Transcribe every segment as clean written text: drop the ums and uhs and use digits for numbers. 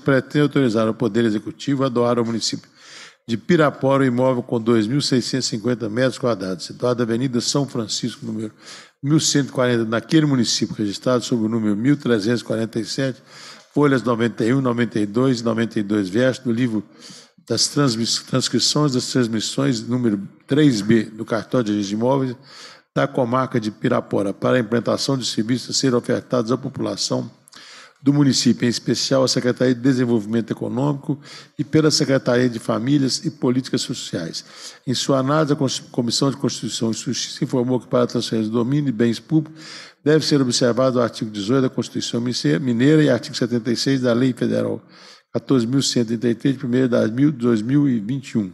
pretende autorizar o Poder Executivo a doar ao município de Pirapora um imóvel com 2.650 metros quadrados, situado na Avenida São Francisco, número 1140, naquele município, registrado sob o número 1347, folhas 91, 92 e 92 versos do livro das transcrições das transmissões, número 3B, do cartório de registro de imóveis da comarca de Pirapora, para a implantação de serviços a serem ofertados à população do município, em especial a Secretaria de Desenvolvimento Econômico e pela Secretaria de Famílias e Políticas Sociais. Em sua análise, a Comissão de Constituição e Justiça informou que para a transferência do domínio de bens públicos deve ser observado o artigo 18 da Constituição Mineira e artigo 76 da Lei Federal 14.133, de 1º de abril de 2021.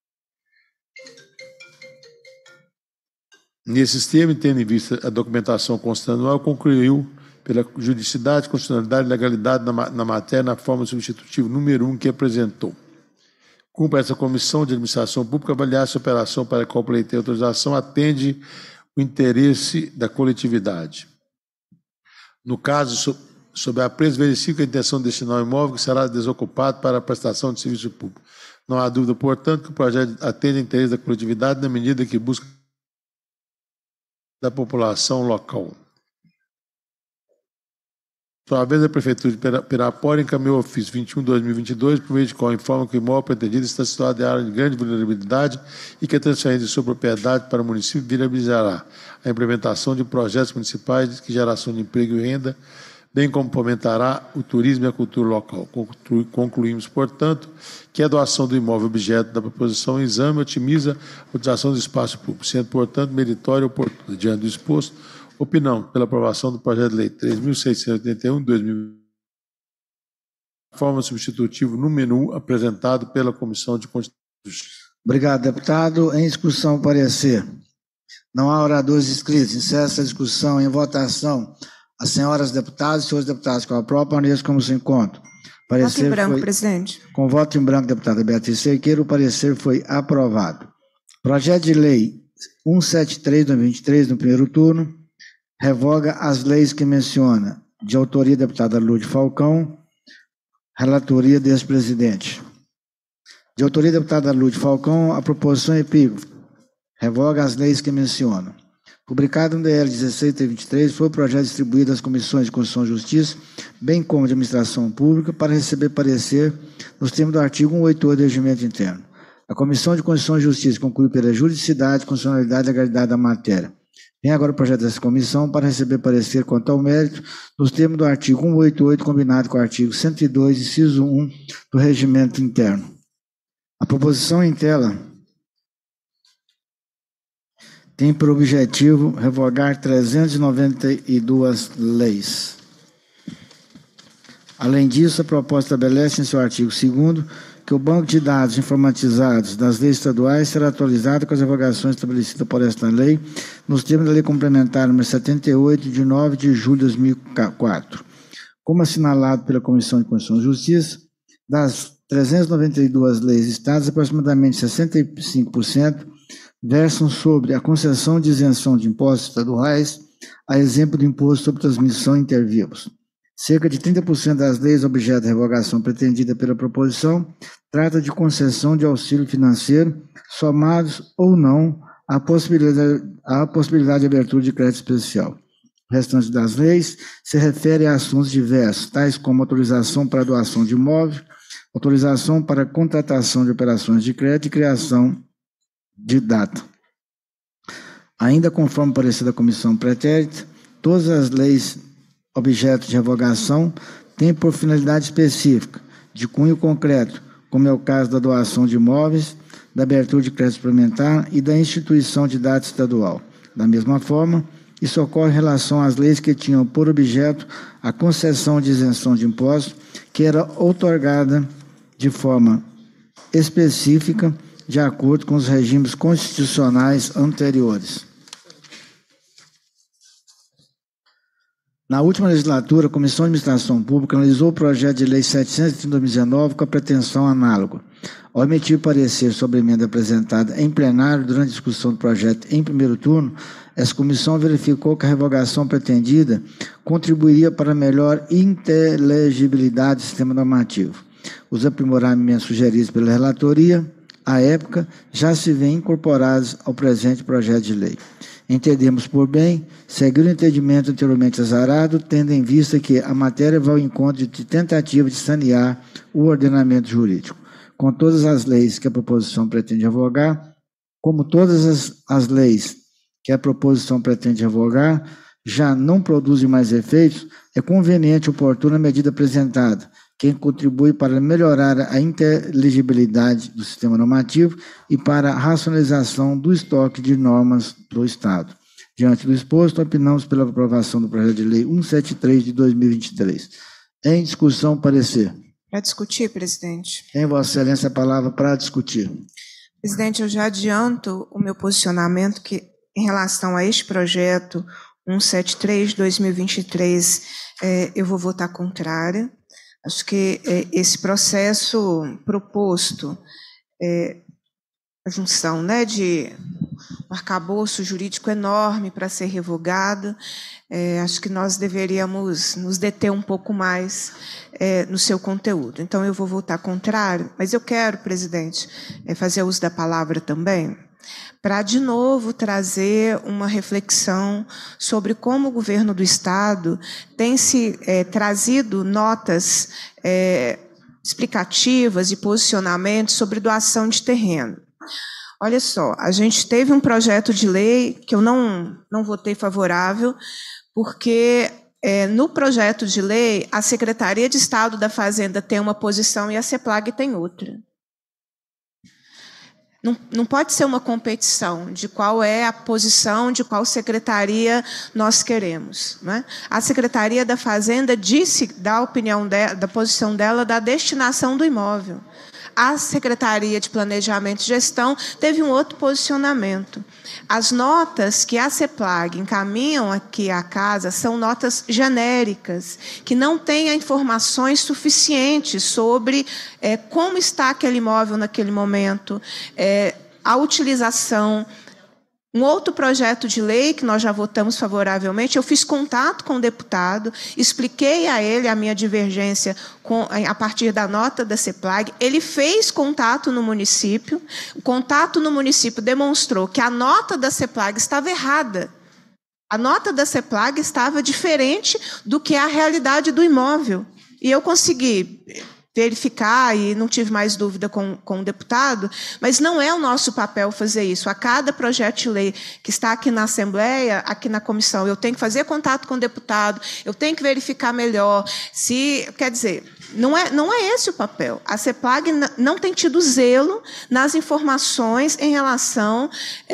Nesses termos, tendo em vista a documentação constitucional, concluiu pela juridicidade, constitucionalidade e legalidade na matéria, na forma substitutiva número 1 que apresentou. Cumpre essa Comissão de Administração Pública avaliar se a operação para a qual pleiteia autorização atende o interesse da coletividade. No caso, sob a presa, verifica a intenção de destinar o imóvel que será desocupado para a prestação de serviço público. Não há dúvida, portanto, que o projeto atende ao interesse da coletividade na medida que busca da população local. Por sua vez, a Prefeitura de Pirapora encaminhou o ofício 21/2022, por meio de qual informa que o imóvel pretendido está situado em área de grande vulnerabilidade e que a transferência de sua propriedade para o município viabilizará a implementação de projetos municipais de geração de emprego e renda, bem como fomentará o turismo e a cultura local. Concluímos, portanto, que a doação do imóvel objeto da proposição em exame otimiza a utilização do espaço público, sendo, portanto, meritório e oportuno. Diante do exposto, opinão pela aprovação do projeto de lei 3.681 de 2020, forma substitutiva número 1, apresentado pela Comissão de Constituição. Obrigado, deputado. Em discussão, parecer. Não há oradores inscritos. Encerra essa discussão em votação. As senhoras deputadas e senhores deputados que aprovam, parecer como se encontra. Voto em branco, presidente. Com voto em branco, deputada Beatriz Cerqueira, o parecer foi aprovado. Projeto de lei 173 de 2023, no primeiro turno, revoga as leis que menciona, de autoria da deputada Lourdes Falcão, relatoria desse presidente. De autoria da deputada Lourdes Falcão, a proposição epígrafe, revoga as leis que menciona. Publicado no DL 16/23, foi o projeto distribuído às comissões de Constituição e Justiça, bem como de Administração Pública, para receber parecer nos termos do artigo 188 do Regimento Interno. A Comissão de Constituição e Justiça concluiu pela juridicidade, constitucionalidade e legalidade da matéria. Vem agora o projeto dessa comissão para receber parecer quanto ao mérito, nos termos do artigo 188, combinado com o artigo 102, inciso 1 do Regimento Interno. A proposição em tela tem por objetivo revogar 392 leis. Além disso, a proposta estabelece em seu artigo 2º que o banco de dados informatizados das leis estaduais será atualizado com as revogações estabelecidas por esta lei, nos termos da Lei Complementar nº 78, de 9 de julho de 2004. Como assinalado pela Comissão de Constituição e Justiça, das 392 leis estados, aproximadamente 65% versam sobre a concessão de isenção de impostos estaduais, a exemplo do imposto sobre transmissão intervivos. Cerca de 30% das leis objeto de revogação pretendida pela proposição trata de concessão de auxílio financeiro, somados ou não à possibilidade de abertura de crédito especial. O restante das leis se refere a assuntos diversos, tais como autorização para doação de imóvel, autorização para contratação de operações de crédito e criação de data. Ainda conforme parecer da comissão pretérita, todas as leis objeto de revogação têm por finalidade específica, de cunho concreto, como é o caso da doação de imóveis, da abertura de crédito suplementar e da instituição de data estadual. Da mesma forma, isso ocorre em relação às leis que tinham por objeto a concessão de isenção de impostos, que era outorgada de forma específica, de acordo com os regimes constitucionais anteriores. Na última legislatura, a Comissão de Administração Pública analisou o projeto de lei 730 de 2019 com a pretensão análoga. Ao emitir parecer sobre a emenda apresentada em plenário durante a discussão do projeto em primeiro turno, essa comissão verificou que a revogação pretendida contribuiria para a melhor inteligibilidade do sistema normativo. Os aprimoramentos sugeridos pela relatoria, à época, já se vêem incorporados ao presente projeto de lei. Entendemos por bem seguir o entendimento anteriormente azarado, tendo em vista que a matéria vai ao encontro de tentativa de sanear o ordenamento jurídico. Com todas as leis que a proposição pretende revogar, como todas as leis que a proposição pretende revogar já não produzem mais efeitos, é conveniente e oportuna a medida apresentada, que contribui para melhorar a inteligibilidade do sistema normativo e para a racionalização do estoque de normas do Estado. Diante do exposto, opinamos pela aprovação do projeto de lei 173 de 2023. Em discussão, parecer. Para discutir, presidente. Tem Vossa Excelência a palavra para discutir. Presidente, eu já adianto o meu posicionamento que, em relação a este projeto 173 de 2023, eu vou votar contrária. Acho que esse processo proposto, a junção, né, de um arcabouço jurídico enorme para ser revogado, acho que nós deveríamos nos deter um pouco mais no seu conteúdo. Então, eu vou votar contrário, mas eu quero, presidente, fazer uso da palavra também, para, de novo, trazer uma reflexão sobre como o governo do Estado tem se trazido notas explicativas e posicionamentos sobre doação de terreno. Olha só, a gente teve um projeto de lei que eu não votei favorável, porque no projeto de lei a Secretaria de Estado da Fazenda tem uma posição e a CEPLAG tem outra. Não pode ser uma competição de qual é a posição, de qual secretaria nós queremos, né? A Secretaria da Fazenda disse, da opinião dela, da posição dela, da destinação do imóvel. A Secretaria de Planejamento e Gestão teve um outro posicionamento. As notas que a CEPLAG encaminham aqui à casa são notas genéricas, que não têm informações suficientes sobre como está aquele imóvel naquele momento, a utilização. Um outro projeto de lei que nós já votamos favoravelmente, eu fiz contato com o deputado, expliquei a ele a minha divergência a partir da nota da CEPLAG, ele fez contato no município, o contato no município demonstrou que a nota da CEPLAG estava errada. A nota da CEPLAG estava diferente do que a realidade do imóvel. E eu consegui verificar e não tive mais dúvida com o deputado, mas não é o nosso papel fazer isso. A cada projeto de lei que está aqui na Assembleia, aqui na comissão, eu tenho que fazer contato com o deputado, eu tenho que verificar melhor quer dizer, não é esse o papel. A CEPLAG não tem tido zelo nas informações em relação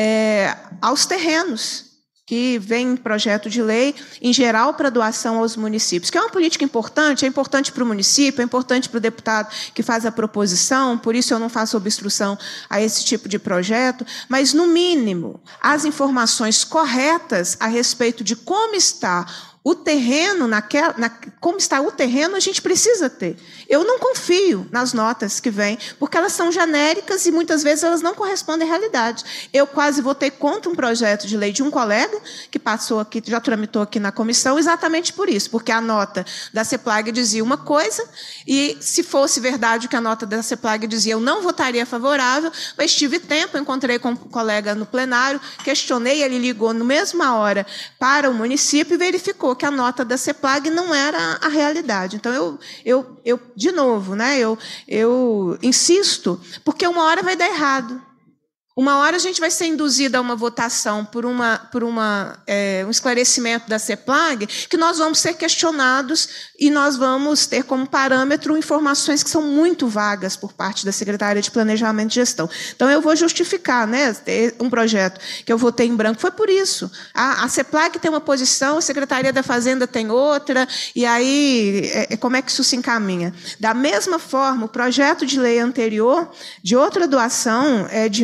aos terrenos que vem em projeto de lei, em geral, para doação aos municípios, que é uma política importante, é importante para o município, é importante para o deputado que faz a proposição, por isso eu não faço obstrução a esse tipo de projeto, mas, no mínimo, as informações corretas a respeito de como está o terreno, como está o terreno, a gente precisa ter. Eu não confio nas notas que vêm, porque elas são genéricas e muitas vezes elas não correspondem à realidade. Eu quase votei contra um projeto de lei de um colega que passou aqui, já tramitou aqui na comissão, exatamente por isso, porque a nota da CEPLAG dizia uma coisa, e se fosse verdade o que a nota da CEPLAG dizia, eu não votaria favorável, mas tive tempo, encontrei com um colega no plenário, questionei, ele ligou na mesma hora para o município e verificou que a nota da CEPLAG não era a realidade. Então, eu de novo, né, eu insisto, porque uma hora vai dar errado. Uma hora a gente vai ser induzida a uma votação por um esclarecimento da CEPLAG, que nós vamos ser questionados e nós vamos ter como parâmetro informações que são muito vagas por parte da Secretaria de Planejamento e Gestão. Então, eu vou justificar, né, um projeto que eu votei em branco, foi por isso. A CEPLAG tem uma posição, a Secretaria da Fazenda tem outra, e aí como é que isso se encaminha? Da mesma forma, o projeto de lei anterior, de outra doação de imóvel,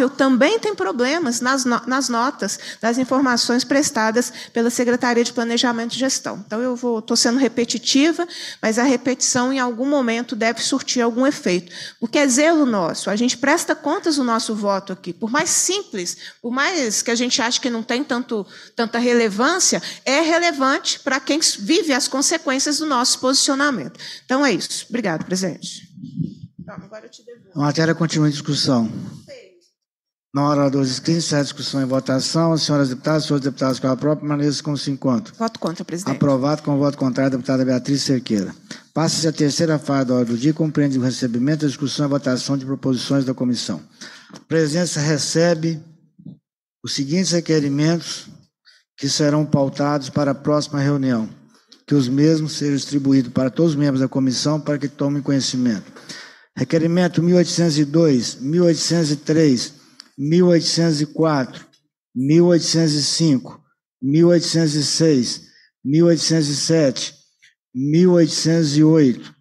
Tribunal também tem problemas nas notas das informações prestadas pela Secretaria de Planejamento e Gestão. Então, eu estou sendo repetitiva, mas a repetição, em algum momento, deve surtir algum efeito. Porque é zelo nosso, a gente presta contas do nosso voto aqui. Por mais simples, por mais que a gente ache que não tem tanta relevância, é relevante para quem vive as consequências do nosso posicionamento. Então, é isso. Obrigado, presidente. Agora eu te devolvo. A matéria continua em discussão. Na hora dos inscritos, encerra a discussão e votação. As senhoras deputadas, senhores deputados, com a própria permaneçam como se encontram. Voto contra, presidente. Aprovado com o voto contrário da deputada Beatriz Cerqueira. Passa-se a terceira fase da ordem do dia, compreende o recebimento, a discussão e a votação de proposições da comissão. A presidência recebe os seguintes requerimentos que serão pautados para a próxima reunião. Que os mesmos sejam distribuídos para todos os membros da comissão para que tomem conhecimento. Requerimento 1802, 1803, 1804, 1805, 1806, 1807, 1808,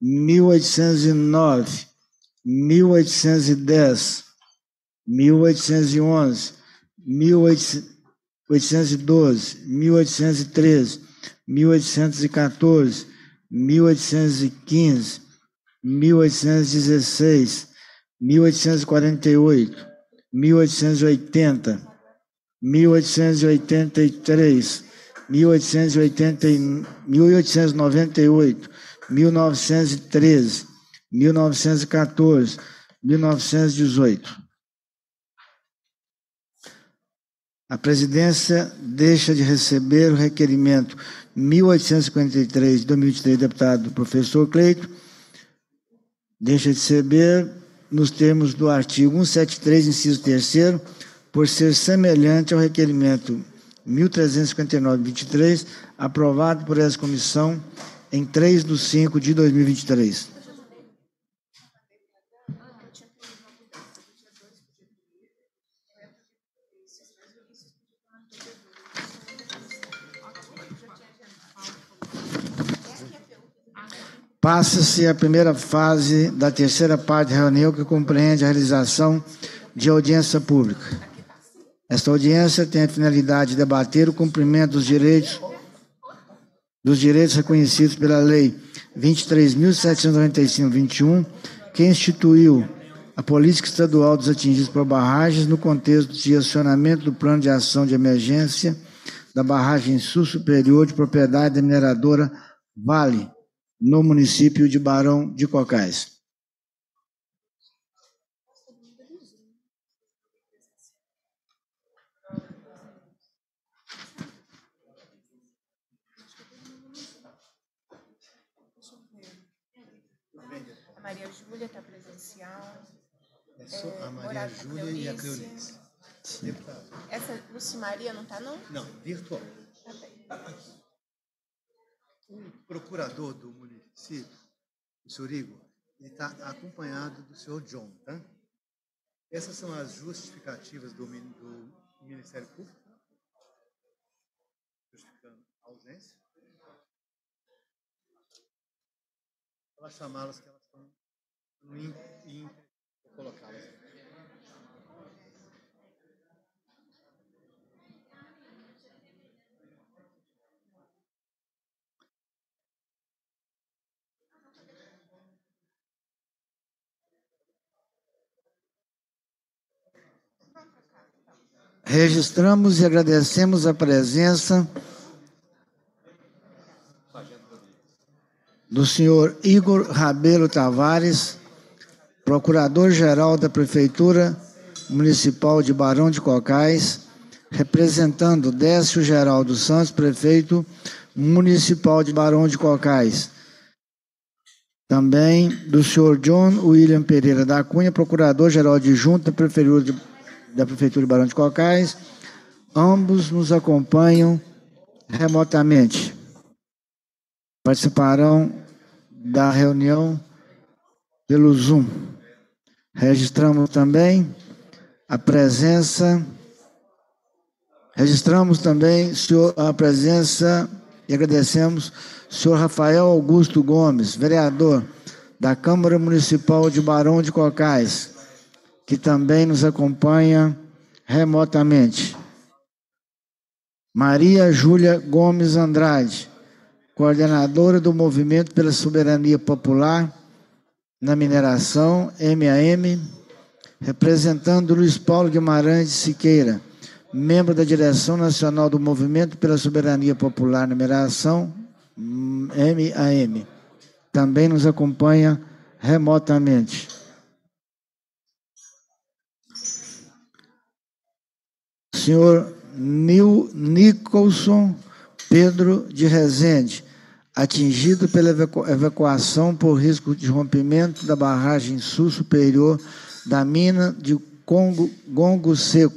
1809, 1810, 1811, 1812, 1813, 1814, 1815, 1816, 1848, 1880, 1883, 1898, 1913, 1914, 1918. A presidência deixa de receber o requerimento 1853 de 2023, deputado professor Cleito, deixa de receber nos termos do artigo 173, inciso 3º, por ser semelhante ao requerimento 1359-23, aprovado por essa comissão em 3/5 de 2023. Passa-se a primeira fase da terceira parte da reunião, que compreende a realização de audiência pública. Esta audiência tem a finalidade de debater o cumprimento dos direitos reconhecidos pela Lei 23.795/21, que instituiu a Política Estadual dos Atingidos por Barragens no contexto de acionamento do Plano de Ação de Emergência da Barragem Sul Superior de propriedade da mineradora Vale, no município de Barão de Cocais. A Maria Júlia está presencial. A Maria Júlia e a Cleonice. Essa Lucimaria não está, não? Não, virtual. Tá bem. O procurador do município, o senhor Igor, ele está acompanhado do senhor John, tá? Essas são as justificativas do Ministério Público, justificando a ausência. Vou chamá-las que elas estão em colocá-las. Registramos e agradecemos a presença do senhor Igor Rabelo Tavares, procurador-geral da Prefeitura Municipal de Barão de Cocais, representando Décio Geraldo Santos, prefeito municipal de Barão de Cocais. Também do senhor John William Pereira da Cunha, procurador-geral adjunto da Prefeitura de Barão de Cocais. Ambos nos acompanham remotamente. Participarão da reunião pelo Zoom. Registramos também a presença, a presença e agradecemos o senhor Rafael Augusto Gomes, vereador da Câmara Municipal de Barão de Cocais, que também nos acompanha remotamente. Maria Júlia Gomes Andrade, coordenadora do Movimento pela Soberania Popular na Mineração, MAM, representando Luiz Paulo Guimarães de Siqueira, membro da Direção Nacional do Movimento pela Soberania Popular na Mineração, MAM, também nos acompanha remotamente. Senhor Nicholson Pedro de Rezende, atingido pela evacuação por risco de rompimento da barragem sul superior da mina de Gongo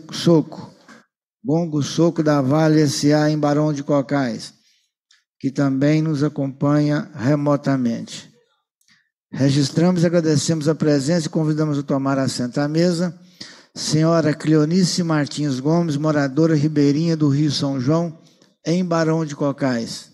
Soco da Vale S.A. em Barão de Cocais, que também nos acompanha remotamente. Registramos e agradecemos a presença e convidamos a tomar assento à mesa senhora Cleonice Martins Gomes, moradora ribeirinha do Rio São João, em Barão de Cocais.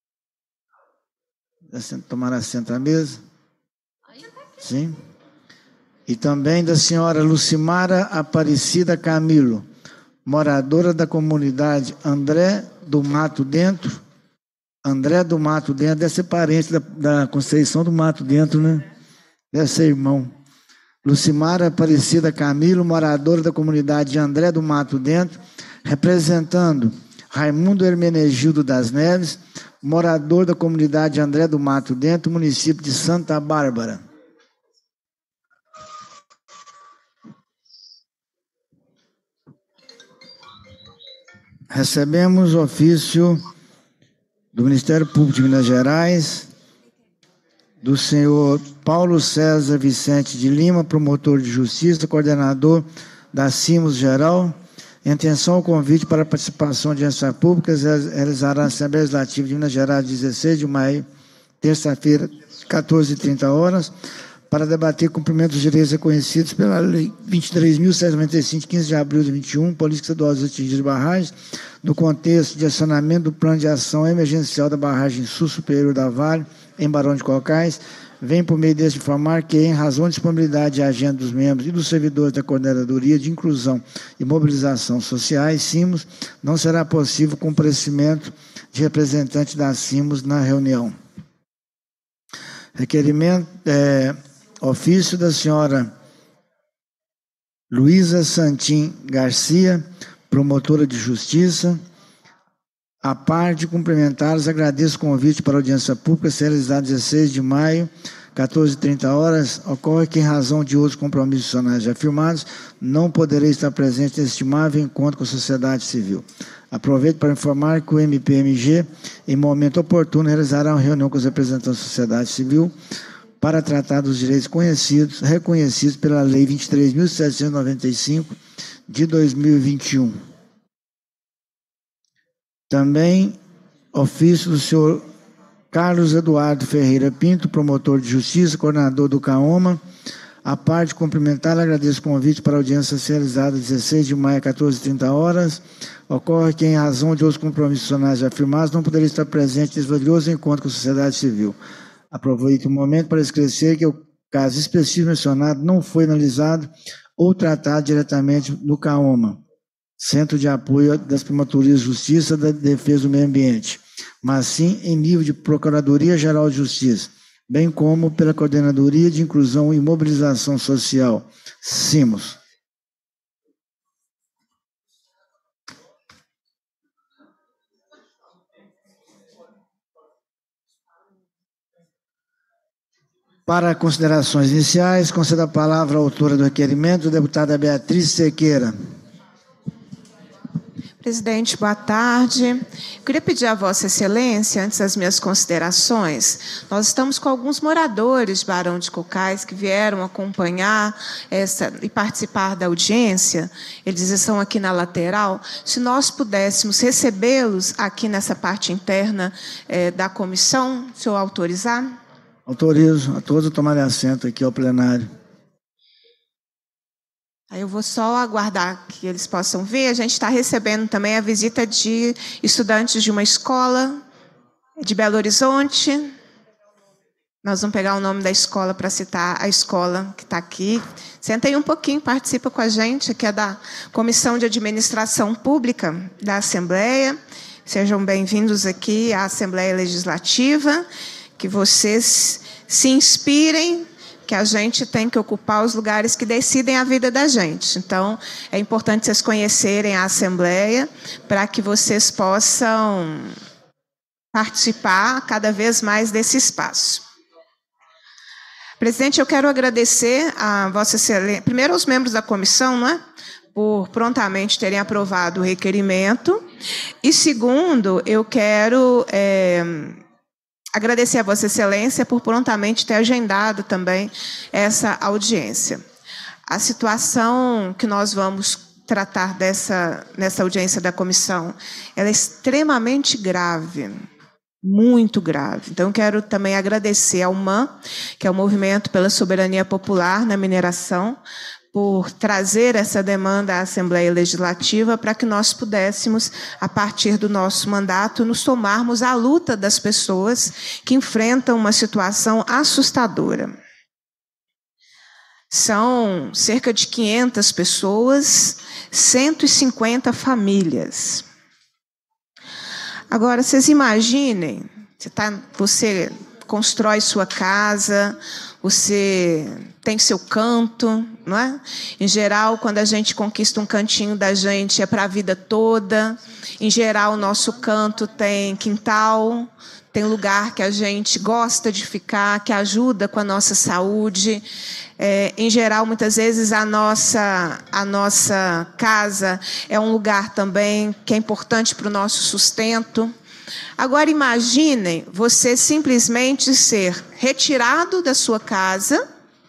Tomar assento à mesa? Sim. E também da senhora Lucimara Aparecida Camilo, moradora da comunidade André do Mato Dentro. André do Mato Dentro deve ser parente da Conceição do Mato Dentro, né? Deve ser irmão. Lucimara Aparecida Camilo, moradora da comunidade de André do Mato Dentro, representando Raimundo Hermenegildo das Neves, morador da comunidade de André do Mato Dentro, município de Santa Bárbara. Recebemos ofício do Ministério Público de Minas Gerais, do senhor Paulo César Vicente de Lima, promotor de justiça, coordenador da CIMOS Geral, em atenção ao convite para a participação de audiência pública, realizará a Assembleia Legislativa de Minas Gerais, 16 de maio, terça-feira, 14h30, para debater cumprimento dos direitos reconhecidos pela Lei 23.795, de 15 de abril de 2021, Política Estadual dos Atingidos de Barragens, no contexto de acionamento do Plano de Ação Emergencial da Barragem Sul Superior da Vale, em Barão de Cocais, vem por meio deste informar que, em razão de disponibilidade de agenda dos membros e dos servidores da Coordenadoria de Inclusão e Mobilização Sociais, CIMOS, não será possível o comparecimento de representante da CIMOS na reunião. Requerimento, ofício da senhora Luísa Santim Garcia, promotora de justiça. A par de cumprimentares, agradeço o convite para a audiência pública, ser realizada 16 de maio, 14h30. Ocorre que, em razão de outros compromissos institucionais já firmados, não poderei estar presente neste estimável encontro com a sociedade civil. Aproveito para informar que o MPMG, em momento oportuno, realizará uma reunião com os representantes da sociedade civil para tratar dos direitos reconhecidos pela Lei 23.795 de 2021. Também ofício do senhor Carlos Eduardo Ferreira Pinto, promotor de justiça, coordenador do CAOMA. A parte cumprimentar, agradeço o convite para a audiência ser realizada 16 de maio, 14h30. Ocorre que, em razão de outros compromissos institucionais já firmados, não poderia estar presente nesse valioso encontro com a sociedade civil. Aproveito o momento para esclarecer que o caso específico mencionado não foi analisado ou tratado diretamente no CAOMA, Centro de Apoio das Promotorias de Justiça da Defesa do Meio Ambiente, mas sim em nível de Procuradoria-Geral de Justiça, bem como pela Coordenadoria de Inclusão e Mobilização Social, CIMOS. Para considerações iniciais, concedo a palavra à autora do requerimento, a deputada Beatriz Sequeira. Presidente, boa tarde. Eu queria pedir a Vossa Excelência, antes das minhas considerações, nós estamos com alguns moradores de Barão de Cocais que vieram acompanhar e participar da audiência. Eles estão aqui na lateral. Se nós pudéssemos recebê-los aqui nessa parte interna da comissão, se eu autorizar? Autorizo a todos a tomarem assento aqui ao plenário. Aí eu vou só aguardar que eles possam ver. A gente está recebendo também a visita de estudantes de uma escola de Belo Horizonte. Nós vamos pegar o nome da escola para citar a escola que está aqui. Senta aí um pouquinho, participa com a gente, que é da Comissão de Administração Pública da Assembleia. Sejam bem-vindos aqui à Assembleia Legislativa, que vocês se inspirem, que a gente tem que ocupar os lugares que decidem a vida da gente. Então, é importante vocês conhecerem a Assembleia, para que vocês possam participar cada vez mais desse espaço. Presidente, eu quero agradecer a Vossa Excelência, primeiro aos membros da comissão, não é? Por prontamente terem aprovado o requerimento. E segundo, eu quero agradecer a Vossa Excelência por prontamente ter agendado também essa audiência. A situação que nós vamos tratar nessa audiência da comissão, ela é extremamente grave. Muito grave. Então, quero também agradecer ao MAN, que é o Movimento pela Soberania Popular na Mineração, por trazer essa demanda à Assembleia Legislativa para que nós pudéssemos, a partir do nosso mandato, nos tomarmos à luta das pessoas que enfrentam uma situação assustadora. São cerca de 500 pessoas, 150 famílias. Agora, vocês imaginem, você constrói sua casa, você tem seu canto, não é? Em geral, quando a gente conquista um cantinho da gente, é para a vida toda. Em geral, o nosso canto tem quintal, tem lugar que a gente gosta de ficar, que ajuda com a nossa saúde. Em geral, muitas vezes, a nossa casa é um lugar também que é importante para o nosso sustento. Agora, imaginem você simplesmente ser retirado da sua casa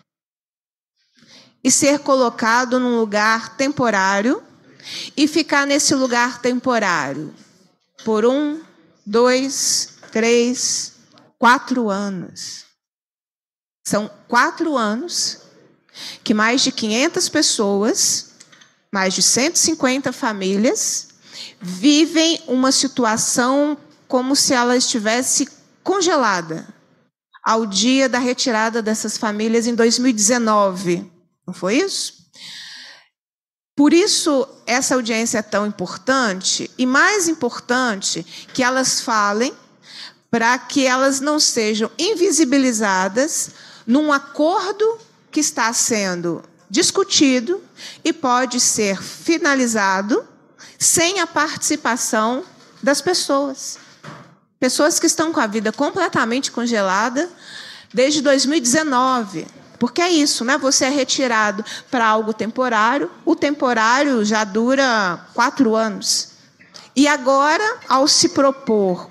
e ser colocado num lugar temporário e ficar nesse lugar temporário por 1, 2, 3, 4 anos. São 4 anos que mais de 500 pessoas, mais de 150 famílias, vivem uma situação como se ela estivesse congelada ao dia da retirada dessas famílias em 2019. Não foi isso? Por isso, essa audiência é tão importante, e mais importante que elas falem para que elas não sejam invisibilizadas num acordo que está sendo discutido e pode ser finalizado sem a participação das pessoas. Pessoas que estão com a vida completamente congelada desde 2019. Porque é isso, né? Você é retirado para algo temporário, o temporário já dura 4 anos. E agora, ao se propor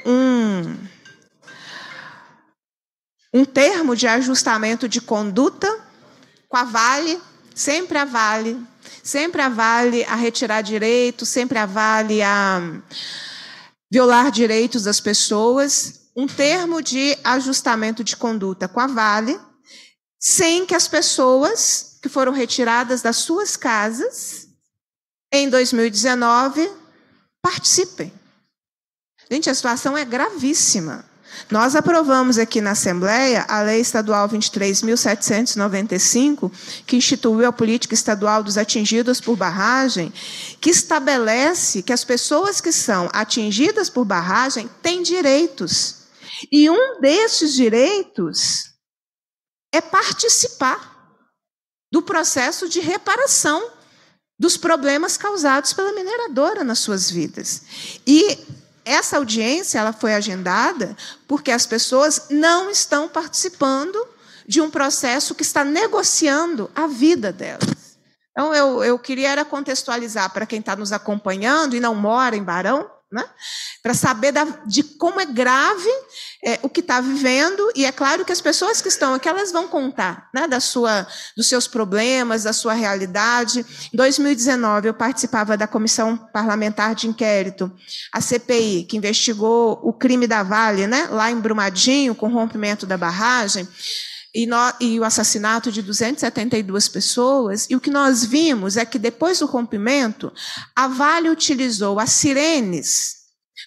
um termo de ajustamento de conduta com a Vale, sempre a Vale a retirar direitos, sempre a Vale a violar direitos das pessoas, um termo de ajustamento de conduta com a Vale, sem que as pessoas que foram retiradas das suas casas em 2019 participem. Gente, a situação é gravíssima. Nós aprovamos aqui na Assembleia a Lei Estadual 23.795, que instituiu a Política Estadual dos Atingidos por Barragem, que estabelece que as pessoas que são atingidas por barragem têm direitos. E um desses direitos é participar do processo de reparação dos problemas causados pela mineradora nas suas vidas. E essa audiência ela foi agendada porque as pessoas não estão participando de um processo que está negociando a vida delas. Então, eu queria era contextualizar para quem está nos acompanhando e não mora em Barão, né? Para saber de como é grave o que está vivendo, e é claro que as pessoas que estão aqui, elas vão contar, né, dos seus problemas, da sua realidade. Em 2019, eu participava da Comissão Parlamentar de Inquérito, a CPI, que investigou o crime da Vale, né, lá em Brumadinho, com o rompimento da barragem, e o assassinato de 272 pessoas, e o que nós vimos é que, depois do rompimento, a Vale utilizou as sirenes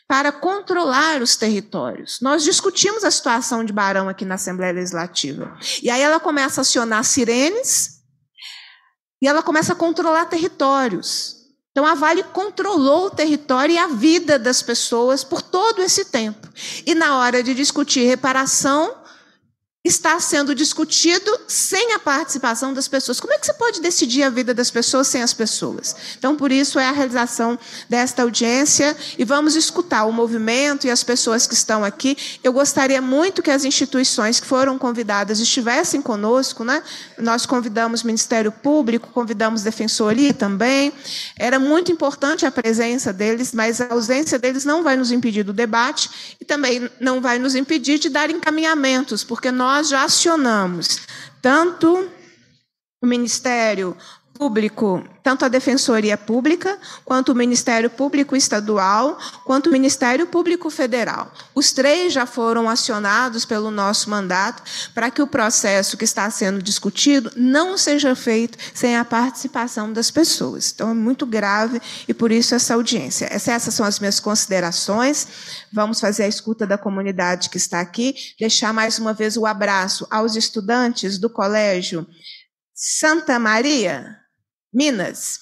para controlar os territórios. Nós discutimos a situação de Barão aqui na Assembleia Legislativa. E aí ela começa a acionar sirenes e ela começa a controlar territórios. Então, a Vale controlou o território e a vida das pessoas por todo esse tempo. E na hora de discutir reparação, está sendo discutido sem a participação das pessoas. Como é que você pode decidir a vida das pessoas sem as pessoas? Então, por isso é a realização desta audiência e vamos escutar o movimento e as pessoas que estão aqui. Eu gostaria muito que as instituições que foram convidadas estivessem conosco, né? Nós convidamos o Ministério Público, convidamos a Defensoria também. Era muito importante a presença deles, mas a ausência deles não vai nos impedir do debate e também não vai nos impedir de dar encaminhamentos, porque nós já acionamos tanto o Ministério Público, tanto a Defensoria Pública, quanto o Ministério Público Estadual, quanto o Ministério Público Federal. Os três já foram acionados pelo nosso mandato para que o processo que está sendo discutido não seja feito sem a participação das pessoas. Então, é muito grave e, por isso, essa audiência. Essas são as minhas considerações. Vamos fazer a escuta da comunidade que está aqui. Deixar mais uma vez o abraço aos estudantes do Colégio Santa Maria, Minas.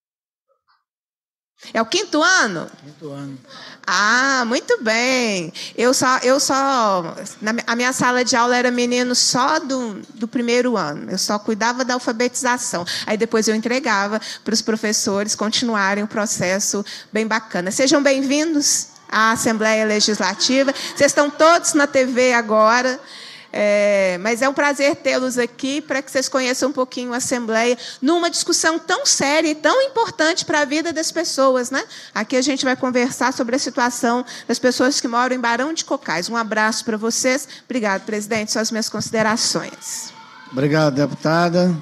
É o 5º ano? 5º ano. Ah, muito bem. A minha sala de aula era menino só do 1º ano. Eu só cuidava da alfabetização. Aí depois eu entregava para os professores continuarem o processo bem bacana. Sejam bem-vindos à Assembleia Legislativa. Vocês estão todos na TV agora. Mas é um prazer tê-los aqui para que vocês conheçam um pouquinho a Assembleia numa discussão tão séria e tão importante para a vida das pessoas, né? Aqui a gente vai conversar sobre a situação das pessoas que moram em Barão de Cocais. Um abraço para vocês. Obrigado, presidente. São as minhas considerações. Obrigado, deputada.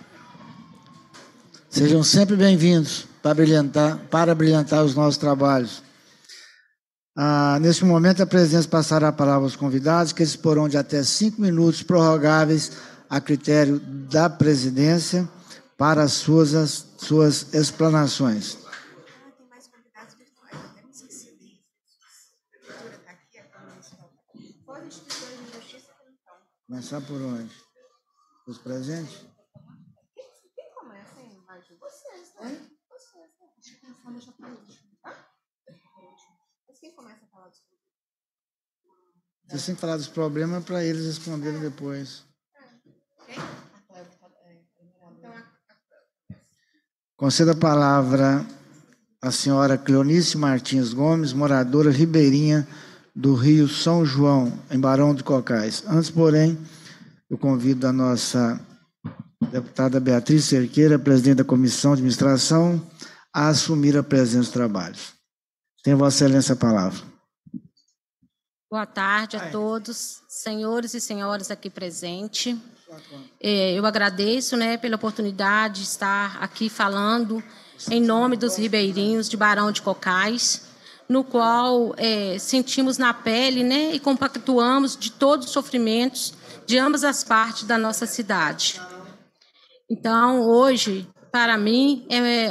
Sejam sempre bem-vindos para brilhantar os nossos trabalhos. Neste momento, a presidência passará a palavra aos convidados, que disporão de até 5 minutos prorrogáveis a critério da presidência para as suas explanações. Começar por onde? Os presentes? Quem começa, hein, Maju? Vocês, né? Vocês, né? Acho que a Sandra já falou. Quem começa a falar dos problemas? Vocês têm que falar dos problemas para eles responderem depois. Conceda a palavra à senhora Cleonice Martins Gomes, moradora ribeirinha do Rio São João, em Barão de Cocais. Antes, porém, eu convido a nossa deputada Beatriz Cerqueira, presidente da Comissão de Administração, a assumir a presença dos trabalhos. Tem Vossa Excelência a palavra. Boa tarde a todos, senhores e senhoras aqui presentes. Eu agradeço, pela oportunidade de estar aqui falando em nome dos ribeirinhos de Barão de Cocais, no qual sentimos na pele, e compactuamos de todos os sofrimentos de ambas as partes da nossa cidade. Então, hoje, para mim,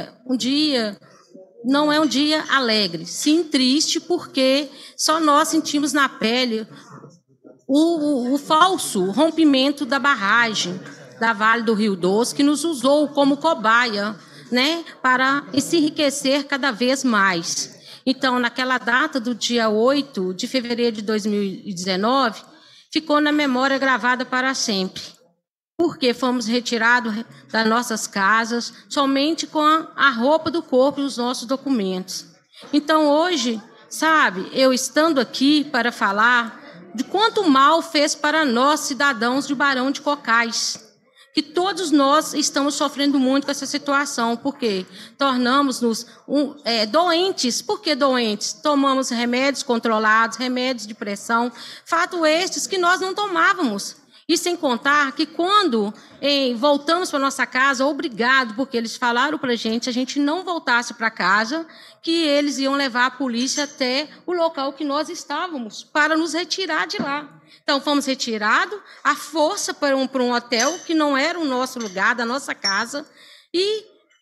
não é um dia alegre, sim triste, porque só nós sentimos na pele o falso rompimento da barragem da Vale do Rio Doce, que nos usou como cobaia, para se enriquecer cada vez mais. Então, naquela data do dia 8 de fevereiro de 2019, ficou na memória gravada para sempre. Porque fomos retirados das nossas casas somente com a roupa do corpo e os nossos documentos. Então, hoje, eu estando aqui para falar de quanto mal fez para nós, cidadãos de Barão de Cocais, que todos nós estamos sofrendo muito com essa situação, porque tornamos-nos doentes. Por que doentes? Tomamos remédios controlados, remédios de pressão, fato estes que nós não tomávamos. E sem contar que quando voltamos para nossa casa, obrigado, porque eles falaram para a gente não voltasse para casa, que eles iam levar a polícia até o local que nós estávamos, para nos retirar de lá. Então, fomos retirados à força para um hotel, que não era o nosso lugar, da nossa casa, e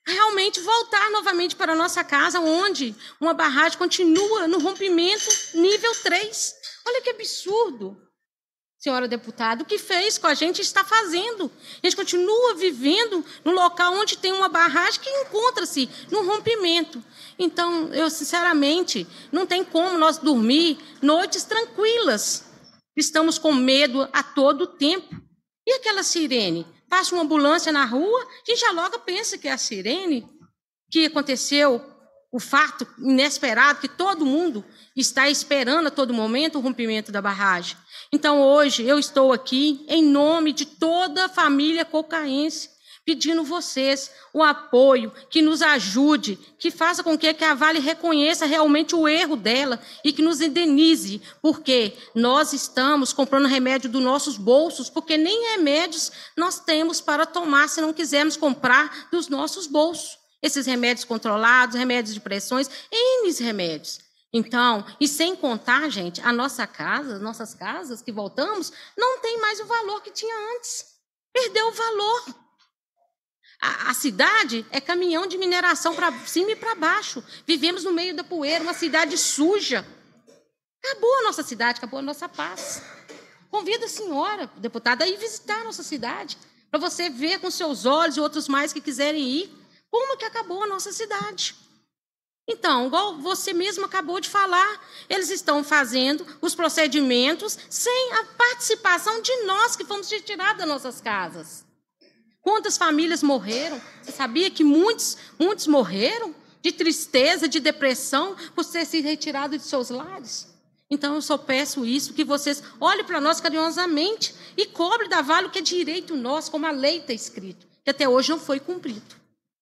realmente voltar novamente para a nossa casa, onde uma barragem continua no rompimento nível 3. Olha que absurdo, senhora deputada, o que fez com a gente está fazendo. A gente continua vivendo no local onde tem uma barragem que encontra-se no rompimento. Então, eu, sinceramente, não tem como nós dormir noites tranquilas. Estamos com medo a todo tempo. E aquela sirene? Passa uma ambulância na rua, a gente já logo pensa que é a sirene, que aconteceu o fato inesperado, que todo mundo está esperando a todo momento o rompimento da barragem. Então, hoje, eu estou aqui em nome de toda a família cocaense, pedindo vocês o apoio, que nos ajude, que faça com que a Vale reconheça realmente o erro dela e que nos indenize, porque nós estamos comprando remédio dos nossos bolsos, porque nem remédios nós temos para tomar se não quisermos comprar dos nossos bolsos. Esses remédios controlados, remédios de pressões, N remédios. Então, e sem contar, gente, a nossa casa, nossas casas que voltamos, não tem mais o valor que tinha antes. Perdeu o valor. A cidade é caminhão de mineração para cima e para baixo. Vivemos no meio da poeira, uma cidade suja. Acabou a nossa cidade, acabou a nossa paz. Convido a senhora, deputada, a ir visitar a nossa cidade, para você ver com seus olhos e outros mais que quiserem ir, como que acabou a nossa cidade. Então, igual você mesmo acabou de falar, eles estão fazendo os procedimentos sem a participação de nós que fomos retirados das nossas casas. Quantas famílias morreram? Você sabia que muitos morreram de tristeza, de depressão, por ter sido retirados de seus lares? Então, eu só peço isso, que vocês olhem para nós carinhosamente e cobrem da Vale o que é direito nosso, como a lei está escrito, que até hoje não foi cumprido.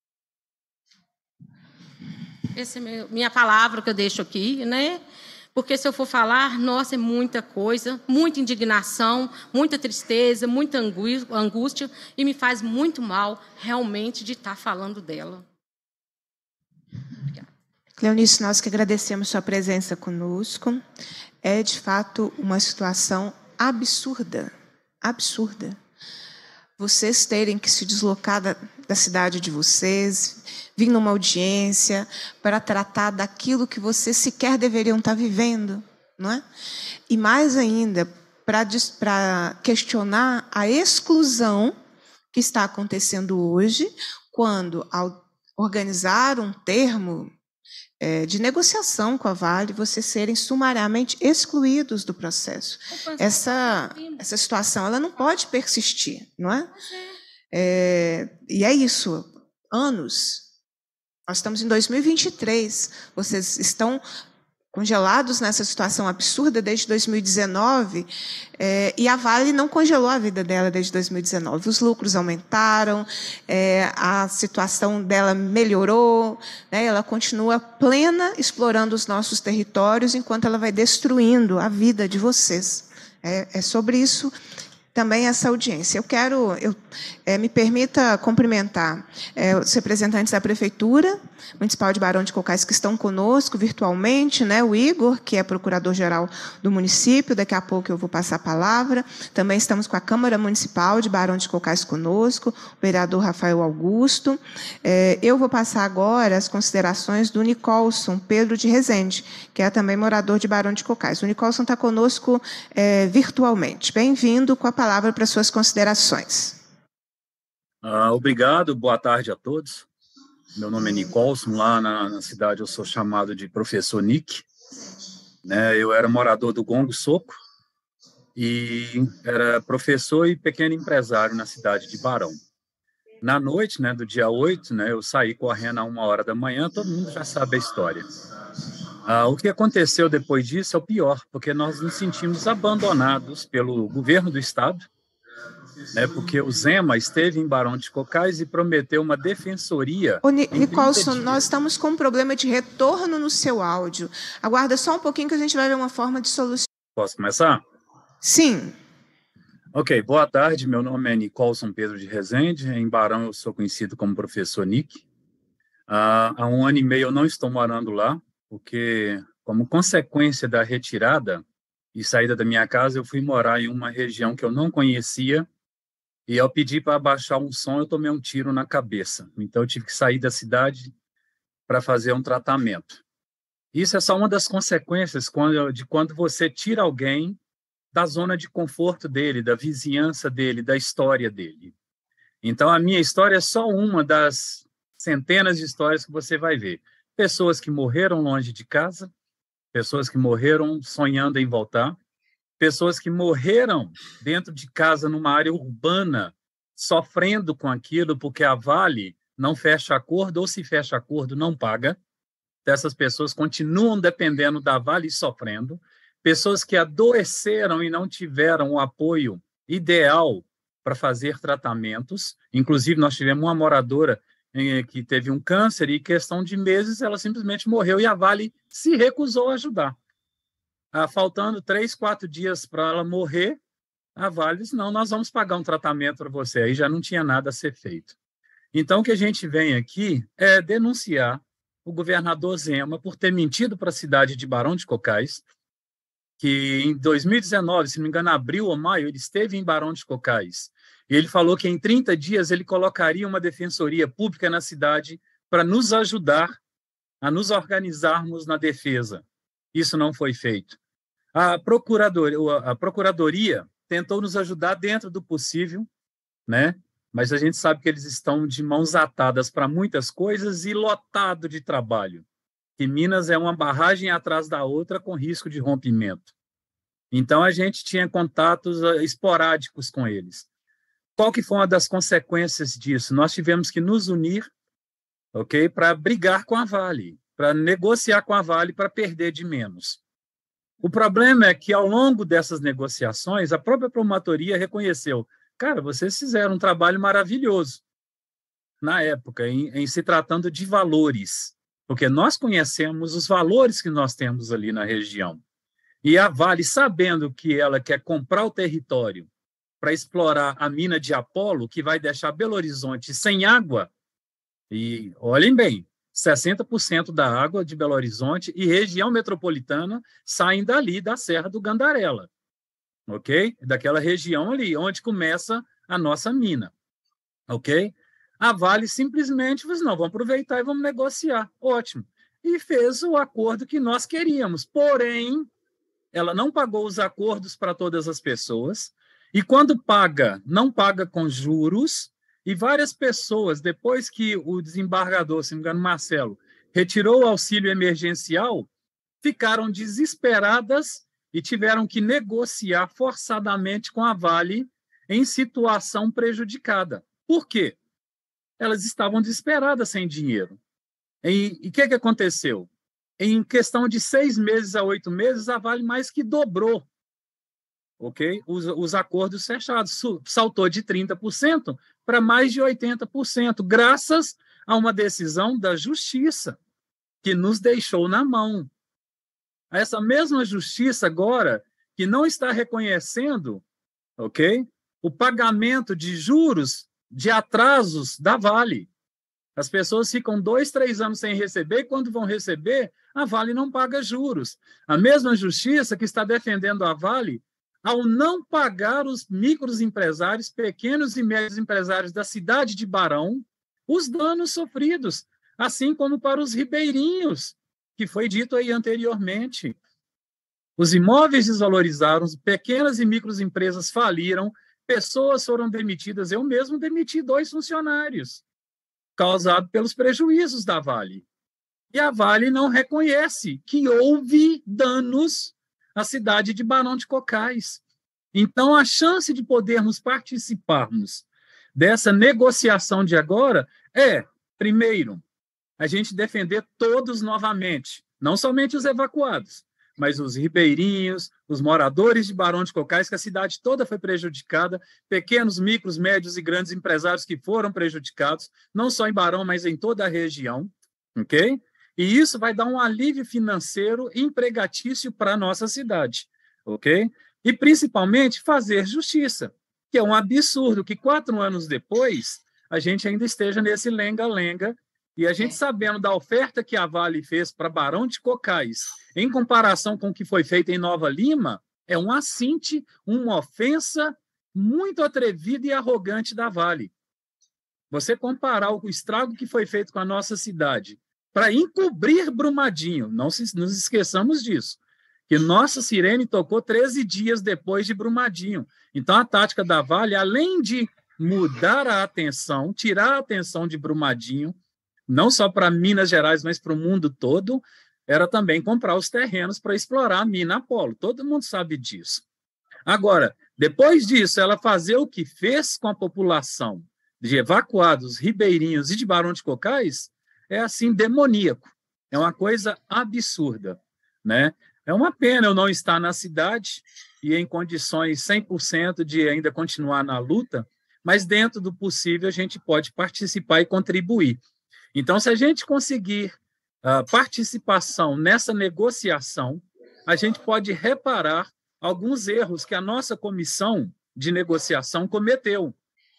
Essa é minha palavra que eu deixo aqui, né? Porque se eu for falar, nossa, é muita coisa, muita indignação, muita tristeza, muita angústia, e me faz muito mal, realmente, de estar falando dela. Obrigada. Cleonice, nós que agradecemos sua presença conosco. É, de fato, uma situação absurda, absurda. Vocês terem que se deslocar da cidade de vocês, vir numa audiência para tratar daquilo que vocês sequer deveriam estar vivendo, não é? E mais ainda, para questionar a exclusão que está acontecendo hoje, quando, ao organizar um termo de negociação com a Vale, vocês serem sumariamente excluídos do processo. Essa situação ela não pode persistir, não é? E é isso, anos. Nós estamos em 2023, vocês estão congelados nessa situação absurda desde 2019, e a Vale não congelou a vida dela desde 2019. Os lucros aumentaram, a situação dela melhorou, né? Ela continua plena, explorando os nossos territórios, enquanto ela vai destruindo a vida de vocês. É sobre isso também essa audiência. Me permita cumprimentar os representantes da Prefeitura Municipal de Barão de Cocais que estão conosco virtualmente, né? O Igor, que é procurador-geral do município, daqui a pouco eu vou passar a palavra. Também estamos com a Câmara Municipal de Barão de Cocais conosco, o vereador Rafael Augusto. Eu vou passar agora as considerações do Nicolson Pedro de Rezende, que é também morador de Barão de Cocais. O Nicolson está conosco virtualmente. Bem-vindo, com a palavra para suas considerações. Obrigado, boa tarde a todos. Meu nome é Nicolson, lá na cidade eu sou chamado de professor Nick. Né? Eu era morador do Gongo Soco e era professor e pequeno empresário na cidade de Barão. Na noite, né, do dia 8, né, eu saí correndo a 1h da manhã, todo mundo já sabe a história. O que aconteceu depois disso é o pior, porque nós nos sentimos abandonados pelo governo do estado, né, porque o Zema esteve em Barão de Cocais e prometeu uma defensoria. Nicolson, nós estamos com um problema de retorno no seu áudio. Aguarda só um pouquinho que a gente vai ver uma forma de solucionar. Posso começar? Sim. Ok, boa tarde, meu nome é Nicolson Pedro de Rezende, em Barão eu sou conhecido como professor Nick. Há 1 ano e meio eu não estou morando lá, porque como consequência da retirada e saída da minha casa, eu fui morar em uma região que eu não conhecia, E ao pedir para abaixar um som, eu tomei um tiro na cabeça. Então, eu tive que sair da cidade para fazer um tratamento. Isso é só uma das consequências de quando você tira alguém da zona de conforto dele, da vizinhança dele, da história dele. Então, a minha história é só uma das centenas de histórias que você vai ver. Pessoas que morreram longe de casa, pessoas que morreram sonhando em voltar, pessoas que morreram dentro de casa, numa área urbana, sofrendo com aquilo, porque a Vale não fecha acordo, ou se fecha acordo, não paga. Essas pessoas continuam dependendo da Vale e sofrendo. Pessoas que adoeceram e não tiveram o apoio ideal para fazer tratamentos. Inclusive, nós tivemos uma moradora que teve um câncer e, em questão de meses, ela simplesmente morreu e a Vale se recusou a ajudar. Faltando 3, 4 dias para ela morrer, a Vale disse, não, nós vamos pagar um tratamento para você. Aí já não tinha nada a ser feito. Então, o que a gente vem aqui é denunciar o governador Zema por ter mentido para a cidade de Barão de Cocais, que em 2019, se não me engano, abril ou maio, ele esteve em Barão de Cocais. E ele falou que em 30 dias ele colocaria uma defensoria pública na cidade para nos ajudar a nos organizarmos na defesa. Isso não foi feito. A Procuradoria tentou nos ajudar dentro do possível, né? Mas a gente sabe que eles estão de mãos atadas para muitas coisas e lotado de trabalho. Que Minas é uma barragem atrás da outra com risco de rompimento. Então, a gente tinha contatos esporádicos com eles. Qual que foi uma das consequências disso? Nós tivemos que nos unir, ok, para brigar com a Vale, para negociar com a Vale para perder de menos. O problema é que, ao longo dessas negociações, a própria promotoria reconheceu, cara, vocês fizeram um trabalho maravilhoso na época, em se tratando de valores, porque nós conhecemos os valores que nós temos ali na região. E a Vale, sabendo que ela quer comprar o território para explorar a mina de Apolo, que vai deixar Belo Horizonte sem água, e olhem bem, 60% da água de Belo Horizonte e região metropolitana saem dali, da Serra do Gandarela, ok? Daquela região ali, onde começa a nossa mina, ok? A Vale simplesmente disse, não, vamos aproveitar e vamos negociar. Ótimo. E fez o acordo que nós queríamos, porém, ela não pagou os acordos para todas as pessoas, e quando paga, não paga com juros, e várias pessoas, depois que o desembargador, se não me engano, Marcelo, retirou o auxílio emergencial, ficaram desesperadas e tiveram que negociar forçadamente com a Vale em situação prejudicada. Por quê? Elas estavam desesperadas sem dinheiro. E o que aconteceu? Em questão de 6 meses a 8 meses, a Vale mais que dobrou, ok? Os acordos fechados. Saltou de 30% para mais de 80%, graças a uma decisão da Justiça, que nos deixou na mão. Essa mesma Justiça agora, que não está reconhecendo, ok? O pagamento de juros de atrasos da Vale. As pessoas ficam 2, 3 anos sem receber, e quando vão receber, a Vale não paga juros. A mesma Justiça que está defendendo a Vale ao não pagar os microempresários, pequenos e médios empresários da cidade de Barão, os danos sofridos, assim como para os ribeirinhos, que foi dito aí anteriormente. Os imóveis desvalorizaram, pequenas e microempresas faliram, pessoas foram demitidas. Eu mesmo demiti 2 funcionários, causado pelos prejuízos da Vale. E a Vale não reconhece que houve danos à cidade de Barão de Cocais. Então, a chance de podermos participarmos dessa negociação de agora é, primeiro, a gente defender todos novamente, não somente os evacuados, mas os ribeirinhos, os moradores de Barão de Cocais, que a cidade toda foi prejudicada, pequenos, micros, médios e grandes empresários que foram prejudicados, não só em Barão, mas em toda a região, ok? E isso vai dar um alívio financeiro empregatício para a nossa cidade, ok? E, principalmente, fazer justiça, que é um absurdo que 4 anos depois a gente ainda esteja nesse lenga-lenga, e a gente sabendo da oferta que a Vale fez para Barão de Cocais, em comparação com o que foi feito em Nova Lima, é um assinte, uma ofensa muito atrevida e arrogante da Vale. Você comparar o estrago que foi feito com a nossa cidade para encobrir Brumadinho, não nos esqueçamos disso, que nossa sirene tocou 13 dias depois de Brumadinho. Então, a tática da Vale, além de mudar a atenção, tirar a atenção de Brumadinho, não só para Minas Gerais, mas para o mundo todo, era também comprar os terrenos para explorar a mina Apolo. Todo mundo sabe disso. Agora, depois disso, ela fazer o que fez com a população de evacuados, ribeirinhos e de Barão de Cocais, é assim, demoníaco. É uma coisa absurda, né? É uma pena eu não estar na cidade e em condições 100% de ainda continuar na luta, mas dentro do possível a gente pode participar e contribuir. Então, se a gente conseguir participação nessa negociação, a gente pode reparar alguns erros que a nossa comissão de negociação cometeu,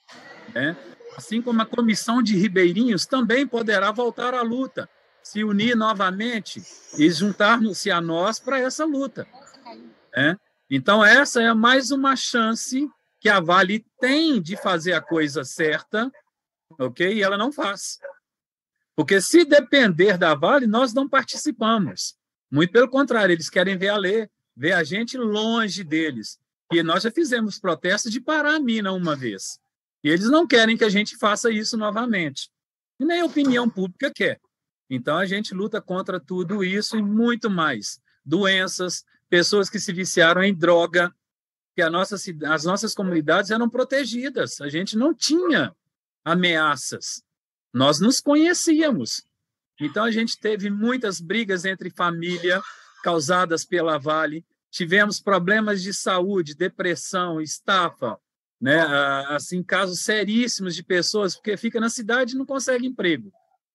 né? Assim como a comissão de ribeirinhos também poderá voltar à luta, se unir novamente e juntar-se a nós para essa luta, né? Então, essa é mais uma chance que a Vale tem de fazer a coisa certa, ok? E ela não faz. Porque se depender da Vale, nós não participamos. Muito pelo contrário, eles querem ver a gente longe deles. E nós já fizemos protestos de parar a mina uma vez. E eles não querem que a gente faça isso novamente. E nem a opinião pública quer. Então, a gente luta contra tudo isso e muito mais. Doenças, pessoas que se viciaram em droga, que as nossas comunidades eram protegidas. A gente não tinha ameaças. Nós nos conhecíamos. Então, a gente teve muitas brigas entre família causadas pela Vale. Tivemos problemas de saúde, depressão, estafa, né? Assim, casos seríssimos de pessoas, porque fica na cidade e não consegue emprego.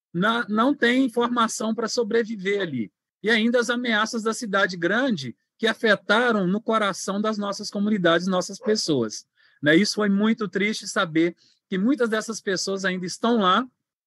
Não tem informação para sobreviver ali. E ainda as ameaças da cidade grande que afetaram no coração das nossas comunidades, nossas pessoas, né? Isso foi muito triste saber que muitas dessas pessoas ainda estão lá,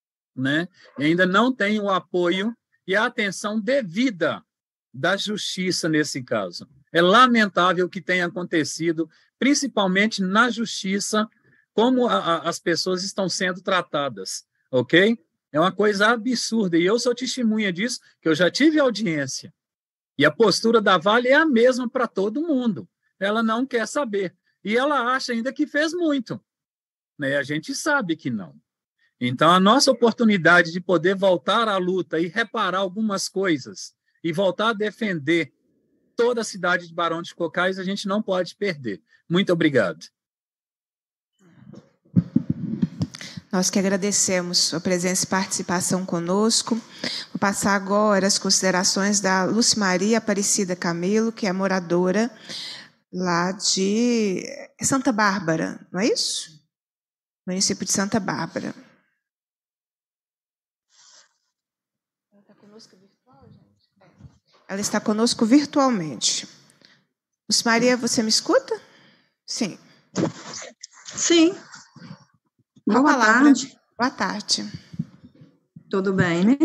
né? E ainda não têm o apoio e a atenção devida da justiça nesse caso. É lamentável o que tenha acontecido, principalmente na justiça, como as pessoas estão sendo tratadas, ok? É uma coisa absurda, e eu sou testemunha disso, que eu já tive audiência. E a postura da Vale é a mesma para todo mundo. Ela não quer saber. E ela acha ainda que fez muito, né? A gente sabe que não. Então, a nossa oportunidade de poder voltar à luta e reparar algumas coisas e voltar a defender toda a cidade de Barão de Cocais, a gente não pode perder. Muito obrigado. Nós que agradecemos sua presença e participação conosco. Vou passar agora as considerações da Lucimaria Aparecida Camilo, que é moradora lá de Santa Bárbara, não é isso? Município de Santa Bárbara. Ela está conosco virtualmente. Lucimaria, você me escuta? Sim. Sim. Boa tarde. Boa tarde. Tudo bem, né?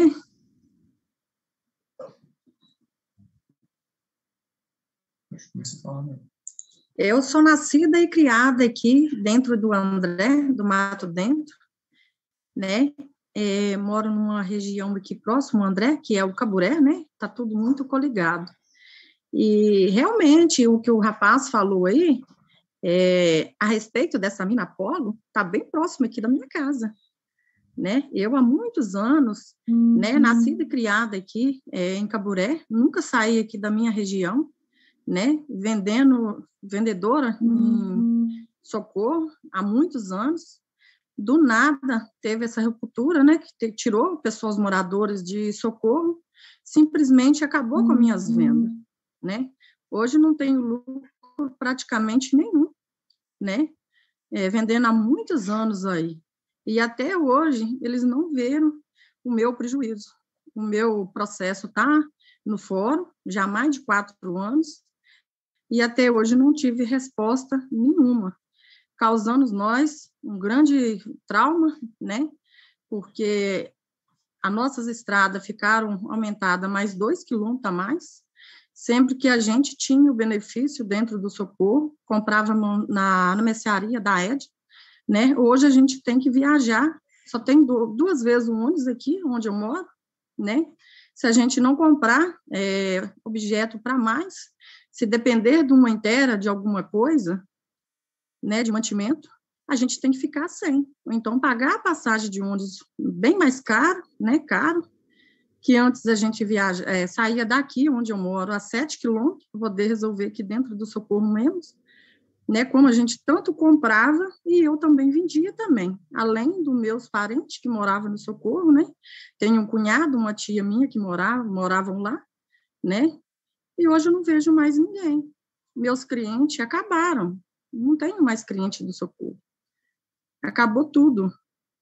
Eu sou nascida e criada aqui dentro do André, do Mato Dentro, né? Moro numa região aqui próximo ao André, que é o Caburé, né? Tá tudo muito coligado. E realmente o que o rapaz falou aí, a respeito dessa mina Apolo, tá bem próximo aqui da minha casa, né? Eu há muitos anos, né? Nascida e criada aqui em Caburé, nunca saí aqui da minha região, né? Vendedora em Socorro há muitos anos. Do nada teve essa ruptura, né, que tirou pessoas moradoras de Socorro, simplesmente acabou com as minhas vendas, né? Hoje não tenho lucro praticamente nenhum, né? Vendendo há muitos anos aí. E até hoje eles não viram o meu prejuízo. O meu processo está no fórum já há mais de 4 anos e até hoje não tive resposta nenhuma, causando nós um grande trauma, né? Porque as nossas estradas ficaram aumentadas mais 2 quilômetros a mais, Sempre que a gente tinha o benefício dentro do socorro, comprava na mercearia da ED, né? Hoje a gente tem que viajar, só tem 2 vezes o ônibus aqui, onde eu moro, né? Se a gente não comprar objeto para mais, se depender de uma inteira, de alguma coisa, né, de mantimento, a gente tem que ficar sem. Ou então pagar a passagem de ônibus bem mais caro, né, caro, que antes a gente saía daqui, onde eu moro, a 7 quilômetros, para poder resolver aqui dentro do socorro mesmo, né, como a gente tanto comprava, e eu também vendia também, além dos meus parentes que moravam no socorro, né, tenho um cunhado, uma tia minha que moravam lá, né, e hoje eu não vejo mais ninguém. Meus clientes acabaram, não tenho mais cliente do socorro. Acabou tudo.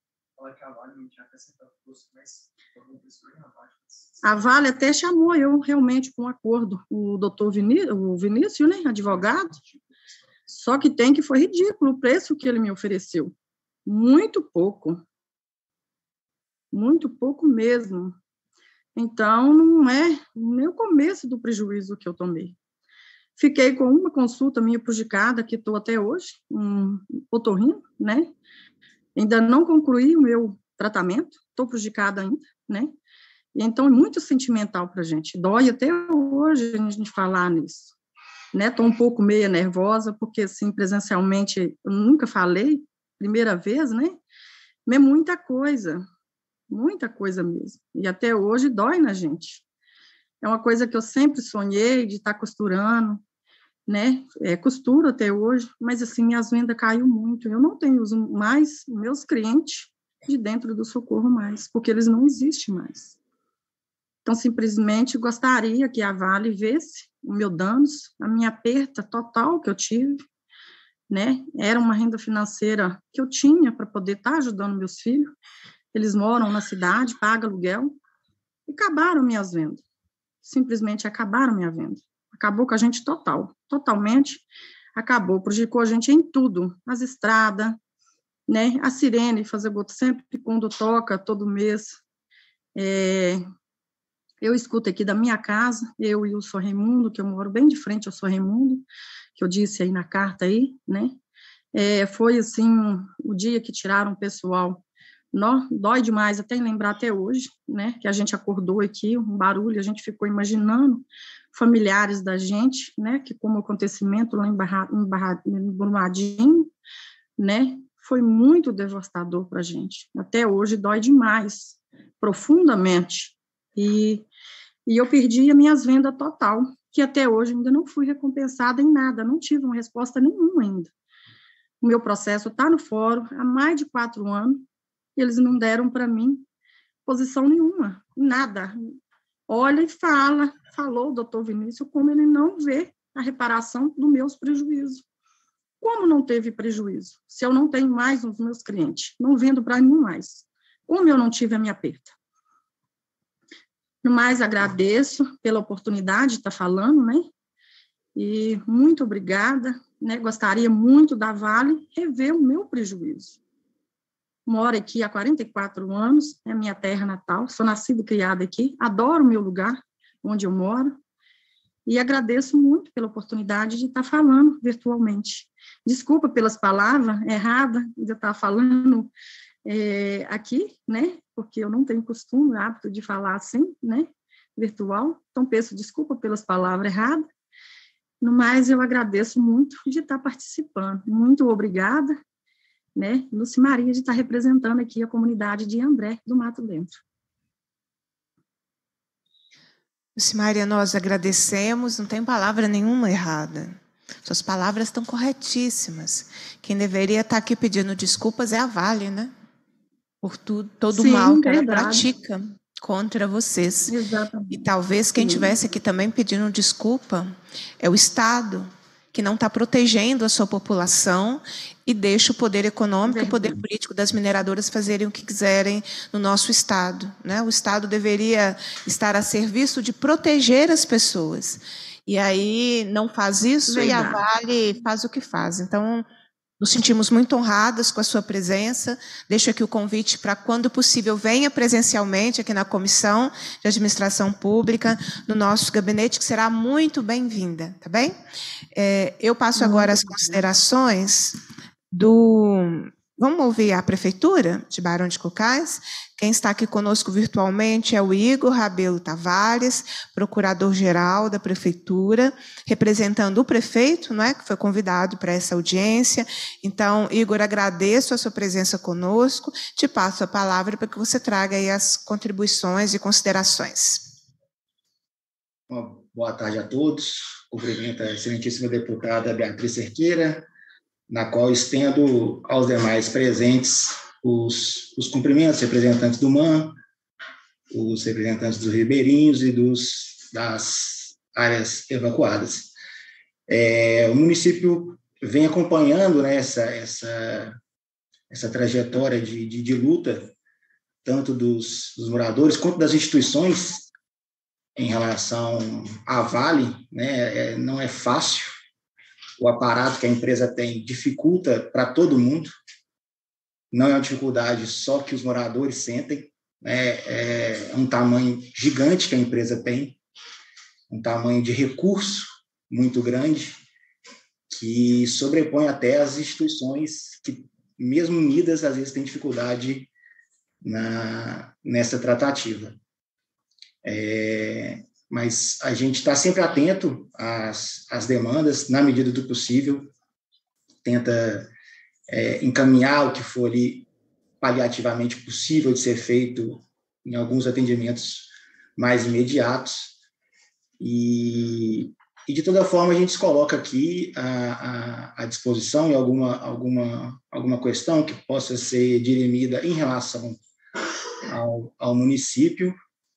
A Vale até chamou eu realmente com um acordo, o doutor Vinícius, né, advogado, só que foi ridículo o preço que ele me ofereceu. Muito pouco mesmo. Então, não é nem o começo do prejuízo que eu tomei. Fiquei com uma consulta minha prejudicada, que estou até hoje, um otorrino, né? Ainda não concluí o meu tratamento, estou prejudicada ainda, né? E então, é muito sentimental para a gente. Dói até hoje a gente falar nisso. Estou um pouco meio nervosa, porque, assim, presencialmente, eu nunca falei, primeira vez, né? Mas é muita coisa mesmo. E até hoje dói na gente. É uma coisa que eu sempre sonhei de estar costurando, né? Costuro até hoje, mas, assim, minhas vendas caiu muito. Eu não tenho mais meus clientes de dentro do socorro mais, porque eles não existem mais. Então, simplesmente, gostaria que a Vale visse o meu danos, a minha perda total que eu tive, né? Era uma renda financeira que eu tinha para poder estar ajudando meus filhos. Eles moram na cidade, pagam aluguel, e acabaram minhas vendas. Simplesmente acabaram minha venda. Acabou com a gente totalmente acabou, prejudicou a gente em tudo, as estradas, né? A Sirene fazer gota sempre quando toca, todo mês. Eu escuto aqui da minha casa, eu e o Sr. Raimundo, que eu moro bem de frente ao Sr. Raimundo, que eu disse aí na carta aí, né? Foi, assim, o dia que tiraram o pessoal. Dói demais, até lembrar até hoje, né? Que a gente acordou aqui, um barulho, a gente ficou imaginando familiares da gente, né? Que como acontecimento lá em Brumadinho, né? Foi muito devastador para a gente. Até hoje dói demais, profundamente. E eu perdi as minhas vendas total, que até hoje ainda não fui recompensada em nada, não tive uma resposta nenhuma ainda. O meu processo está no fórum há mais de 4 anos, e eles não deram para mim posição nenhuma, nada. Olha e falou o doutor Vinícius, como ele não vê a reparação dos meus prejuízos. Como não teve prejuízo? Se eu não tenho mais os meus clientes, não vendo para nenhum mais. Como eu não tive a minha perda? No mais, agradeço pela oportunidade de estar falando, né? E muito obrigada, né? Gostaria muito da Vale rever o meu prejuízo. Moro aqui há 44 anos, é minha terra natal, sou nascida e criada aqui, adoro o meu lugar, onde eu moro, e agradeço muito pela oportunidade de estar falando virtualmente. Desculpa pelas palavras erradas de estar falando aqui, né, porque eu não tenho costume, hábito de falar assim, né, virtual, então peço desculpa pelas palavras erradas, no mais eu agradeço muito de estar participando, muito obrigada, né, Lucimaria, de estar representando aqui a comunidade de André do Mato Dentro. Lucimaria, nós agradecemos, não tem palavra nenhuma errada. Suas palavras estão corretíssimas. Quem deveria estar aqui pedindo desculpas é a Vale, né? Por todo o mal que ela pratica contra vocês. Exatamente. E talvez quem estivesse aqui também pedindo desculpa é o Estado, que não está protegendo a sua população e deixa o poder econômico e o poder político das mineradoras fazerem o que quiserem no nosso Estado, né? O Estado deveria estar a serviço de proteger as pessoas. E aí não faz isso. Verdade. E a Vale faz o que faz. Então, Nos sentimos muito honradas com a sua presença. Deixo aqui o convite para, quando possível, venha presencialmente aqui na Comissão de Administração Pública, no nosso gabinete, que será muito bem-vinda, tá bem? Eu passo agora as considerações do... Vamos ouvir a Prefeitura de Barão de Cocais. Quem está aqui conosco virtualmente é o Igor Rabelo Tavares, procurador-geral da Prefeitura, representando o prefeito, não é, que foi convidado para essa audiência. Então, Igor, agradeço a sua presença conosco. Te passo a palavra para que você traga aí as contribuições e considerações. Boa tarde a todos. Cumprimento a excelentíssima deputada Beatriz Cerqueira, na qual estendo aos demais presentes os cumprimentos, representantes do MAN, os representantes dos ribeirinhos e das áreas evacuadas. O município vem acompanhando, né, essa trajetória de luta, tanto dos moradores quanto das instituições em relação à Vale, né, não é fácil. O aparato que a empresa tem dificulta para todo mundo, não é uma dificuldade só que os moradores sentem, né? É um tamanho gigante que a empresa tem, um tamanho de recurso muito grande, que sobrepõe até as instituições que, mesmo unidas, às vezes têm dificuldade nessa tratativa. Mas a gente está sempre atento às demandas, na medida do possível, tenta encaminhar o que for ali paliativamente possível de ser feito em alguns atendimentos mais imediatos. E de toda forma, a gente se coloca aqui à disposição em alguma questão que possa ser dirimida em relação ao município.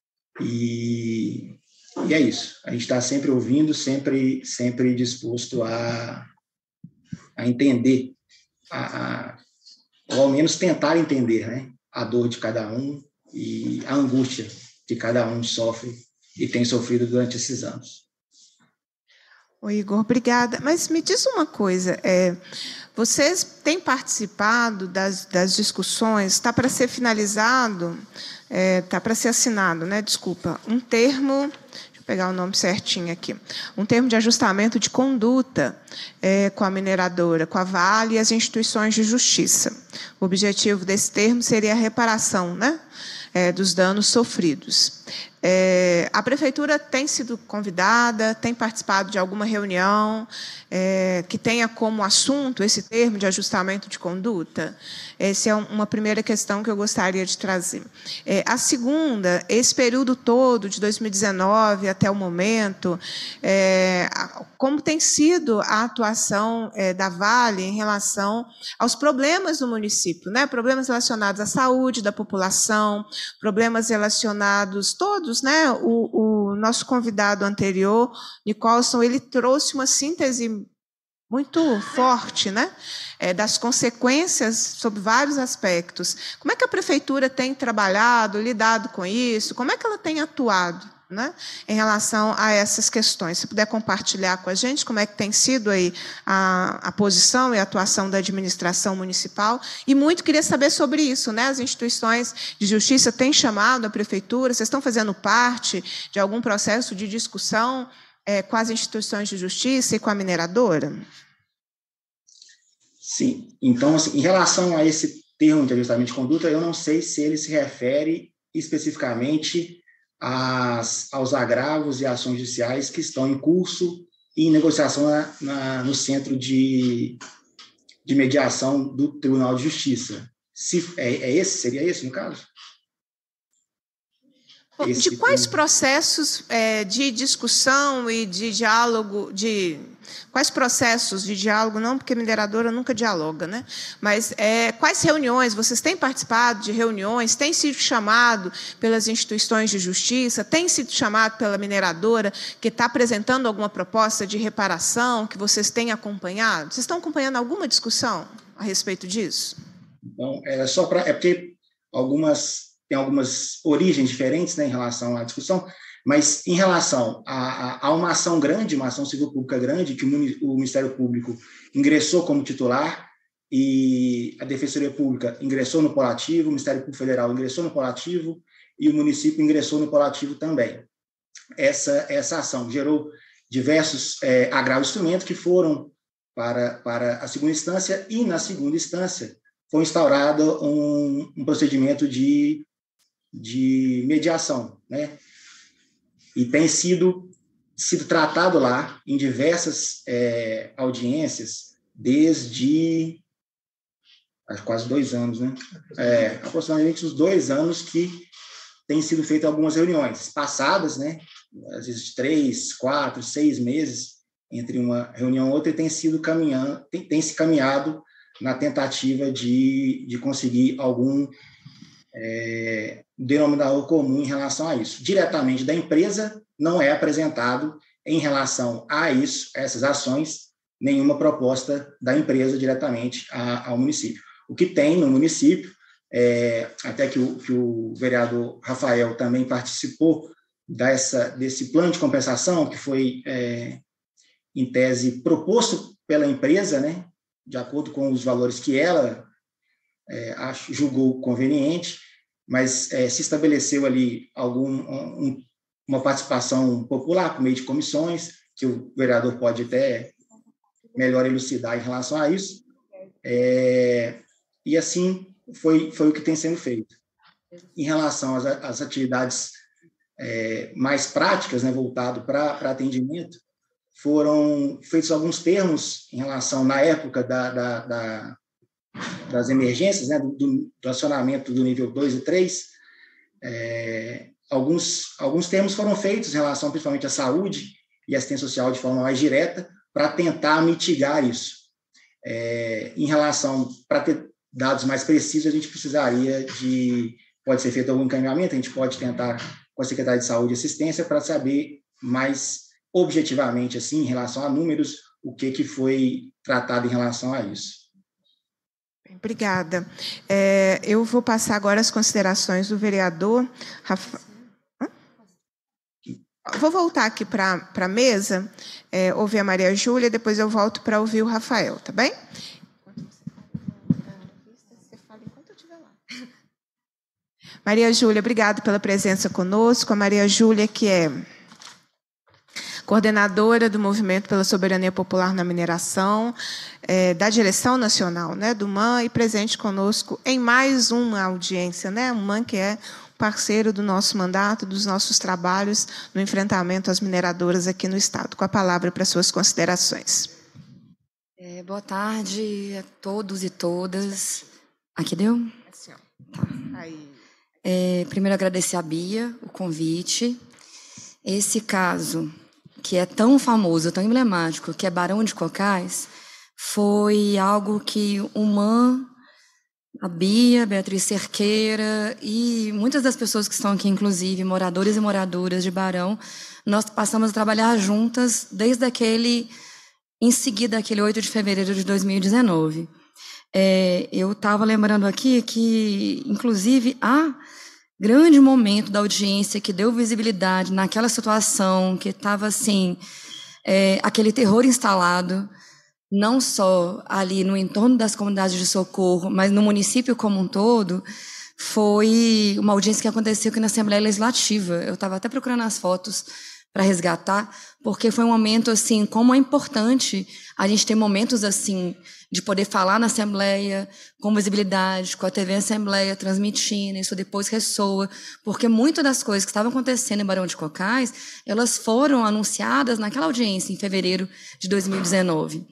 E é isso. A gente está sempre ouvindo, sempre disposto a entender, ou ao menos tentar entender, né, a dor de cada um e a angústia que cada um sofre e tem sofrido durante esses anos. Oi, Igor, obrigada. Mas me diz uma coisa, vocês têm participado das discussões, está para ser finalizado, está para ser assinado, né? Desculpa, um termo, deixa eu pegar o nome certinho aqui, um termo de ajustamento de conduta com a mineradora, com a Vale e as instituições de justiça. O objetivo desse termo seria a reparação, né, dos danos sofridos. A Prefeitura tem sido convidada, tem participado de alguma reunião que tenha como assunto esse termo de ajustamento de conduta? Essa é uma primeira questão que eu gostaria de trazer. A segunda, esse período todo, de 2019 até o momento, como tem sido a atuação da Vale em relação aos problemas do município, né? Problemas relacionados à saúde da população, problemas relacionados todos, né? O nosso convidado anterior, Nicolson, ele trouxe uma síntese muito forte, né, das consequências sobre vários aspectos. Como é que a Prefeitura tem trabalhado, lidado com isso? Como é que ela tem atuado, né, em relação a essas questões? Se puder compartilhar com a gente como é que tem sido aí a posição e a atuação da administração municipal. E muito queria saber sobre isso, né? As instituições de justiça têm chamado a Prefeitura, vocês estão fazendo parte de algum processo de discussão com as instituições de justiça e com a mineradora? Sim. Então, assim, em relação a esse termo de ajustamento de conduta, eu não sei se ele se refere especificamente aos agravos e ações judiciais que estão em curso e em negociação no Centro de Mediação do Tribunal de Justiça. Seria esse, no caso? De quais processos de discussão e de diálogo, quais processos de diálogo, não porque a mineradora nunca dialoga, né? Mas quais reuniões, vocês têm participado de reuniões, têm sido chamado pelas instituições de justiça, têm sido chamado pela mineradora, que está apresentando alguma proposta de reparação, que vocês têm acompanhado? Vocês estão acompanhando alguma discussão a respeito disso? Então, porque tem algumas origens diferentes, né, em relação à discussão, mas em relação a uma ação grande, uma ação civil pública grande, que o Ministério Público ingressou como titular, e a Defensoria Pública ingressou no polo ativo, o Ministério Público Federal ingressou no polo ativo e o município ingressou no polo ativo também. Essa ação gerou diversos agravos de instrumento que foram para a segunda instância, e na segunda instância foi instaurado um procedimento de mediação, né? E tem sido tratado lá em diversas audiências desde quase 2 anos, né? Aproximadamente uns 2 anos que tem sido feito algumas reuniões passadas, né? Às vezes 3, 4, 6 meses entre uma reunião e outra, e tem se caminhado na tentativa de conseguir algum denominador comum em relação a isso. Diretamente da empresa, não é apresentado em relação a essas ações, nenhuma proposta da empresa diretamente ao município. O que tem no município, até que o vereador Rafael também participou desse plano de compensação, que foi, em tese, proposto pela empresa, né, de acordo com os valores que ela julgou conveniente, mas se estabeleceu ali uma participação popular por meio de comissões, que o vereador pode até melhor elucidar em relação a isso, e assim foi o que tem sendo feito. Em relação às atividades mais práticas, né, voltado para atendimento, foram feitos alguns termos em relação, na época das emergências, né, do acionamento do nível 2 e 3, alguns termos foram feitos em relação principalmente à saúde e assistência social de forma mais direta, para tentar mitigar isso. Em relação, para ter dados mais precisos, a gente precisaria pode ser feito algum encaminhamento, a gente pode tentar com a Secretaria de Saúde e Assistência para saber mais objetivamente, assim, em relação a números, o que foi tratado em relação a isso. Obrigada. Eu vou passar agora as considerações do vereador Rafael. Vou voltar aqui para a mesa, ouvir a Maria Júlia, depois eu volto para ouvir o Rafael, tá bem? Maria Júlia, obrigada pela presença conosco. A Maria Júlia, que é coordenadora do Movimento pela Soberania Popular na Mineração, da Direção Nacional, né, do MAN, e presente conosco em mais uma audiência, né? O MAN, que é parceiro do nosso mandato, dos nossos trabalhos no enfrentamento às mineradoras aqui no Estado. Com a palavra para suas considerações. Boa tarde a todos e todas. Aqui deu? Tá. Primeiro, agradecer a Bia o convite. Esse caso, que é tão famoso, tão emblemático, que é Barão de Cocais, foi algo que o MAN, a Bia, Beatriz Cerqueira e muitas das pessoas que estão aqui, inclusive moradores e moradoras de Barão, nós passamos a trabalhar juntas desde em seguida, aquele 8 de fevereiro de 2019. Eu estava lembrando aqui que, inclusive, há grande momento da audiência que deu visibilidade naquela situação que estava assim, aquele terror instalado, não só ali no entorno das comunidades de socorro, mas no município como um todo, foi uma audiência que aconteceu aqui na Assembleia Legislativa. Eu estava até procurando as fotos para resgatar, porque foi um momento assim, como é importante a gente ter momentos assim de poder falar na Assembleia com visibilidade, com a TV Assembleia transmitindo, isso depois ressoa, porque muitas das coisas que estavam acontecendo em Barão de Cocais, elas foram anunciadas naquela audiência em fevereiro de 2019.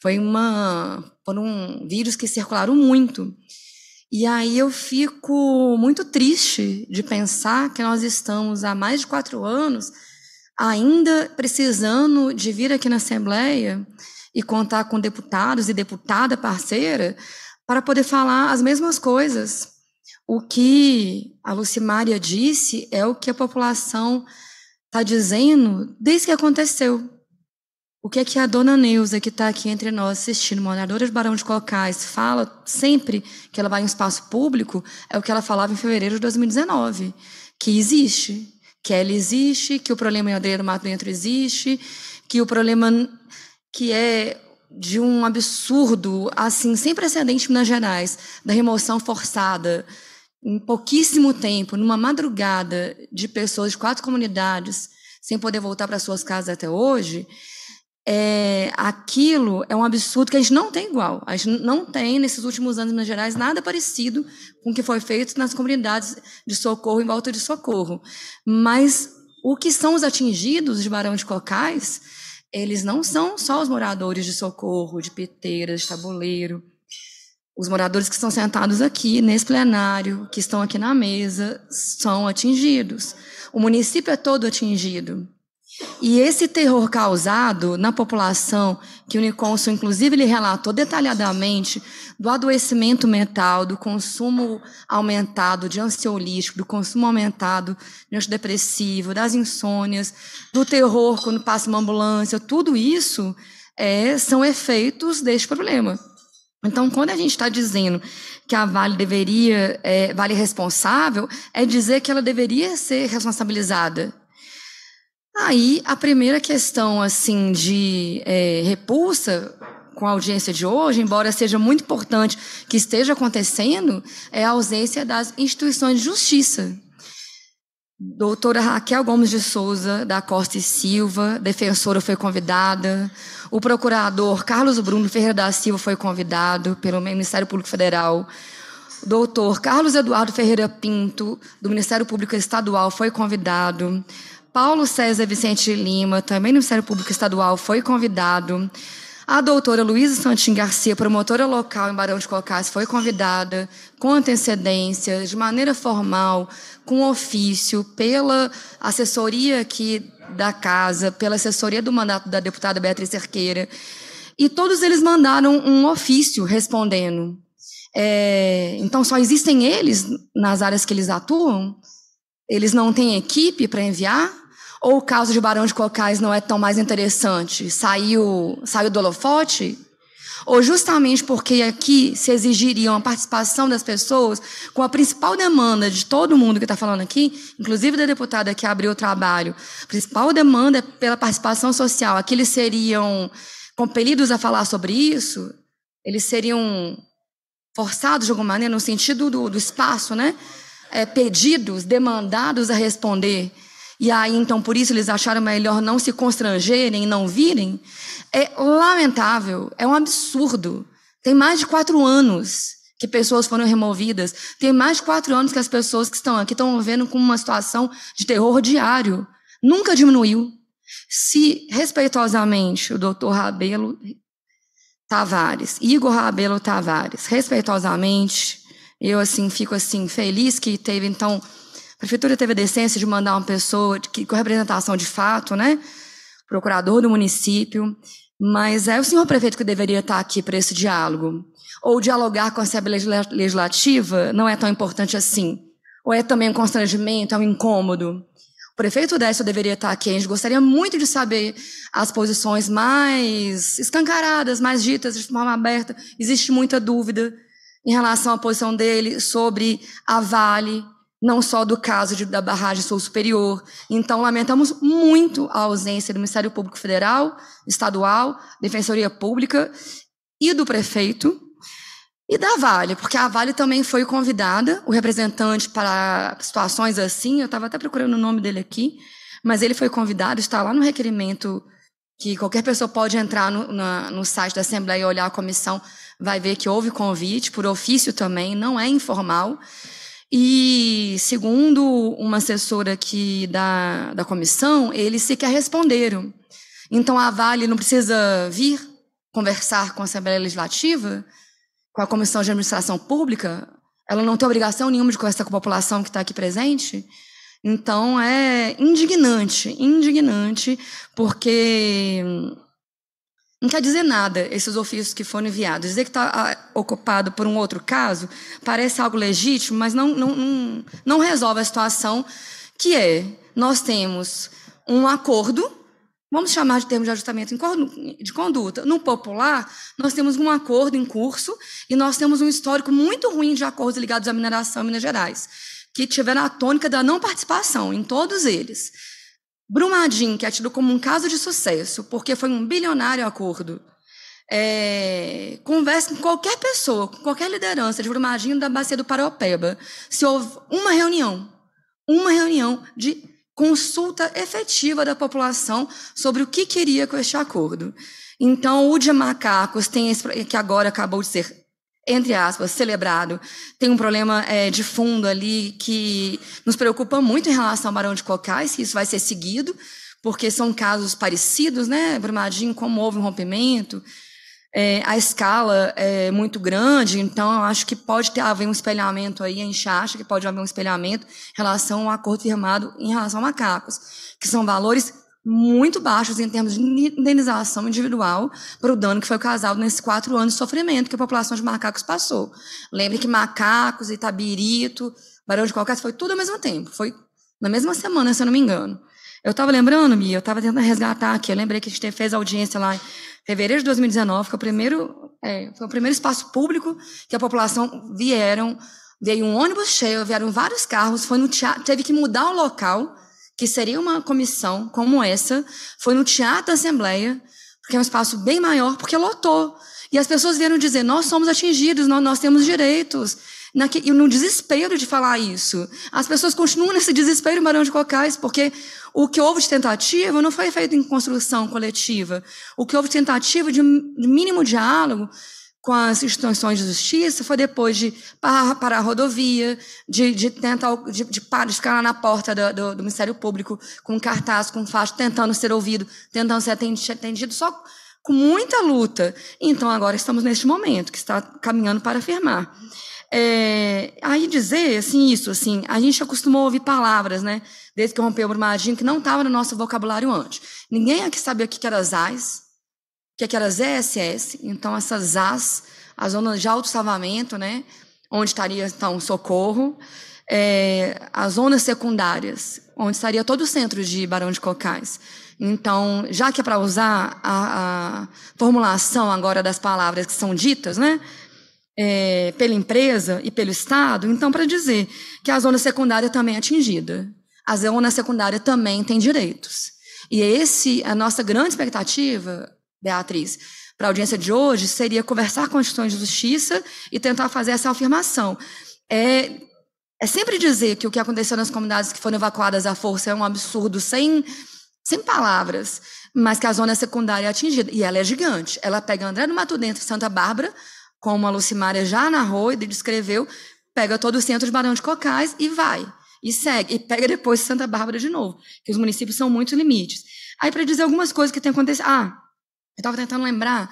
Foram vídeos que circularam muito. E aí eu fico muito triste de pensar que nós estamos há mais de 4 anos ainda precisando de vir aqui na Assembleia e contar com deputados e deputada parceira para poder falar as mesmas coisas. O que a Lucimária disse é o que a população está dizendo desde que aconteceu. O que é que a dona Neuza, que está aqui entre nós assistindo, moradora de Barão de Cocais, fala sempre que ela vai em um espaço público, é o que ela falava em fevereiro de 2019, que existe, que ela existe, que o problema em Aldeia do Mato Dentro existe, que o problema que é de um absurdo, assim, sem precedente em Minas Gerais, da remoção forçada, em pouquíssimo tempo, numa madrugada, de pessoas de 4 comunidades, sem poder voltar para suas casas até hoje, aquilo é um absurdo que a gente não tem igual. A gente não tem, nesses últimos anos em Minas Gerais, nada parecido com o que foi feito nas comunidades de Socorro, em volta de Socorro. Mas o que são os atingidos de Barão de Cocais, eles não são só os moradores de Socorro, de Piteiras, de Tabuleiro. Os moradores que estão sentados aqui, nesse plenário, que estão aqui na mesa, são atingidos. O município é todo atingido. E esse terror causado na população, que o Nicôncio, inclusive, ele relatou detalhadamente do adoecimento mental, do consumo aumentado de ansiolítico, do consumo aumentado de antidepressivo, das insônias, do terror quando passa uma ambulância, tudo isso são efeitos deste problema. Então, quando a gente está dizendo que a Vale deveria, Vale responsável, é dizer que ela deveria ser responsabilizada. Aí, a primeira questão, assim, de repulsa com a audiência de hoje, embora seja muito importante que esteja acontecendo, é a ausência das instituições de justiça. Doutora Raquel Gomes de Souza, da Costa e Silva, defensora, foi convidada. O procurador Carlos Bruno Ferreira da Silva foi convidado pelo Ministério Público Federal. O doutor Carlos Eduardo Ferreira Pinto, do Ministério Público Estadual, foi convidado. Paulo César Vicente Lima, também do Ministério Público Estadual, foi convidado. A doutora Luísa Santin Garcia, promotora local em Barão de Cocais, foi convidada com antecedência, de maneira formal, com ofício, pela assessoria aqui da casa, pela assessoria do mandato da deputada Beatriz Cerqueira, e todos eles mandaram um ofício respondendo. Então, só existem eles nas áreas que eles atuam? Eles não têm equipe para enviar? Ou o caso de Barão de Cocais não é tão mais interessante? Saiu do holofote? Ou justamente porque aqui se exigiria uma participação das pessoas, com a principal demanda de todo mundo que está falando aqui, inclusive da deputada que abriu o trabalho, a principal demanda é pela participação social. Aqui eles seriam compelidos a falar sobre isso? Eles seriam forçados de alguma maneira, no sentido do espaço, né? Pedidos, demandados a responder. E aí, então, por isso, eles acharam melhor não se constrangerem e não virem. É lamentável, é um absurdo. Tem mais de 4 anos que pessoas foram removidas. Tem mais de 4 anos que as pessoas que estão aqui estão vivendo com uma situação de terror diário. Nunca diminuiu. Se, respeitosamente, o doutor Rabelo Tavares, Igor Rabelo Tavares, respeitosamente, eu, assim, fico, assim, feliz que teve, então... A prefeitura teve a decência de mandar uma pessoa com representação de fato, né? Procurador do município, mas é o senhor prefeito que deveria estar aqui para esse diálogo. Ou dialogar com a Assembleia Legislativa não é tão importante assim. Ou é também um constrangimento, é um incômodo. O prefeito Décio deveria estar aqui. A gente gostaria muito de saber as posições mais escancaradas, mais ditas de forma aberta. Existe muita dúvida em relação à posição dele sobre a Vale, não só do caso da barragem Sul Superior. Então, lamentamos muito a ausência do Ministério Público Federal, Estadual, Defensoria Pública e do prefeito e da Vale, porque a Vale também foi convidada, o representante para situações assim, eu estava até procurando o nome dele aqui, mas ele foi convidado, está lá no requerimento que qualquer pessoa pode entrar no site da Assembleia e olhar a comissão, vai ver que houve convite, por ofício também, não é informal. E, segundo uma assessora aqui da comissão, eles sequer responderam. Então, a Vale não precisa vir conversar com a Assembleia Legislativa, com a Comissão de Administração Pública? Ela não tem obrigação nenhuma de conversar com a população que está aqui presente? Então, é indignante, porque não quer dizer nada esses ofícios que foram enviados. Dizer que está ocupado por um outro caso parece algo legítimo, mas não resolve a situação, que nós temos um acordo, vamos chamar de termo de ajustamento de conduta. No popular, nós temos um acordo em curso e nós temos um histórico muito ruim de acordos ligados à mineração em Minas Gerais, que tiveram a tônica da não participação em todos eles. Brumadinho, que é tido como um caso de sucesso, porque foi um bilionário acordo. Converse com qualquer pessoa, com qualquer liderança de Brumadinho, da Bacia do Paraopeba, se houve uma reunião de consulta efetiva da população sobre o que queria com este acordo. Então, o de macacos, que agora acabou de ser, entre aspas, celebrado, tem um problema de fundo ali que nos preocupa muito em relação ao Barão de Cocais, que isso vai ser seguido, porque são casos parecidos, né? Brumadinho, como houve um rompimento, a escala é muito grande, então eu acho que pode haver um espelhamento aí, a gente acha que pode haver um espelhamento em relação ao acordo firmado em relação a macacos, que são valores muito baixos em termos de indenização individual para o dano que foi causado nesses 4 anos de sofrimento que a população de macacos passou. Lembre que macacos, Itabirito, Barão de Cocais, foi tudo ao mesmo tempo, foi na mesma semana, se eu não me engano. Eu estava lembrando, Mia, eu estava tentando resgatar aqui, eu lembrei que a gente fez audiência lá em fevereiro de 2019, que foi o primeiro espaço público que a população veio um ônibus cheio, vieram vários carros, foi no teatro, teve que mudar o local, que seria uma comissão como essa, foi no Teatro da Assembleia, porque é um espaço bem maior, porque lotou. E as pessoas vieram dizer, nós somos atingidos, nós temos direitos. E no desespero de falar isso, as pessoas continuam nesse desespero em Barão de Cocais, porque o que houve de tentativa não foi feito em construção coletiva. O que houve de tentativa de mínimo diálogo com as instituições de justiça foi depois de parar a rodovia, de tentar de ficar lá na porta do Ministério Público com cartaz, com faixa, tentando ser ouvido, tentando ser atendido, só com muita luta. Então, agora estamos neste momento, que está caminhando para firmar. Aí dizer, assim, a gente acostumou a ouvir palavras, né, desde que rompeu o Brumadinho, que não estava no nosso vocabulário antes. Ninguém aqui sabia o que era ZAS, o que era ZSS, então essas ZAS, as zonas de autossalvamento, né, onde estaria, então, socorro, as zonas secundárias, onde estaria todo o centro de Barão de Cocais. Então, já que é para usar a formulação agora das palavras que são ditas, né, pela empresa e pelo Estado, então, para dizer que a zona secundária também é atingida. A zona secundária também tem direitos. E a nossa grande expectativa, Beatriz, para a audiência de hoje, seria conversar com as instituições de justiça e tentar fazer essa afirmação. É sempre dizer que o que aconteceu nas comunidades que foram evacuadas à força é um absurdo sem palavras, mas que a zona secundária é atingida. E ela é gigante. Ela pega André do Mato Dentro e Santa Bárbara, como a Lucimária já narrou e descreveu, pega todo o centro de Barão de Cocais e vai, e segue, e pega depois Santa Bárbara de novo, que os municípios são muitos limites. Aí, para dizer algumas coisas que têm acontecido... eu estava tentando lembrar,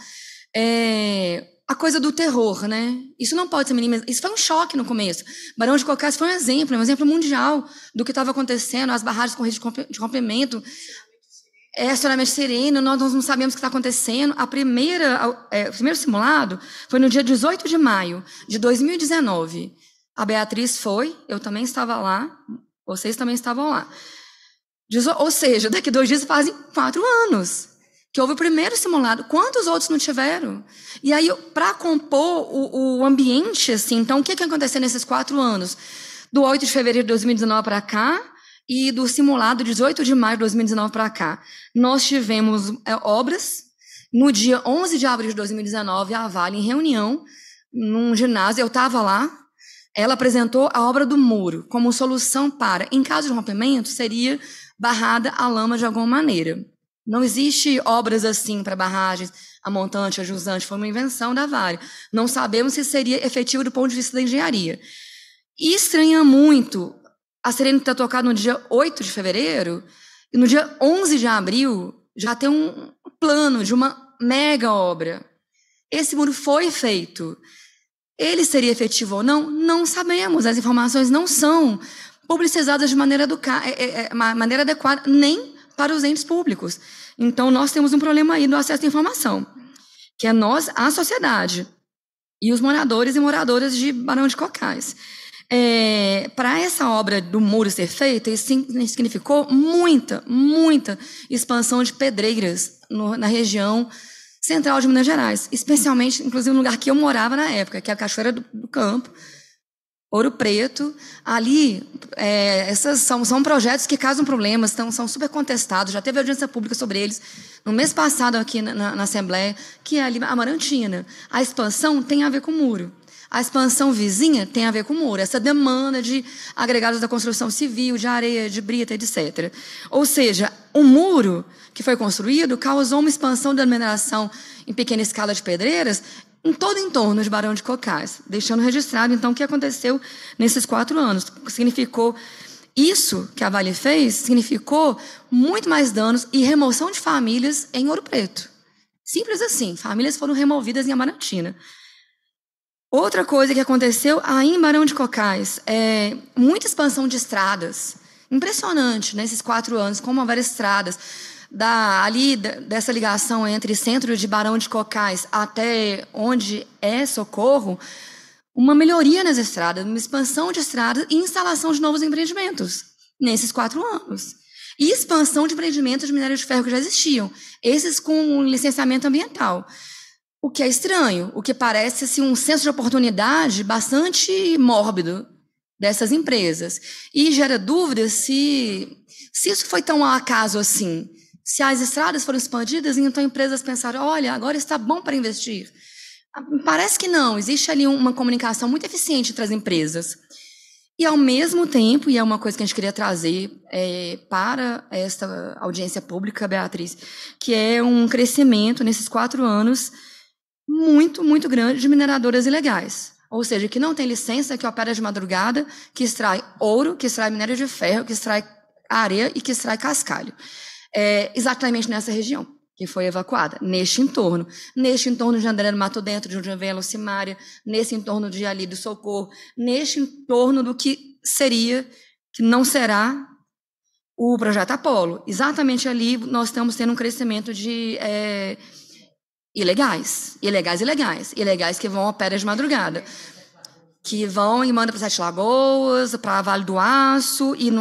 a coisa do terror, né? Isso não pode ser minimizado. Isso foi um choque no começo. Barão de Cocais foi um exemplo mundial do que estava acontecendo, as barragens com risco de rompimento, acionamento sereno, nós não sabemos o que está acontecendo. O primeiro simulado foi no dia 18 de maio de 2019. A Beatriz foi, eu também estava lá, vocês também estavam lá. Ou seja, daqui 2 dias fazem 4 anos que houve o primeiro simulado. Quantos outros não tiveram? E aí, para compor o ambiente, assim, então, o que aconteceu nesses 4 anos? Do 8 de fevereiro de 2019 para cá, e do simulado 18 de maio de 2019 para cá. Nós tivemos obras. No dia 11 de abril de 2019, a Vale, em reunião, num ginásio, eu estava lá, ela apresentou a obra do muro como solução para, em caso de rompimento, seria barrada a lama de alguma maneira. Não existe obras assim para barragens, a montante, a jusante, foi uma invenção da Vale. Não sabemos se seria efetivo do ponto de vista da engenharia. E estranha muito a Serena ter tocado no dia 8 de fevereiro, e no dia 11 de abril já tem um plano de uma mega obra. Esse muro foi feito. Ele seria efetivo ou não? Não sabemos. As informações não são publicizadas de maneira adequada, nem para os entes públicos. Então, nós temos um problema aí do acesso à informação, que é nós, a sociedade, e os moradores e moradoras de Barão de Cocais. Para essa obra do muro ser feita, isso significou muita expansão de pedreiras na região central de Minas Gerais, especialmente, inclusive, no lugar que eu morava na época, que é a Cachoeira do Campo, Ouro Preto, ali, esses são projetos que causam problemas, são super contestados, já teve audiência pública sobre eles no mês passado aqui na Assembleia, que é ali a Amarantina. A expansão tem a ver com o muro. A expansão vizinha tem a ver com o muro, essa demanda de agregados da construção civil, de areia, de brita, etc. Ou seja, o muro que foi construído causou uma expansão da mineração em pequena escala de pedreiras em todo o entorno de Barão de Cocais, deixando registrado, então, o que aconteceu nesses 4 anos. Significou isso que a Vale fez, significou muito mais danos e remoção de famílias em Ouro Preto. Simples assim, famílias foram removidas em Amarantina. Outra coisa que aconteceu aí em Barão de Cocais é muita expansão de estradas. Impressionante, nesses 4 anos, como houver estradas. Dessa ligação entre centro de Barão de Cocais até onde é Socorro, uma melhoria nas estradas, uma expansão de estradas e instalação de novos empreendimentos nesses 4 anos. E expansão de empreendimentos de minério de ferro que já existiam, esses com licenciamento ambiental. O que é estranho, o que parece assim, um senso de oportunidade bastante mórbido dessas empresas. E gera dúvidas se isso foi tão ao acaso assim. Se as estradas foram expandidas, então empresas pensaram, olha, agora está bom para investir. Parece que não, existe ali uma comunicação muito eficiente entre as empresas. E, ao mesmo tempo, e é uma coisa que a gente queria trazer para esta audiência pública, Beatriz, que é um crescimento nesses 4 anos muito, muito grande de mineradoras ilegais. Ou seja, que não tem licença, que opera de madrugada, que extrai ouro, que extrai minério de ferro, que extrai areia e que extrai cascalho. Exatamente nessa região que foi evacuada, neste entorno de André do Mato Dentro, de onde vem a Lucimária, nesse entorno de ali do Socorro, neste entorno do que seria, que não será o projeto Apolo. Exatamente ali nós estamos tendo um crescimento de ilegais que vão a pé de madrugada, que vão e mandam para 7 Lagoas, para Vale do Aço, e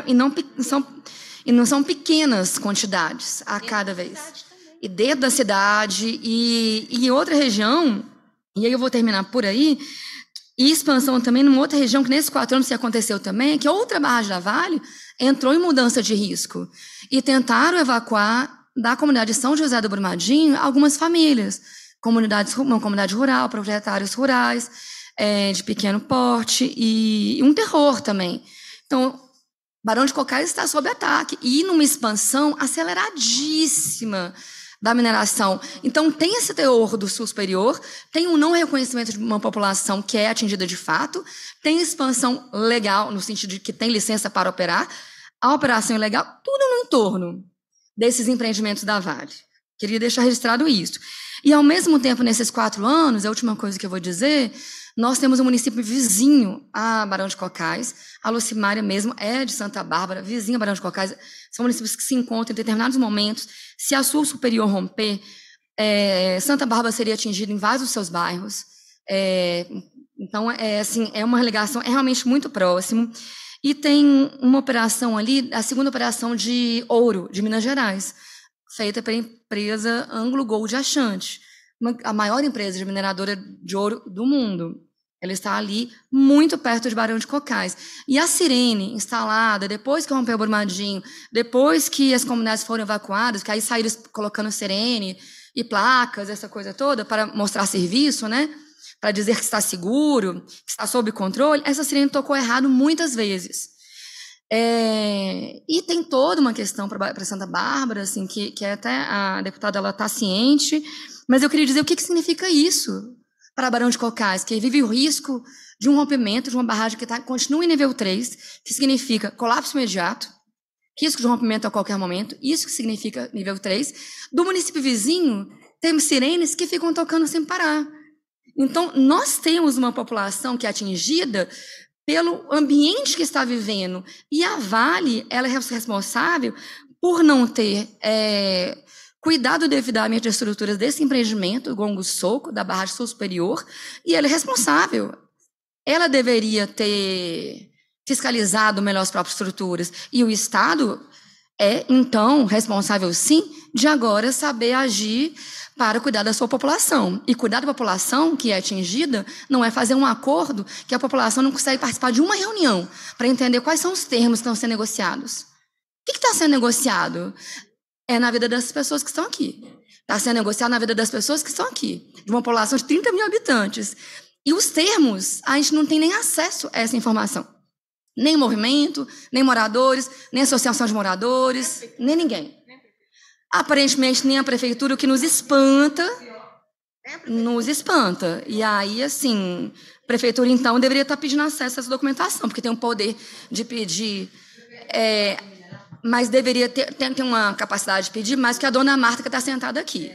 não são pequenas quantidades a cada vez. E dentro da cidade, e em outra região, e aí eu vou terminar por aí, e expansão também numa outra região, que nesses 4 anos que aconteceu também, que outra barragem da Vale entrou em mudança de risco. E tentaram evacuar da comunidade de São José do Brumadinho algumas famílias, uma comunidade rural, proprietários rurais, de pequeno porte, e um terror também. Então, Barão de Cocais está sob ataque e numa expansão aceleradíssima da mineração. Então, tem esse teor do sul superior, tem um não reconhecimento de uma população que é atingida de fato, tem expansão legal, no sentido de que tem licença para operar, a operação ilegal, tudo no entorno desses empreendimentos da Vale. Queria deixar registrado isso. E, ao mesmo tempo, nesses 4 anos, a última coisa que eu vou dizer, nós temos um município vizinho a Barão de Cocais, a Lucimária mesmo é de Santa Bárbara, vizinha a Barão de Cocais, são municípios que se encontram em determinados momentos. Se a sul superior romper, Santa Bárbara seria atingida em vários dos seus bairros. Então, é uma ligação, é realmente muito próximo. E tem uma operação ali, a segunda operação de ouro de Minas Gerais, feita pela empresa Anglo Gold Achante, a maior empresa de mineradora de ouro do mundo. Ela está ali, muito perto de Barão de Cocais. E a sirene instalada, depois que rompeu o Brumadinho, depois que as comunidades foram evacuadas, que aí saíram colocando sirene e placas, essa coisa toda, para mostrar serviço, né? Para dizer que está seguro, que está sob controle, essa sirene tocou errado muitas vezes. E tem toda uma questão para Santa Bárbara, assim, que até a deputada está ciente, mas eu queria dizer o que significa isso para Barão de Cocais, que vive o risco de um rompimento de uma barragem que continua em nível 3, que significa colapso imediato, risco de rompimento a qualquer momento, isso que significa nível 3. Do município vizinho, temos sirenes que ficam tocando sem parar. Então, nós temos uma população que é atingida pelo ambiente que está vivendo, e a Vale, ela é responsável por não ter cuidado devidamente das estruturas desse empreendimento, Gongo Soco, da barragem sul superior, e ela é responsável. Ela deveria ter fiscalizado melhor as próprias estruturas, e o Estado é, então, responsável, sim, de agora saber agir para cuidar da sua população. E cuidar da população que é atingida não é fazer um acordo que a população não consegue participar de uma reunião para entender quais são os termos que estão sendo negociados. O que está sendo negociado? É na vida das pessoas que estão aqui. Está sendo negociado na vida das pessoas que estão aqui, de uma população de 30 mil habitantes. E os termos, a gente não tem nem acesso a essa informação. Nem movimento, nem moradores, nem associação de moradores, nem ninguém. Aparentemente, nem a prefeitura, o que nos espanta. E aí, assim, a prefeitura, então, deveria estar pedindo acesso a essa documentação, porque tem o poder de pedir, mas deveria ter uma capacidade de pedir mais que a dona Marta, que está sentada aqui.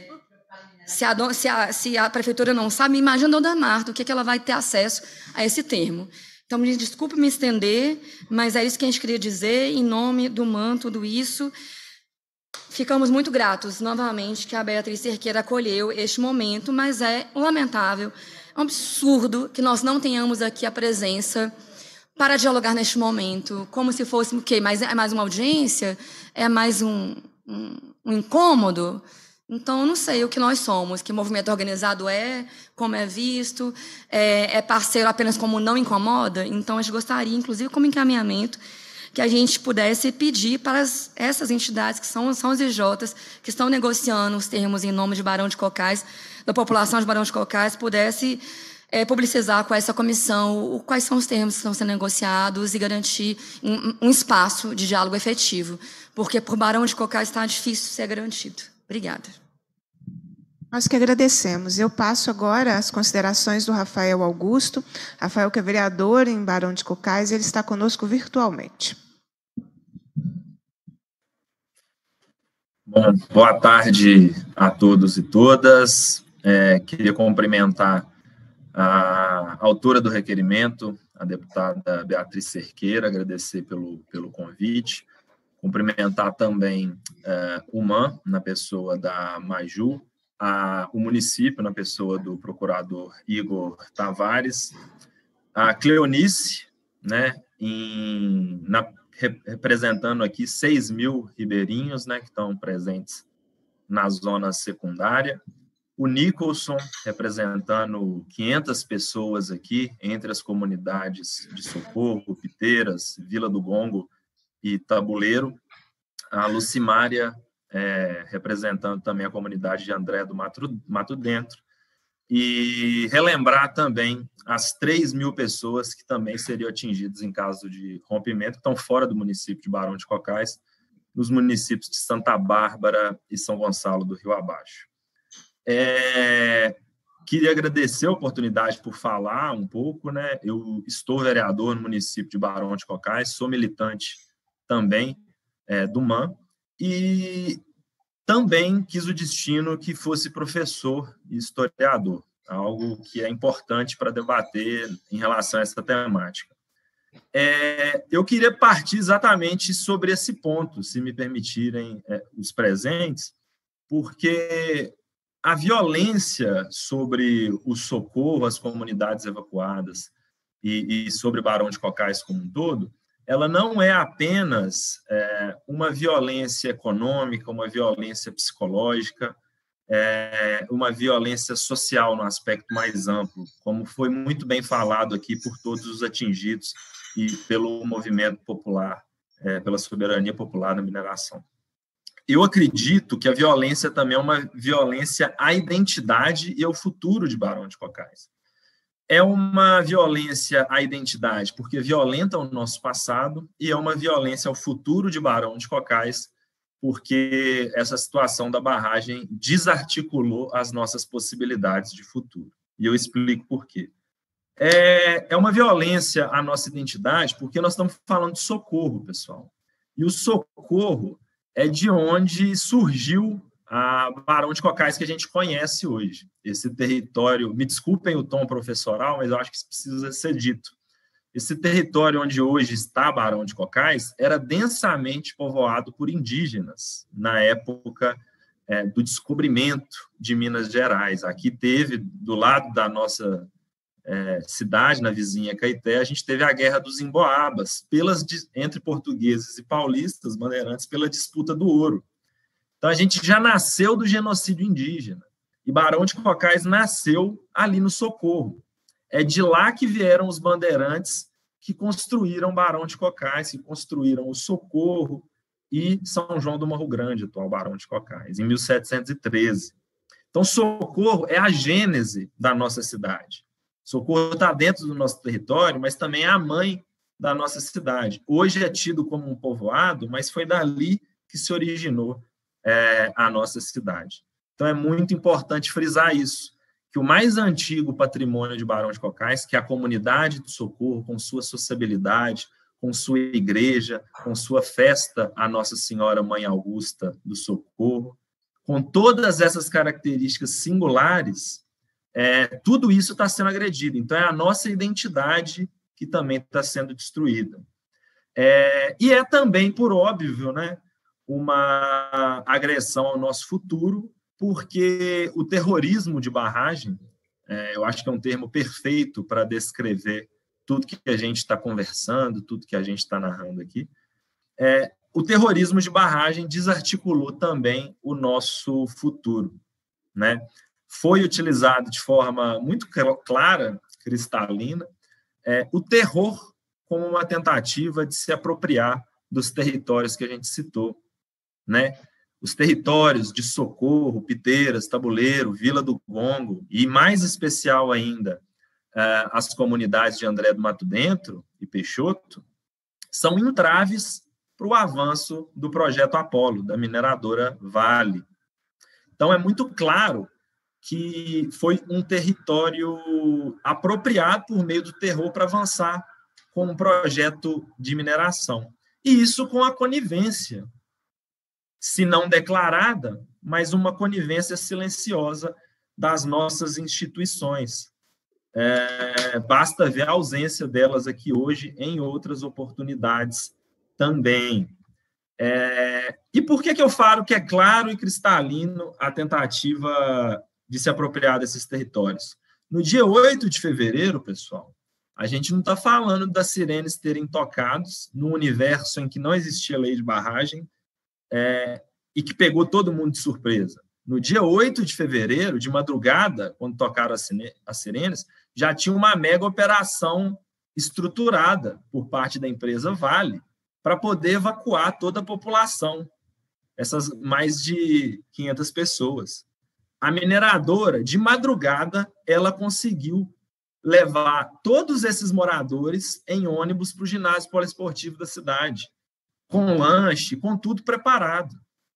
Se a prefeitura não sabe, imagina a dona Marta, o que ela vai ter acesso a esse termo. Então, me desculpe me estender, mas é isso que a gente queria dizer, em nome do MAN, tudo isso. Ficamos muito gratos, novamente, que a Beatriz Cerqueira acolheu este momento, mas é lamentável, é um absurdo que nós não tenhamos aqui a presença para dialogar neste momento, como se fosse o quê? É mais uma audiência? É mais um incômodo? Então, eu não sei o que nós somos, que movimento organizado é, como é visto, é parceiro apenas como não incomoda. Então, a gente gostaria, inclusive, como encaminhamento, que a gente pudesse pedir para essas entidades, que são os IJs, que estão negociando os termos em nome de Barão de Cocais, da população de Barão de Cocais, pudesse publicizar com essa comissão quais são os termos que estão sendo negociados e garantir um espaço de diálogo efetivo, porque por Barão de Cocais está difícil ser garantido. Obrigada. Nós que agradecemos. Eu passo agora as considerações do Rafael Augusto. Rafael, que é vereador em Barão de Cocais, ele está conosco virtualmente. Bom, boa tarde a todos e todas. Queria cumprimentar a autora do requerimento, a deputada Beatriz Cerqueira, agradecer pelo convite. Cumprimentar também o MAN, na pessoa da Maju, o município, na pessoa do procurador Igor Tavares, a Cleonice, né, representando aqui 6 mil ribeirinhos, né, que estão presentes na zona secundária, o Nicholson, representando 500 pessoas aqui, entre as comunidades de Socorro, Piteiras, Vila do Gongo e Tabuleiro, a Lucimária, representando também a comunidade de André do Mato Dentro, e relembrar também as 3 mil pessoas que também seriam atingidas em caso de rompimento, que estão fora do município de Barão de Cocais, nos municípios de Santa Bárbara e São Gonçalo do Rio Abaixo. Queria agradecer a oportunidade por falar um pouco, né? Eu estou vereador no município de Barão de Cocais, sou militante também do MAN, e também quis o destino que fosse professor e historiador, algo que é importante para debater em relação a essa temática. Eu queria partir exatamente sobre esse ponto, se me permitirem os presentes, porque a violência sobre o socorro às comunidades evacuadas e sobre Barão de Cocais como um todo, ela não é apenas uma violência econômica, uma violência psicológica, uma violência social no aspecto mais amplo, como foi muito bem falado aqui por todos os atingidos e pelo movimento popular, pela soberania popular na mineração. Eu acredito que a violência também é uma violência à identidade e ao futuro de Barão de Cocais. É uma violência à identidade, porque violenta o nosso passado, e é uma violência ao futuro de Barão de Cocais, porque essa situação da barragem desarticulou as nossas possibilidades de futuro. E eu explico por quê. É uma violência à nossa identidade, porque nós estamos falando de socorro, pessoal. E o socorro é de onde surgiu a Barão de Cocais que a gente conhece hoje. Esse território, me desculpem o tom professoral, mas eu acho que isso precisa ser dito. Esse território onde hoje está Barão de Cocais era densamente povoado por indígenas, na época do descobrimento de Minas Gerais. Aqui teve, do lado da nossa cidade, na vizinha Caeté, a gente teve a Guerra dos Emboabas, entre portugueses e paulistas, bandeirantes, pela disputa do ouro. Então, a gente já nasceu do genocídio indígena. E Barão de Cocais nasceu ali no Socorro. É de lá que vieram os bandeirantes que construíram Barão de Cocais, que construíram o Socorro e São João do Morro Grande, atual Barão de Cocais, em 1713. Então, Socorro é a gênese da nossa cidade. Socorro está dentro do nosso território, mas também é a mãe da nossa cidade. Hoje é tido como um povoado, mas foi dali que se originou a nossa cidade. Então, é muito importante frisar isso, que o mais antigo patrimônio de Barão de Cocais, que é a comunidade do Socorro, com sua sociabilidade, com sua igreja, com sua festa à Nossa Senhora Mãe Augusta do Socorro, com todas essas características singulares, tudo isso está sendo agredido. Então, é a nossa identidade que também está sendo destruída. E é também, por óbvio, né, uma agressão ao nosso futuro, porque o terrorismo de barragem, eu acho que é um termo perfeito para descrever tudo que a gente está conversando, tudo que a gente está narrando aqui. O terrorismo de barragem desarticulou também o nosso futuro, né? Foi utilizado de forma muito clara, cristalina, o terror como uma tentativa de se apropriar dos territórios que a gente citou, né? Os territórios de Socorro, Piteiras, Tabuleiro, Vila do Gongo, e mais especial ainda, as comunidades de André do Mato Dentro e Peixoto, são entraves para o avanço do projeto Apolo, da mineradora Vale. Então, é muito claro que foi um território apropriado por meio do terror para avançar com um projeto de mineração. E isso com a conivência, se não declarada, mas uma conivência silenciosa das nossas instituições. Basta ver a ausência delas aqui hoje em outras oportunidades também. E por que eu falo que é claro e cristalino a tentativa de se apropriar desses territórios? No dia 8 de fevereiro, pessoal, a gente não está falando das sirenes terem tocado no universo em que não existia lei de barragem, e que pegou todo mundo de surpresa. No dia 8 de fevereiro, de madrugada, quando tocaram as sirenes, já tinha uma mega operação estruturada por parte da empresa Vale para poder evacuar toda a população, essas mais de 500 pessoas. A mineradora, de madrugada, ela conseguiu levar todos esses moradores em ônibus para o ginásio poliesportivo da cidade, com lanche, com tudo preparado.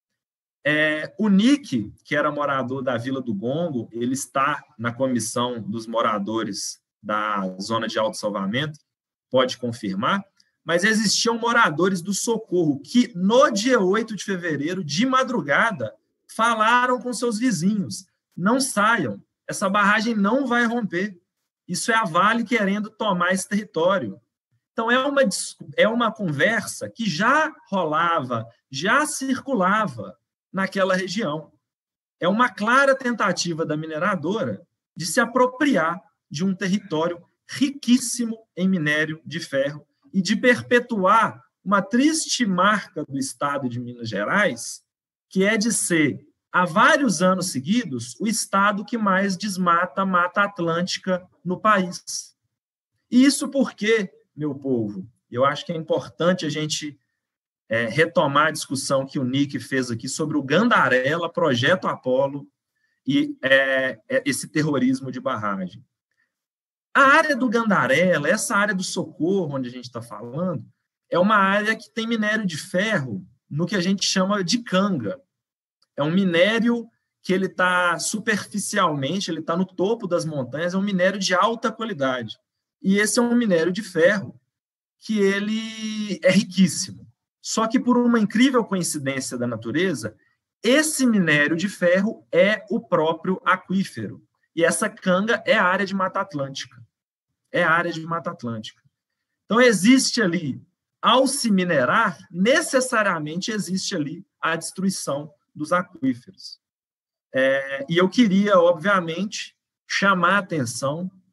O Nick, que era morador da Vila do Gongo, ele está na comissão dos moradores da zona de autossalvamento, pode confirmar, mas existiam moradores do Socorro que, no dia 8 de fevereiro, de madrugada, falaram com seus vizinhos: não saiam, essa barragem não vai romper, isso é a Vale querendo tomar esse território. Então, é uma conversa que já rolava, já circulava naquela região. É uma clara tentativa da mineradora de se apropriar de um território riquíssimo em minério de ferro e de perpetuar uma triste marca do estado de Minas Gerais, que é de ser, há vários anos seguidos, o estado que mais desmata a Mata Atlântica no país. E isso porque, meu povo, eu acho que é importante a gente retomar a discussão que o Nick fez aqui sobre o Gandarela, Projeto Apolo e esse terrorismo de barragem. A área do Gandarela, essa área do Socorro, onde a gente está falando, é uma área que tem minério de ferro no que a gente chama de canga. É um minério que ele está superficialmente, ele está no topo das montanhas, é um minério de alta qualidade. E esse é um minério de ferro que ele é riquíssimo. Só que, por uma incrível coincidência da natureza, esse minério de ferro é o próprio aquífero. E essa canga é a área de Mata Atlântica. É a área de Mata Atlântica. Então, existe ali, ao se minerar, necessariamente existe ali a destruição dos aquíferos. E eu queria, obviamente, chamar a atenção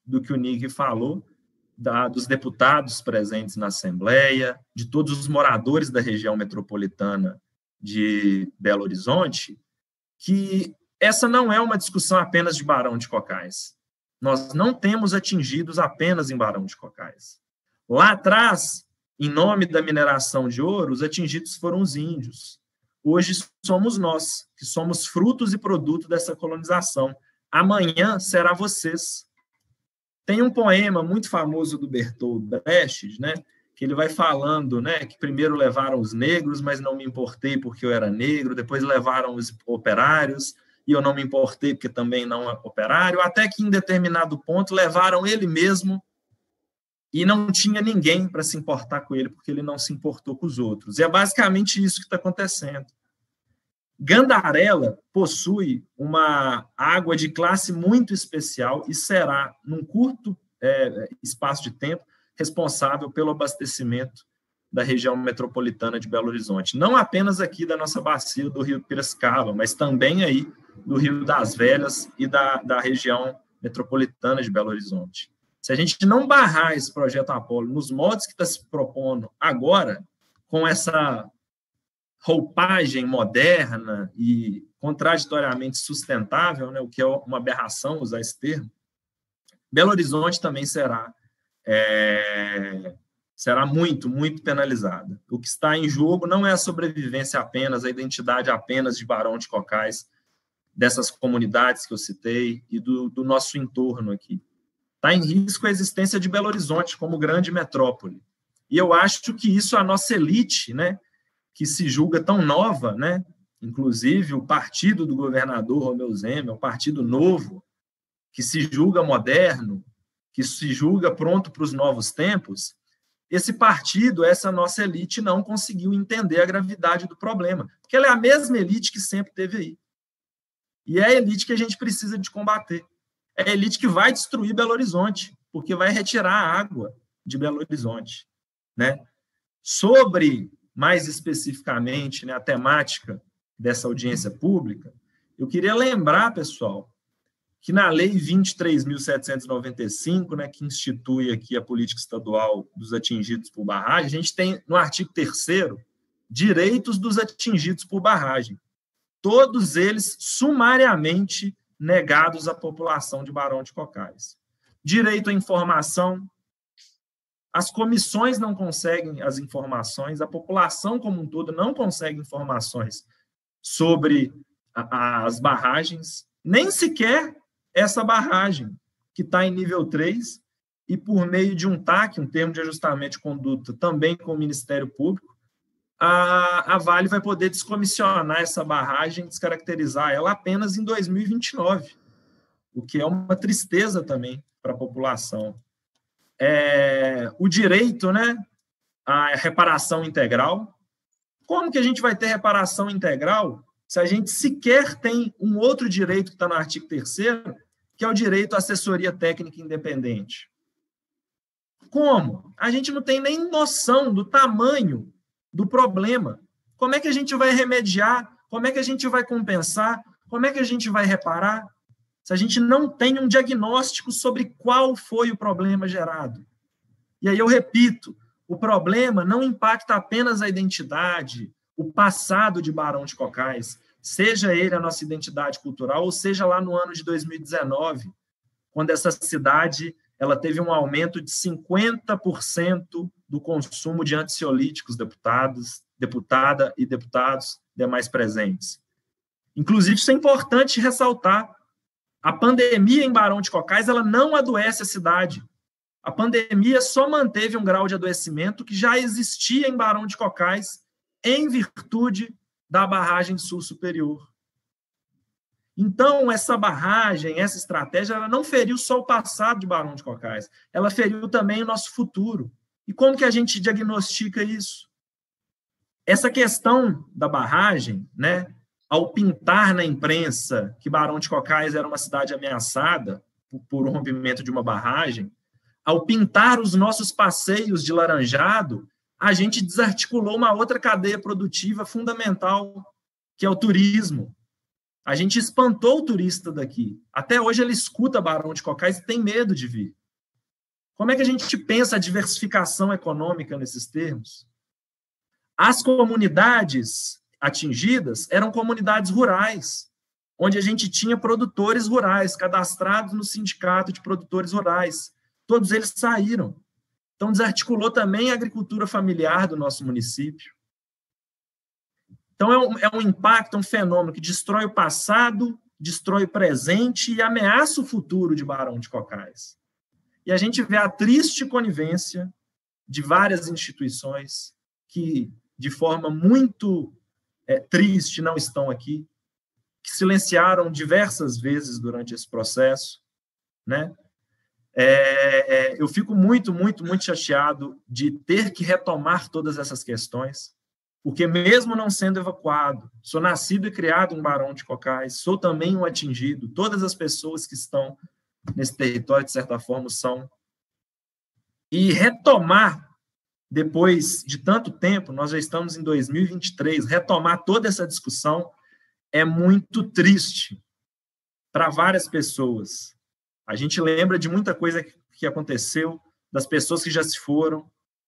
do que o Nick falou, dos deputados presentes na Assembleia, de todos os moradores da região metropolitana de Belo Horizonte, que essa não é uma discussão apenas de Barão de Cocais. Nós não temos atingidos apenas em Barão de Cocais. Lá atrás, em nome da mineração de ouro, os atingidos foram os índios. Hoje somos nós, que somos frutos e produto dessa colonização. Amanhã será vocês. Tem um poema muito famoso do Bertolt Brecht, né, que ele vai falando, né, que primeiro levaram os negros, mas não me importei porque eu era negro, depois levaram os operários, e eu não me importei porque também não é operário, até que em determinado ponto levaram ele mesmo e não tinha ninguém para se importar com ele, porque ele não se importou com os outros. E é basicamente isso que está acontecendo. Gandarela possui uma água de classe muito especial e será, num curto espaço de tempo, responsável pelo abastecimento da região metropolitana de Belo Horizonte. Não apenas aqui da nossa bacia do Rio Piracicaba, mas também aí do Rio das Velhas e da região metropolitana de Belo Horizonte. Se a gente não barrar esse projeto Apolo nos moldes que está se propondo agora, com essa roupagem moderna e contraditoriamente sustentável, né, o que é uma aberração usar esse termo, Belo Horizonte também será muito, muito penalizada. O que está em jogo não é a sobrevivência apenas, a identidade apenas de Barão de Cocais, dessas comunidades que eu citei e do nosso entorno aqui. Está em risco a existência de Belo Horizonte como grande metrópole. E eu acho que isso a nossa elite, né, que se julga tão nova, né, inclusive o partido do governador Romeu Zema, o Partido Novo, que se julga moderno, que se julga pronto para os novos tempos, esse partido, essa nossa elite, não conseguiu entender a gravidade do problema, porque ela é a mesma elite que sempre teve aí. E é a elite que a gente precisa de combater. É a elite que vai destruir Belo Horizonte, porque vai retirar a água de Belo Horizonte, né? Sobre, mais especificamente, né, a temática dessa audiência pública, eu queria lembrar, pessoal, que na Lei 23.795, né, que institui aqui a política estadual dos atingidos por barragem, a gente tem, no artigo 3º, direitos dos atingidos por barragem. Todos eles sumariamente negados à população de Barão de Cocais. Direito à informação, as comissões não conseguem as informações, a população como um todo não consegue informações sobre as barragens, nem sequer essa barragem, que está em nível 3, e por meio de um TAC, um termo de ajustamento de conduta, também com o Ministério Público, a Vale vai poder descomissionar essa barragem, descaracterizar ela apenas em 2029, o que é uma tristeza também para a população. O direito, né, à reparação integral. Como que a gente vai ter reparação integral se a gente sequer tem um outro direito que está no artigo 3º, que é o direito à assessoria técnica independente? Como? A gente não tem nem noção do tamanho do problema. Como é que a gente vai remediar? Como é que a gente vai compensar? Como é que a gente vai reparar? Se a gente não tem um diagnóstico sobre qual foi o problema gerado. E aí eu repito, o problema não impacta apenas a identidade, o passado de Barão de Cocais, seja ele a nossa identidade cultural, ou seja lá no ano de 2019, quando essa cidade ela teve um aumento de 50% do consumo de ansiolíticos, deputada e deputados demais presentes. Inclusive, isso é importante ressaltar. A pandemia em Barão de Cocais ela não adoece a cidade. A pandemia só manteve um grau de adoecimento que já existia em Barão de Cocais em virtude da barragem sul superior. Então, essa barragem, essa estratégia, ela não feriu só o passado de Barão de Cocais, ela feriu também o nosso futuro. E como que a gente diagnostica isso? Essa questão da barragem, né, ao pintar na imprensa que Barão de Cocais era uma cidade ameaçada por um rompimento de uma barragem, ao pintar os nossos passeios de laranjado, a gente desarticulou uma outra cadeia produtiva fundamental, que é o turismo. A gente espantou o turista daqui. Até hoje ele escuta Barão de Cocais e tem medo de vir. Como é que a gente pensa a diversificação econômica nesses termos? As comunidades atingidas eram comunidades rurais, onde a gente tinha produtores rurais cadastrados no sindicato de produtores rurais. Todos eles saíram. Então, desarticulou também a agricultura familiar do nosso município. Então, é um impacto, um fenômeno que destrói o passado, destrói o presente e ameaça o futuro de Barão de Cocais. E a gente vê a triste conivência de várias instituições que, de forma muito triste, não estão aqui, que silenciaram diversas vezes durante esse processo, né? Eu fico muito, muito, muito chateado de ter que retomar todas essas questões, porque mesmo não sendo evacuado, sou nascido e criado em Barão de Cocais, sou também um atingido, todas as pessoas que estão nesse território, de certa forma, são. E retomar, depois de tanto tempo, nós já estamos em 2023, retomar toda essa discussão é muito triste para várias pessoas. A gente lembra de muita coisa que aconteceu, das pessoas que já se foram.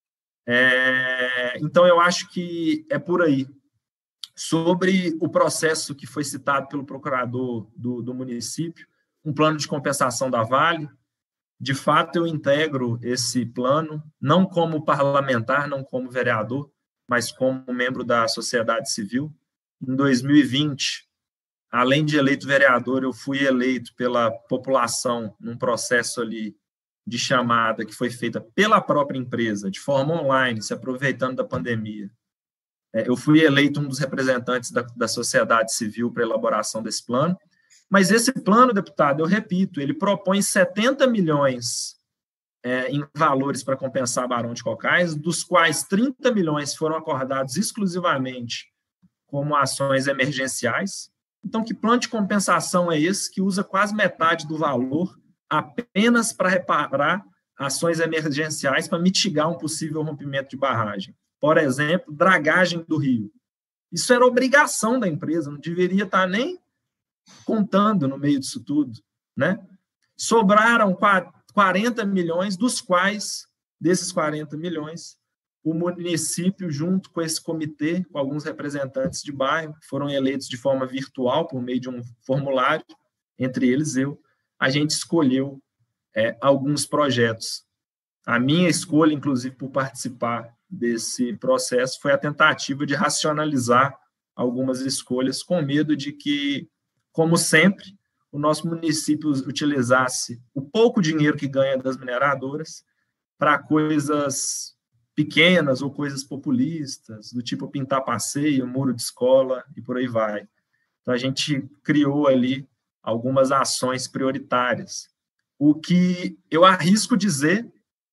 Então, eu acho que é por aí. Sobre o processo que foi citado pelo procurador do município, um plano de compensação da Vale, de fato, eu integro esse plano, não como parlamentar, não como vereador, mas como membro da sociedade civil. Em 2020, além de eleito vereador, eu fui eleito pela população num processo ali de chamada que foi feita pela própria empresa, de forma online, se aproveitando da pandemia. Eu fui eleito um dos representantes da sociedade civil para a elaboração desse plano, mas esse plano, deputado, eu repito, ele propõe 70 milhões em valores para compensar Barão de Cocais, dos quais 30 milhões foram acordados exclusivamente como ações emergenciais. Então, que plano de compensação é esse que usa quase metade do valor apenas para reparar ações emergenciais para mitigar um possível rompimento de barragem? Por exemplo, dragagem do rio. Isso era obrigação da empresa, não deveria estar nem contando no meio disso tudo, né? Sobraram 40 milhões, dos quais, desses 40 milhões, o município, junto com esse comitê, com alguns representantes de bairro, foram eleitos de forma virtual, por meio de um formulário, entre eles eu, a gente escolheu alguns projetos. A minha escolha, inclusive, por participar desse processo, foi a tentativa de racionalizar algumas escolhas, com medo de que, como sempre, o nosso município utilizasse o pouco dinheiro que ganha das mineradoras para coisas pequenas ou coisas populistas, do tipo pintar passeio, muro de escola e por aí vai. Então, a gente criou ali algumas ações prioritárias. O que eu arrisco dizer,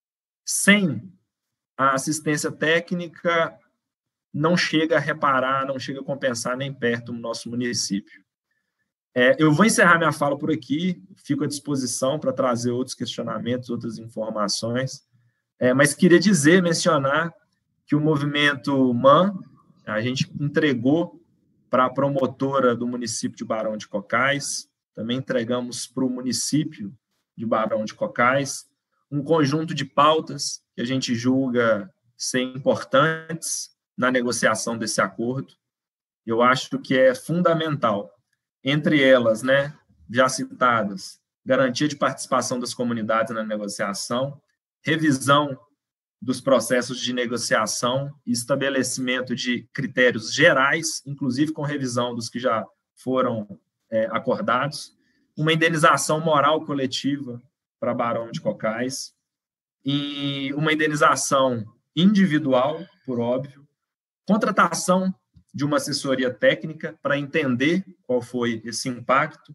sem a assistência técnica, não chega a reparar, não chega a compensar nem perto no nosso município. Eu vou encerrar minha fala por aqui, fico à disposição para trazer outros questionamentos, outras informações, mas queria mencionar que o movimento MAN, a gente entregou para a promotora do município de Barão de Cocais, também entregamos para o município de Barão de Cocais, um conjunto de pautas que a gente julga ser importantes na negociação desse acordo. Eu acho que é fundamental. Entre elas, né, já citadas, garantia de participação das comunidades na negociação, revisão dos processos de negociação e estabelecimento de critérios gerais, inclusive com revisão dos que já foram acordados, uma indenização moral coletiva para Barão de Cocais e uma indenização individual, por óbvio, contratação de uma assessoria técnica para entender qual foi esse impacto,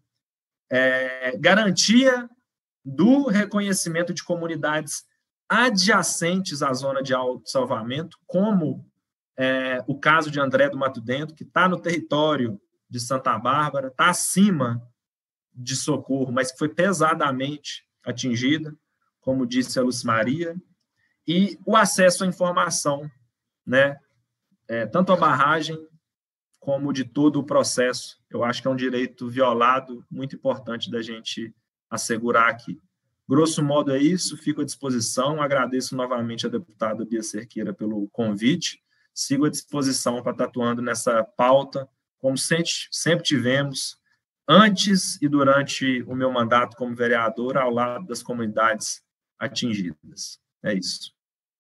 garantia do reconhecimento de comunidades adjacentes à zona de autossalvamento, como o caso de André do Mato Dentro, que está no território de Santa Bárbara, está acima de Socorro, mas que foi pesadamente atingida, como disse a Lucimaria, e o acesso à informação, né? Tanto a barragem como de todo o processo. Eu acho que é um direito violado muito importante da gente assegurar aqui. Grosso modo é isso, fico à disposição. Agradeço novamente a deputada Bia Cerqueira pelo convite. Sigo à disposição para estar atuando nessa pauta, como sempre tivemos, antes e durante o meu mandato como vereador, ao lado das comunidades atingidas. É isso.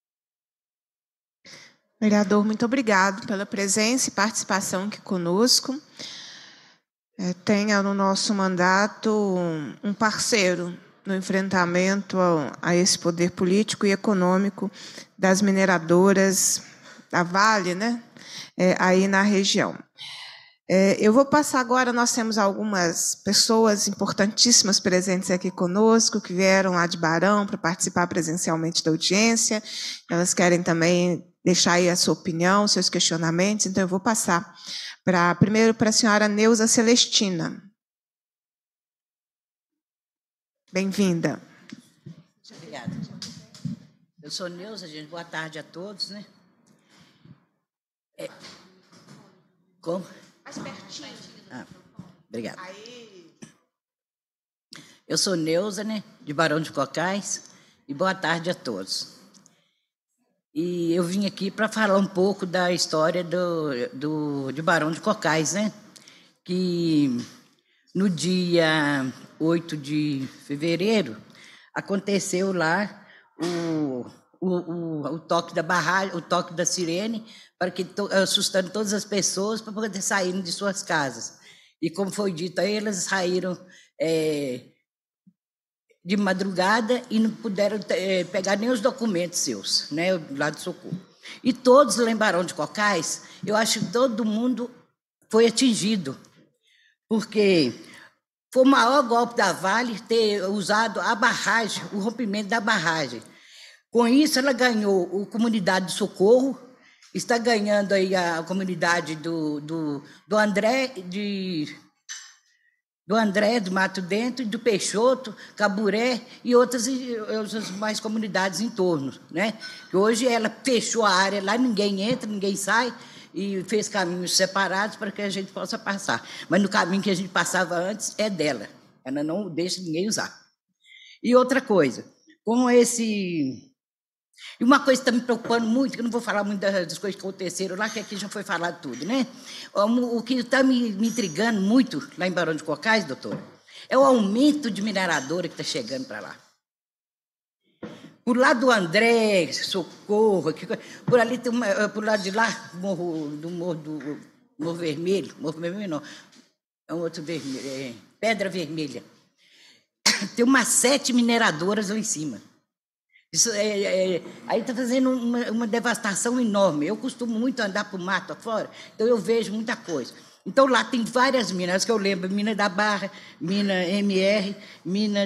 Vereador, muito obrigado pela presença e participação aqui conosco. Tenha no nosso mandato um parceiro no enfrentamento a esse poder político e econômico das mineradoras da Vale, né? Aí na região. Eu vou passar agora, nós temos algumas pessoas importantíssimas presentes aqui conosco, que vieram lá de Barão para participar presencialmente da audiência. Elas querem também deixar aí a sua opinião, seus questionamentos, então eu vou passar primeiro para a senhora Neuza Celestina. Bem-vinda. Obrigada. Eu sou Neuza, gente. Boa tarde a todos, né? Como? Mais pertinho. Obrigada. Eu sou Neuza, né? De Barão de Cocais. E boa tarde a todos. E eu vim aqui para falar um pouco da história de Barão de Cocais, né? Que no dia 8 de fevereiro aconteceu lá o toque da barragem, o toque da sirene, para que assustando todas as pessoas para poder saírem de suas casas. E como foi dito aí, elas saíram de madrugada e não puderam pegar nem os documentos seus, né, lá do Socorro. E todos lá em Barão de Cocais, eu acho que todo mundo foi atingido, porque foi o maior golpe da Vale ter usado a barragem, o rompimento da barragem. Com isso, ela ganhou a comunidade de Socorro, está ganhando aí a comunidade do André, do Mato Dentro, do Peixoto, Caburé e outras mais comunidades em torno, né? Que hoje ela fechou a área lá, ninguém entra, ninguém sai, e fez caminhos separados para que a gente possa passar. Mas no caminho que a gente passava antes é dela. Ela não deixa ninguém usar. E outra coisa, com esse... E uma coisa que está me preocupando muito, que eu não vou falar muito das coisas que aconteceram lá, que aqui já foi falado tudo, né? O que está me intrigando muito lá em Barão de Cocais, doutora, é o aumento de mineradora que está chegando para lá. Por lá do André, Socorro, por ali tem por lá de lá, Morro Vermelho não, é um outro vermelho, Pedra Vermelha. Tem umas 7 mineradoras lá em cima. Isso aí está fazendo uma devastação enorme. Eu costumo muito andar para o mato afora, então eu vejo muita coisa. Então lá tem várias minas, que eu lembro, mina da Barra, mina MR, mina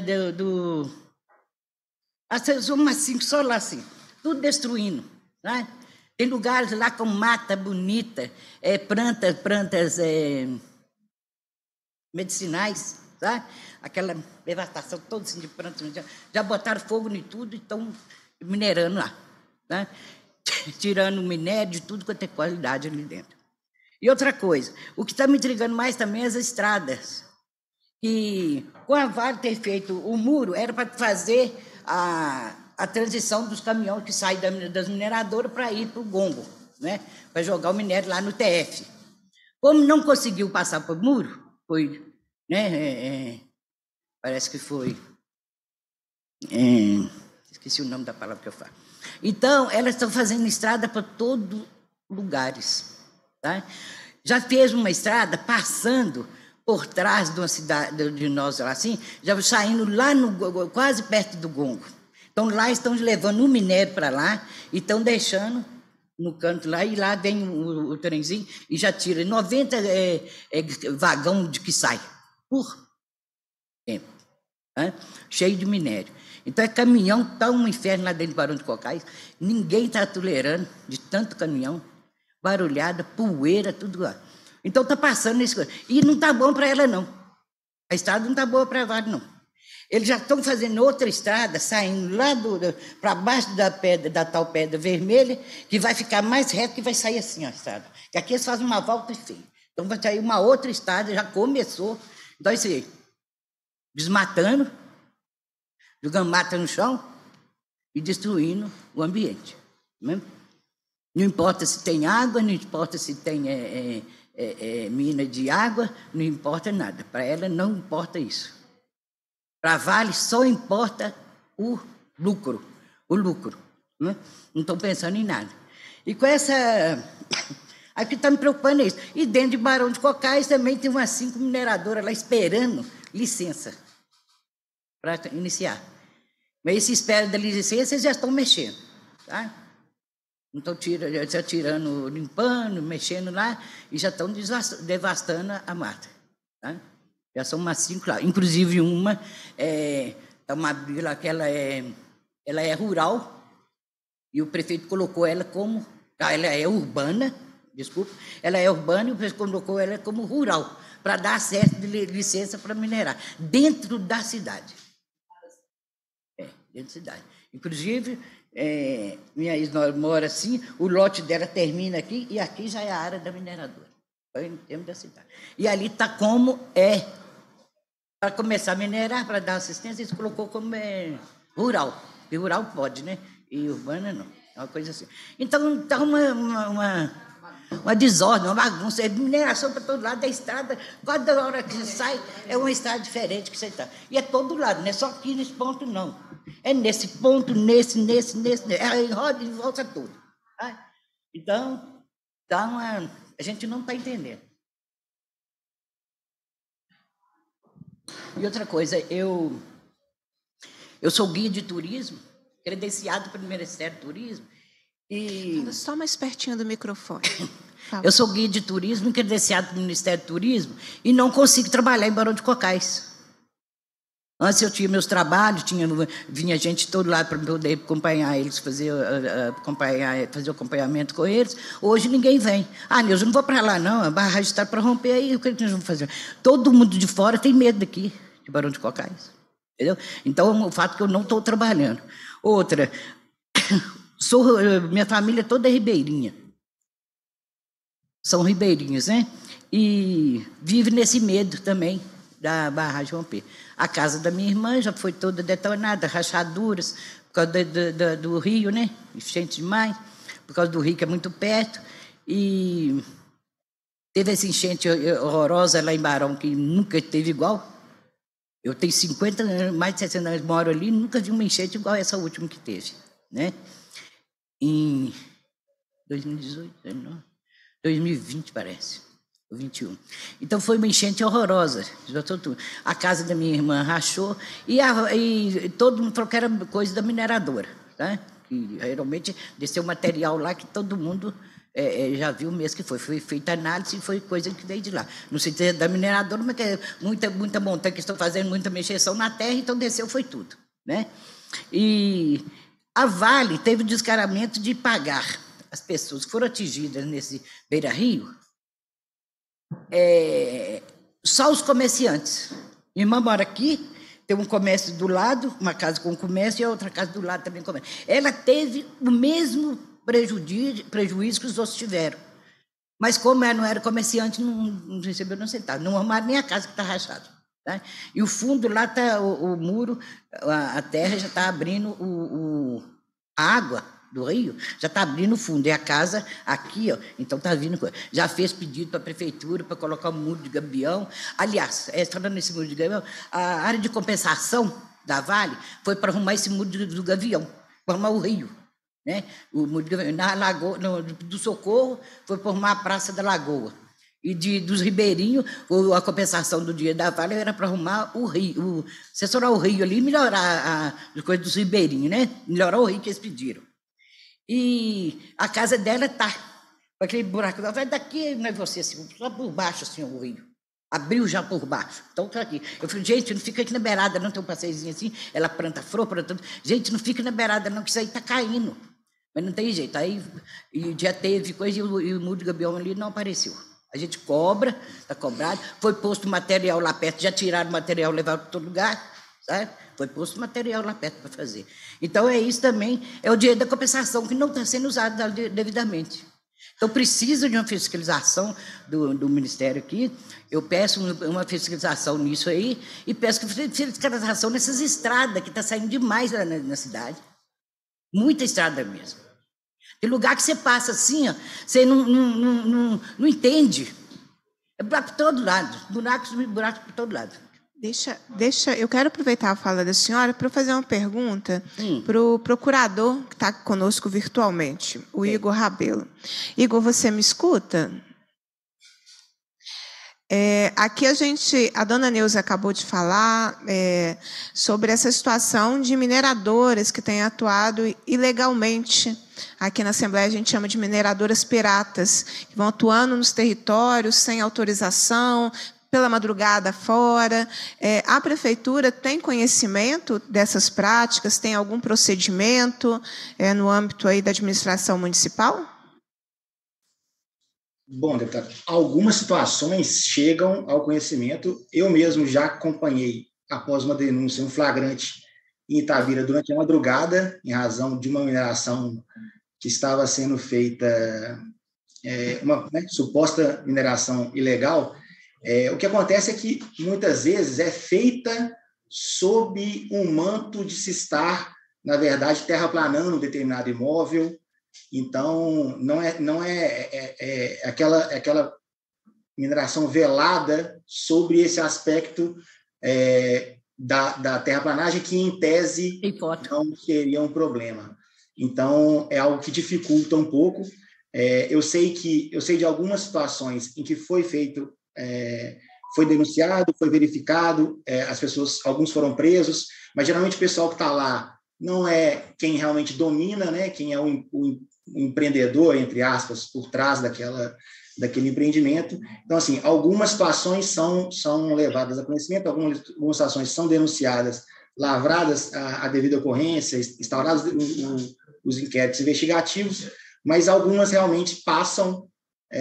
umas 5 só lá assim, tudo destruindo, né? Tem lugares lá com mata bonita, plantas medicinais, tá? Aquela devastação toda assim de plantas, já botaram fogo em tudo e estão minerando lá, né? Tirando o minério de tudo quanto é qualidade ali dentro. E outra coisa, o que está me intrigando mais também é as estradas, que com a Vale ter feito o muro, era para fazer a transição dos caminhões que saem das mineradoras para ir para o Gongo, né? Para jogar o minério lá no TF. Como não conseguiu passar por muro, foi, né? Parece que foi... esqueci o nome da palavra que eu falo. Então, elas estão fazendo estrada para todos os lugares, tá? Já fez uma estrada passando por trás de uma cidade de nós, assim, já saindo lá quase perto do Gongo. Então, lá estão levando o minério para lá e estão deixando no canto lá, e lá vem o trenzinho e já tira 90 vagão de que sai por tempo, né? Cheio de minério. Então, caminhão, está um inferno lá dentro do Barão de Cocais, ninguém está tolerando de tanto caminhão, barulhada, poeira, tudo lá. Então, está passando isso. E não está bom para ela, não. A estrada não está boa para a Vale, não. Eles já estão fazendo outra estrada, saindo lá para baixo da tal pedra vermelha, que vai ficar mais reto, que vai sair assim, ó, a estrada. Que aqui eles fazem uma volta e feia. Então, vai sair uma outra estrada, já começou. Então, isso aí, desmatando, jogando mata no chão e destruindo o ambiente. Né? Não importa se tem água, não importa se tem mina de água, não importa nada. Para ela não importa isso. Para a Vale só importa o lucro. Né? Não estão pensando em nada. E com essa... Aí o que está me preocupando é isso. E dentro de Barão de Cocais também tem umas 5 mineradoras lá esperando licença para iniciar. Mas esse espera da licença, eles já estão mexendo. Tá? Não estão tirando, limpando, mexendo lá, e já estão devastando a mata. Tá? Já são umas 5 lá. Inclusive uma vila que ela é rural, e o prefeito colocou ela como... Ela é urbana, desculpa, ela é urbana e o prefeito colocou ela como rural, para dar acesso de licença para minerar, dentro da cidade. Dentro da cidade. Inclusive, minha ex mora assim, o lote dela termina aqui, e aqui já é a área da mineradora, em termos da cidade. E ali está como para começar a minerar, para dar assistência, eles colocou como rural. E rural pode, né? E urbana não. É uma coisa assim. Então, está uma desordem, uma bagunça. É mineração para todo lado da estrada. Cada hora que você sai, é uma estrada diferente que você está. E é todo lado, não é só aqui nesse ponto, não. É nesse ponto, nesse. É roda e volta tudo. Tá? Então, a gente não está entendendo. E outra coisa, eu sou guia de turismo, credenciado pelo Ministério do Turismo. E... Fala só mais pertinho do microfone. Eu sou guia de turismo, credenciado pelo Ministério do Turismo, e não consigo trabalhar em Barão de Cocais. Antes eu tinha meus trabalhos, vinha gente todo lado para poder acompanhar eles, fazer o acompanhamento com eles. Hoje ninguém vem. Nilson, não vou para lá não, a barragem está para romper aí, o que nós vamos fazer? Todo mundo de fora tem medo daqui, de Barão de Cocais. Entendeu? Então, o fato que eu não estou trabalhando. Outra, minha família toda é ribeirinha. São ribeirinhos, né? E vive nesse medo também da barragem romper. A casa da minha irmã já foi toda detonada, rachaduras, por causa do rio, né? Enchente demais, por causa do rio que é muito perto. E teve essa enchente horrorosa lá em Barão, que nunca teve igual. Eu tenho 50 anos, mais de 60 anos, moro ali, nunca vi uma enchente igual essa última que teve, né? Em 2018, 2020, parece, ou 21. Então, foi uma enchente horrorosa. A casa da minha irmã rachou e todo mundo falou que era coisa da mineradora, tá? E, realmente, desceu material lá que todo mundo já viu mesmo que foi. Foi feita análise e foi coisa que veio de lá. Não sei se é da mineradora, mas que é muita montanha que estão fazendo, muita mexeção na terra, então desceu, foi tudo, né? E a Vale teve o descaramento de pagar as pessoas que foram atingidas nesse beira-rio, só os comerciantes. Minha irmã mora aqui, tem um comércio do lado, uma casa com comércio, e a outra casa do lado também com comércio. Ela teve o mesmo prejuízo que os outros tiveram. Mas como ela não era comerciante, não recebeu nem um centavo. Não arrumaram nem a casa que está rachada. Tá? E o fundo lá está, o muro, a terra já está abrindo, a água do rio já está abrindo o fundo. E a casa aqui, ó, então está vindo. Já fez pedido para a prefeitura para colocar um muro de gabião. Aliás, falando nesse muro de gabião, a área de compensação da Vale foi para arrumar esse muro do gavião, para arrumar o rio. Né? O muro de gavião, na Lagoa, do Socorro, foi para arrumar a Praça da Lagoa. E dos ribeirinhos, a compensação do dia da Vale era para arrumar o rio, assessorar o rio ali e melhorar as coisas dos ribeirinhos, né? Melhorar o rio que eles pediram. E a casa dela está com aquele buraco, vai daqui, não é você, assim, só por baixo, assim, o rio. Abriu já por baixo. Então, tá aqui. Eu falei, gente, não fica aqui na beirada, não, tem um passeiozinho assim, ela planta flor, gente, não fica na beirada, não, que isso aí está caindo. Mas não tem jeito. Aí e já teve coisa e o muro de gabião ali não apareceu. A gente cobra, está cobrado, foi posto material lá perto, já tiraram o material, levaram para todo lugar, sabe? Foi posto material lá perto para fazer. Então, isso também, é o dinheiro da compensação, que não está sendo usado devidamente. Então, precisa de uma fiscalização do Ministério aqui. Eu peço uma fiscalização nisso aí e peço fiscalização nessas estradas, que está saindo demais na cidade. Muita estrada mesmo. Tem lugar que você passa assim, ó, você não entende. É buraco por todo lado. Buraco por todo lado. Eu quero aproveitar a fala da senhora para fazer uma pergunta para o procurador que está conosco virtualmente, o Igor Rabelo. Igor, você me escuta? Aqui a dona Neuza acabou de falar sobre essa situação de mineradoras que têm atuado ilegalmente. Aqui na Assembleia a gente chama de mineradoras piratas, que vão atuando nos territórios sem autorização, pela madrugada fora. A prefeitura tem conhecimento dessas práticas? Tem algum procedimento no âmbito aí da administração municipal? Bom, deputado, algumas situações chegam ao conhecimento. Eu mesmo já acompanhei, após uma denúncia, um flagrante em Itabira durante a madrugada, em razão de uma mineração que estava sendo feita, uma suposta mineração ilegal. O que acontece é que, muitas vezes, é feita sob um manto de se estar, na verdade, terraplanando um determinado imóvel. Então, não é aquela mineração velada sobre esse aspecto da terraplanagem, que, em tese, não seria um problema. Então, é algo que dificulta um pouco. Eu sei de algumas situações em que foi feito, foi denunciado, foi verificado, alguns foram presos, mas geralmente o pessoal que está lá não é quem realmente domina, né? Quem é o empreendedor, entre aspas, por trás daquele empreendimento. Então, assim, algumas situações são levadas a conhecimento, algumas situações são denunciadas, lavradas a devida ocorrência, instaurados os inquéritos investigativos, mas algumas realmente passam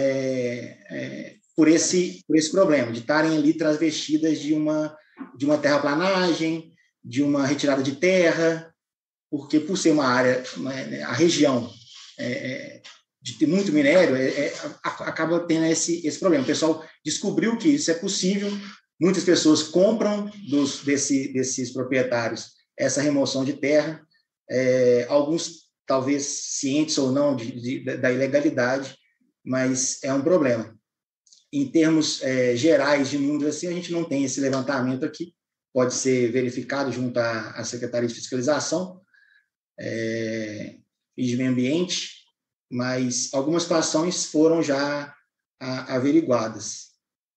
por esse problema, de estarem ali travestidas de uma terraplanagem, de uma retirada de terra, porque, por ser uma área, a região de ter muito minério, acaba tendo esse problema. O pessoal descobriu que isso é possível, muitas pessoas compram desses proprietários essa remoção de terra, alguns talvez cientes ou não da ilegalidade, mas é um problema. Em termos gerais de números, assim, a gente não tem esse levantamento aqui, pode ser verificado junto à Secretaria de Fiscalização e de Meio Ambiente, mas algumas situações foram já averiguadas.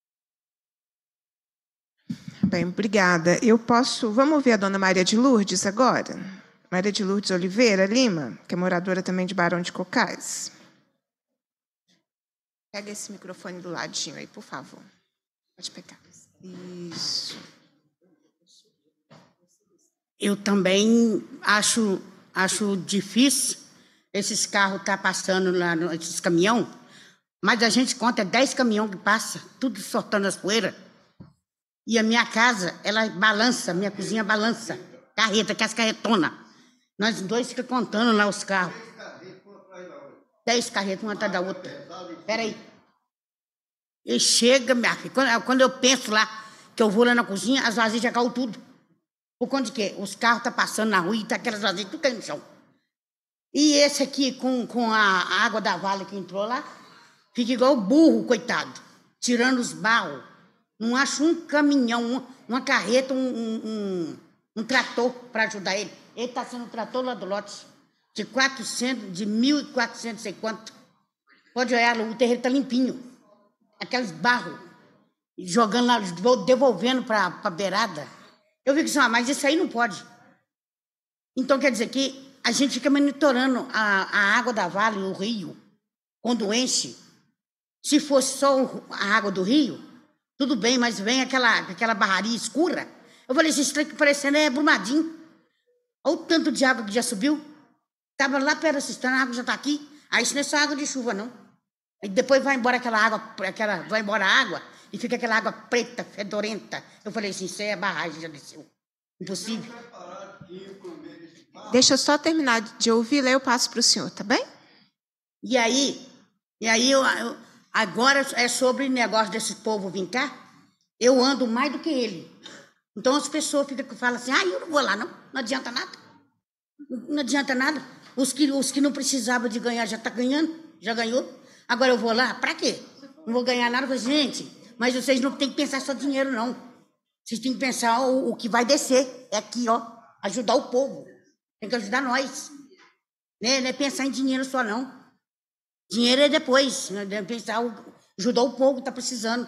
Bem, obrigada. Vamos ouvir a dona Maria de Lourdes agora? Maria de Lourdes Oliveira Lima, que é moradora também de Barão de Cocais. Pega esse microfone do ladinho aí, por favor. Pode pegar. Isso. Eu também acho difícil esses carros estar passando lá, esses caminhões, mas a gente conta 10 caminhões que passam, tudo soltando as poeiras. E a minha casa, ela balança, minha cozinha balança. Carreta, que é as carretonas. Nós dois ficamos contando lá os carros. 10 carretas, uma atrás da outra. Espera aí. E chega, minha filha, quando eu penso lá, que eu vou lá na cozinha, as vasilhas já caem tudo. Por conta de quê? Os carros estão passando na rua e tá aquelas vasilhas tudo caindo no chão. E esse aqui, com a água da Vale que entrou lá, fica igual o burro, coitado, tirando os barros. Não acho um caminhão, uma carreta, um trator para ajudar ele. Ele está sendo um trator lá do lote, de 1.400, sei quanto. Pode olhar, o terreiro está limpinho. Aqueles barros, jogando lá, devolvendo para a beirada. Eu fico assim, mas isso aí não pode. Então, quer dizer que a gente fica monitorando a água da Vale, o rio, quando enche. Se fosse só a água do rio, tudo bem, mas vem aquela barraria escura. Eu falei, esse trem que parecendo Brumadinho. Olha o tanto de água que já subiu. Estava lá perto da cisterna, a água já está aqui. Aí isso não é só água de chuva, não. Aí depois vai embora vai embora a água e fica aquela água preta, fedorenta. Eu falei assim, isso é a barragem, já desceu. Impossível. Deixa eu só terminar de ouvir, aí eu passo para o senhor, tá bem? E aí, E aí, agora é sobre o negócio desse povo vir cá, eu ando mais do que ele. Então as pessoas falam assim, eu não vou lá, não adianta nada. Não adianta nada. Os que não precisavam de ganhar já está ganhando, já ganhou. Agora eu vou lá, para quê? Não vou ganhar nada. Eu falei, gente, mas vocês não têm que pensar só dinheiro, não. Vocês têm que pensar o que vai descer. É aqui, ó, ajudar o povo. Tem que ajudar nós. Não é pensar em dinheiro só, não. Dinheiro é depois. Não é pensar, ajudar o povo que está precisando.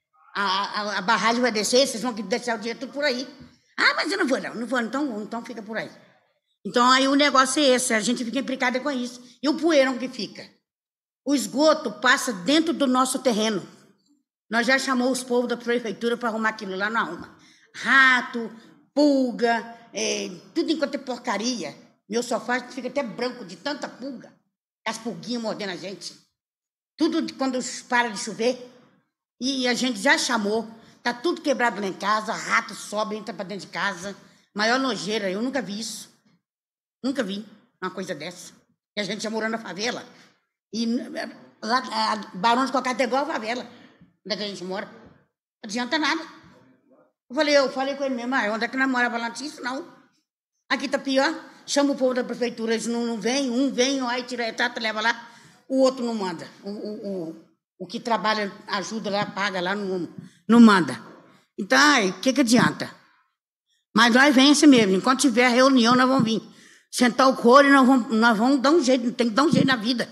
A barragem vai descer, vocês vão deixar o dinheiro tudo por aí. Mas eu não vou, então fica por aí. Então aí o negócio é esse, a gente fica implicada com isso. E o poeirão que fica? O esgoto passa dentro do nosso terreno. Nós já chamamos os povos da prefeitura para arrumar aquilo lá, não arruma. Rato, pulga, tudo enquanto é porcaria. Meu sofá fica até branco de tanta pulga. As pulguinhas mordendo a gente. Tudo quando para de chover. E a gente já chamou. Tá tudo quebrado lá em casa, rato sobe, entra para dentro de casa. Maior nojeira, eu nunca vi isso. Nunca vi uma coisa dessa. E a gente já morou na favela. E lá, Barão de Cocais é igual a favela, onde é que a gente mora. Não adianta nada. Eu falei com ele mesmo, onde é que nós morava lá? Não tinha isso, não. Aqui tá pior. Chama o povo da prefeitura, eles não vêm, um vem, aí tira retrato, leva lá, o outro não manda. O que trabalha, ajuda lá, paga lá, não manda. Então, o que adianta? Mas nós vem assim mesmo, enquanto tiver reunião, nós vamos vir. Sentar o couro e nós vamos dar um jeito, tem que dar um jeito na vida.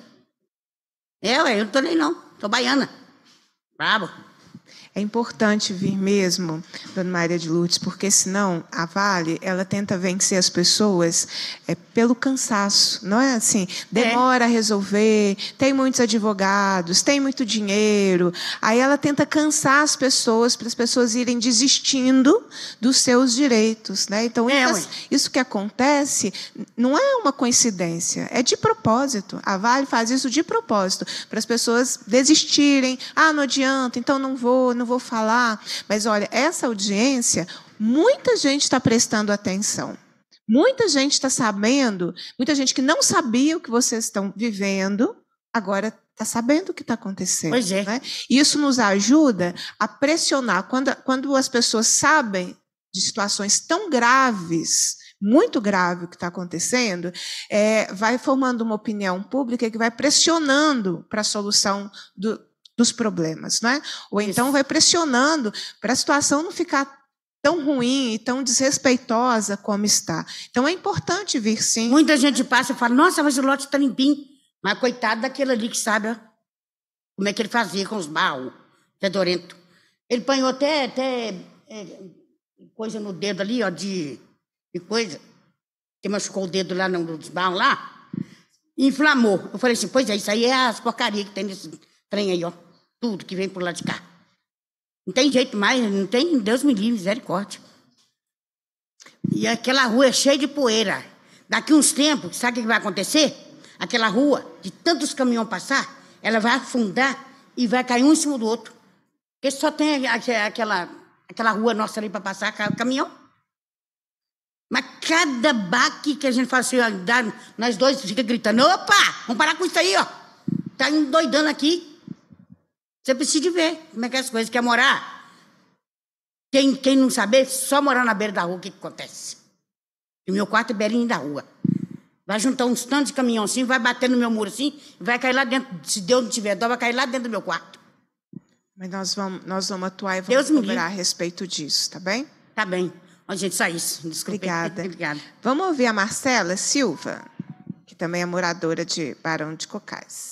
Eu não tô nem não, tô baiana. Bravo. É importante vir mesmo, Dona Maria de Lourdes, porque senão a Vale, ela tenta vencer as pessoas pelo cansaço, não é assim? Demora a resolver, tem muitos advogados, tem muito dinheiro, aí ela tenta cansar as pessoas, para as pessoas irem desistindo dos seus direitos, né? Então, isso que acontece não é uma coincidência, é de propósito. A Vale faz isso de propósito, para as pessoas desistirem. Não adianta, então não vou falar. Mas, olha, essa audiência, muita gente está prestando atenção. Muita gente está sabendo, muita gente que não sabia o que vocês estão vivendo, agora está sabendo o que está acontecendo. Pois é. Né? Isso nos ajuda a pressionar. Quando as pessoas sabem de situações tão graves, muito grave o que está acontecendo, vai formando uma opinião pública que vai pressionando para a solução dos problemas, né? Ou então vai pressionando para a situação não ficar tão ruim e tão desrespeitosa como está. Então é importante vir, sim. Muita gente passa e fala, nossa, mas o lote está limpinho. Mas coitado daquele ali que sabe como é que ele fazia com os barros, fedorento. Ele apanhou até coisa no dedo ali, ó, de coisa, que machucou o dedo lá nos barros lá, e inflamou. Eu falei assim, pois é, isso aí é as porcarias que tem nesse trem aí, ó. Tudo que vem por lá de cá. Não tem jeito mais, não tem, Deus me livre, misericórdia. E aquela rua é cheia de poeira. Daqui uns tempos, sabe o que vai acontecer? Aquela rua, de tantos caminhões passar, ela vai afundar e vai cair um em cima do outro. Porque só tem aquela rua nossa ali para passar caminhão. Mas cada baque que a gente fala assim, nós dois fica gritando, opa, vamos parar com isso aí, ó. Tá endoidando aqui. Você precisa de ver como é que as coisas quer morar. Quem não saber, só morar na beira da rua, o que acontece? O meu quarto é beirinho da rua. Vai juntar uns tantos de caminhão assim, vai bater no meu muro assim, vai cair lá dentro, se Deus não tiver dó, vai cair lá dentro do meu quarto. Mas nós vamos atuar e vamos cobrar a respeito disso, tá bem? Tá bem. Ó, gente, só isso. Desculpa. Obrigada. Vamos ouvir a Marcela Silva, que também é moradora de Barão de Cocais.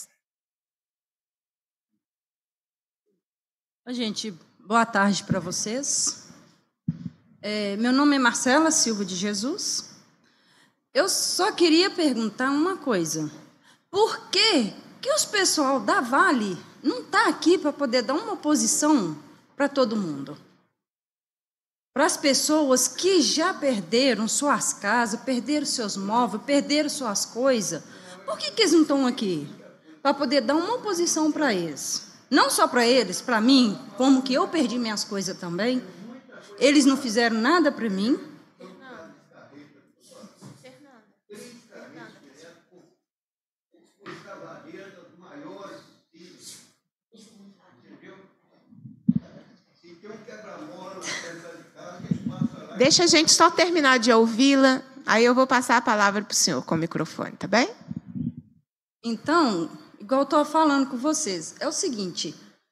Gente, boa tarde para vocês. Meu nome é Marcela Silva de Jesus. Eu só queria perguntar uma coisa. Por que os pessoal da Vale não está aqui para poder dar uma posição para todo mundo? Para as pessoas que já perderam suas casas, perderam seus móveis, perderam suas coisas, por que eles não estão aqui? Para poder dar uma posição para eles. Não só para eles, para mim, como que eu perdi minhas coisas também. Eles não fizeram nada para mim. Deixa a gente só terminar de ouvi-la, aí eu vou passar a palavra para o senhor com o microfone, tá bem? Então, igual eu estou falando com vocês, é o seguinte,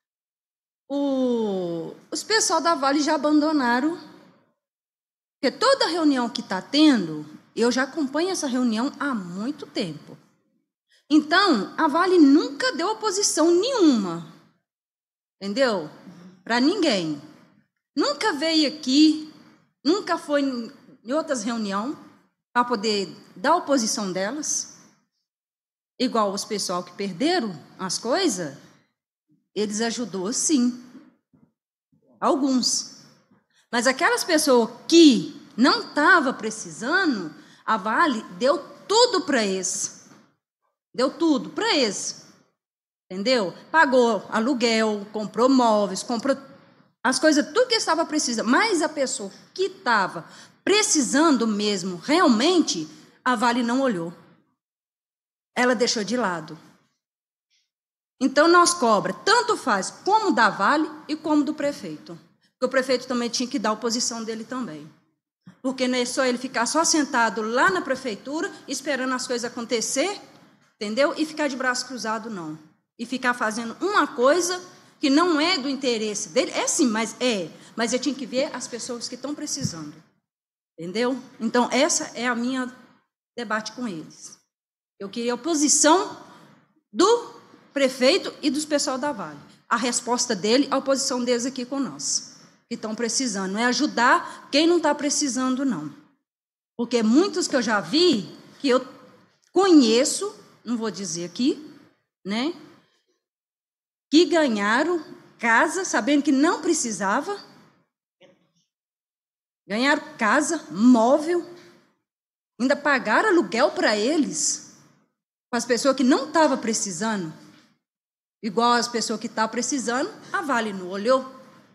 os pessoal da Vale já abandonaram, porque toda reunião que está tendo, eu já acompanho essa reunião há muito tempo. Então, a Vale nunca deu oposição nenhuma, entendeu? Para ninguém. Nunca veio aqui, nunca foi em outras reuniões para poder dar oposição delas. Igual os pessoal que perderam as coisas, eles ajudou sim. Alguns. Mas aquelas pessoas que não estavam precisando, a Vale deu tudo para eles. Deu tudo para eles. Entendeu? Pagou aluguel, comprou móveis, comprou as coisas, tudo que estava precisando. Mas a pessoa que estava precisando mesmo, realmente, a Vale não olhou. Ela deixou de lado. Então, nós cobra, tanto faz como da Vale e como do prefeito. Porque o prefeito também tinha que dar a oposição dele também. Porque não é só ele ficar só sentado lá na prefeitura, esperando as coisas acontecer, entendeu? E ficar de braço cruzado, não. E ficar fazendo uma coisa que não é do interesse dele. É sim, mas é. Mas eu tinha que ver as pessoas que estão precisando. Entendeu? Então, essa é a minha debate com eles. Eu queria a oposição do prefeito e dos pessoal da Vale. A resposta dele, a oposição deles aqui com nós, que estão precisando. Não é ajudar quem não está precisando, não. Porque muitos que eu já vi, que eu conheço, não vou dizer aqui, né? Que ganharam casa, sabendo que não precisava. Ganharam casa, móvel, ainda pagaram aluguel para eles, para as pessoas que não estavam precisando. Igual as pessoas que estavam precisando, a Vale não olhou.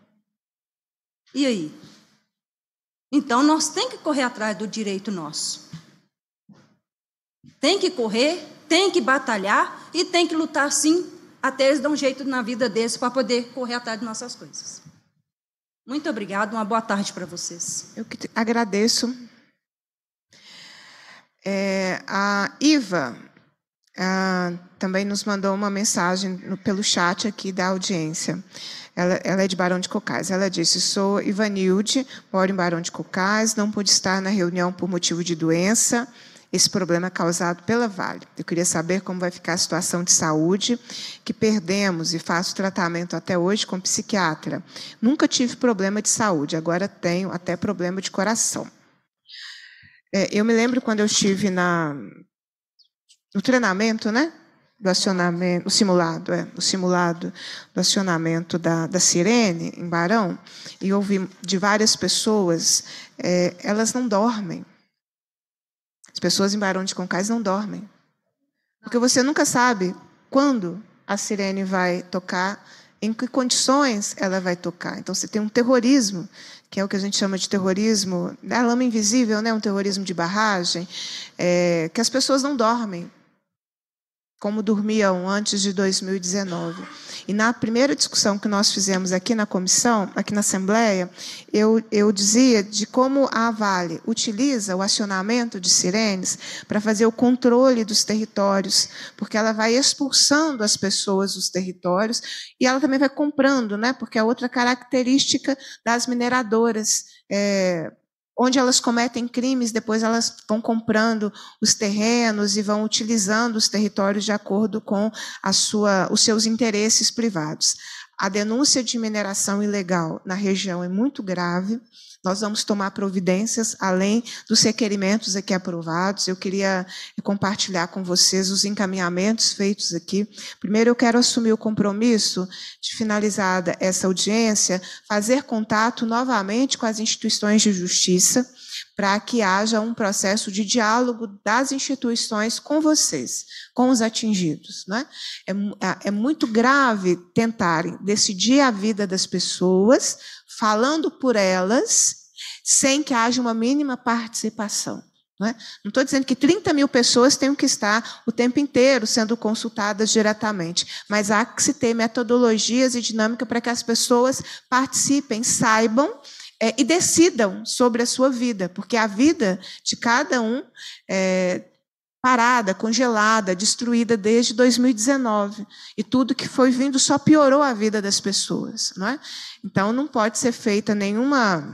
E aí? Então, nós temos que correr atrás do direito nosso. Tem que correr, tem que batalhar e tem que lutar, sim, até eles dão um jeito na vida deles para poder correr atrás de nossas coisas. Muito obrigada, uma boa tarde para vocês. Eu que agradeço. A Iva também nos mandou uma mensagem pelo chat aqui da audiência. Ela é de Barão de Cocais. Ela disse: sou Ivanilde, moro em Barão de Cocais, não pude estar na reunião por motivo de doença. Esse problema é causado pela Vale. Eu queria saber como vai ficar a situação de saúde, que perdemos e faço tratamento até hoje com psiquiatra. Nunca tive problema de saúde, agora tenho até problema de coração. Eu me lembro quando eu estive no treinamento, né? Do acionamento, o simulado do acionamento da Sirene, em Barão, e ouvi de várias pessoas, elas não dormem. As pessoas em Barão de Cocais não dormem. Porque você nunca sabe quando a sirene vai tocar, em que condições ela vai tocar. Então, você tem um terrorismo, que é o que a gente chama de terrorismo da lama invisível, né? Um terrorismo de barragem, que as pessoas não dormem, como dormiam antes de 2019. E na primeira discussão que nós fizemos aqui na comissão, aqui na Assembleia, eu dizia de como a Vale utiliza o acionamento de sirenes para fazer o controle dos territórios, porque ela vai expulsando as pessoas dos territórios e ela também vai comprando, né? Porque é outra característica das mineradoras, onde elas cometem crimes, depois elas vão comprando os terrenos e vão utilizando os territórios de acordo com os seus interesses privados. A denúncia de mineração ilegal na região é muito grave. Nós vamos tomar providências, além dos requerimentos aqui aprovados. Eu queria compartilhar com vocês os encaminhamentos feitos aqui. Primeiro, eu quero assumir o compromisso de, finalizada essa audiência, fazer contato novamente com as instituições de justiça, para que haja um processo de diálogo das instituições com vocês, com os atingidos. Né? É muito grave tentarem decidir a vida das pessoas, falando por elas, sem que haja uma mínima participação. Não estou dizendo que 30 mil pessoas tenham que estar o tempo inteiro sendo consultadas diretamente, mas há que se ter metodologias e dinâmica para que as pessoas participem, saibam e decidam sobre a sua vida, porque a vida de cada um é parada, congelada, destruída desde 2019, e tudo que foi vindo só piorou a vida das pessoas. Não é? Então, não pode ser feita nenhuma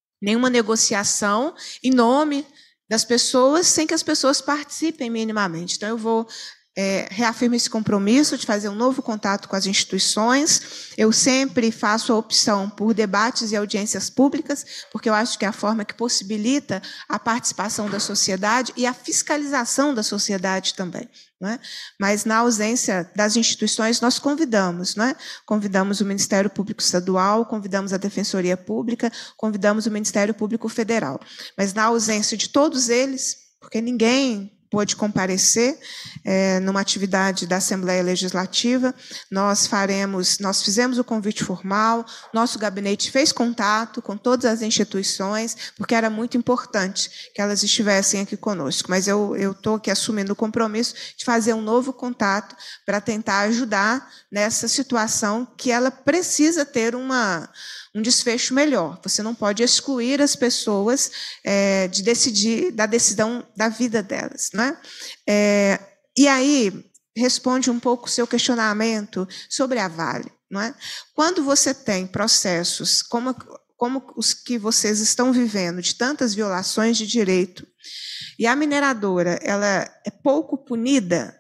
negociação em nome das pessoas sem que as pessoas participem minimamente. Então, eu vou reafirmo esse compromisso de fazer um novo contato com as instituições. Eu sempre faço a opção por debates e audiências públicas, porque eu acho que é a forma que possibilita a participação da sociedade e a fiscalização da sociedade também. Não é? Mas, na ausência das instituições, nós convidamos. Não é? Convidamos o Ministério Público Estadual, convidamos a Defensoria Pública, convidamos o Ministério Público Federal. Mas, na ausência de todos eles, porque ninguém pôde comparecer numa atividade da Assembleia Legislativa, nós fizemos o convite formal, nosso gabinete fez contato com todas as instituições, porque era muito importante que elas estivessem aqui conosco. Mas eu estou aqui assumindo o compromisso de fazer um novo contato para tentar ajudar nessa situação que ela precisa ter um desfecho melhor. Você não pode excluir as pessoas de decidir da decisão da vida delas. Não é? E aí, responde um pouco o seu questionamento sobre a Vale. Não é? Quando você tem processos como os que vocês estão vivendo, de tantas violações de direito, e a mineradora ela é pouco punida,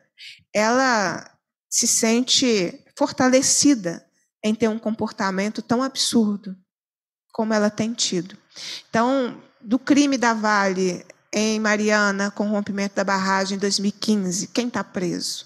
ela se sente fortalecida em ter um comportamento tão absurdo como ela tem tido. Então, do crime da Vale em Mariana, com o rompimento da barragem em 2015, quem está preso?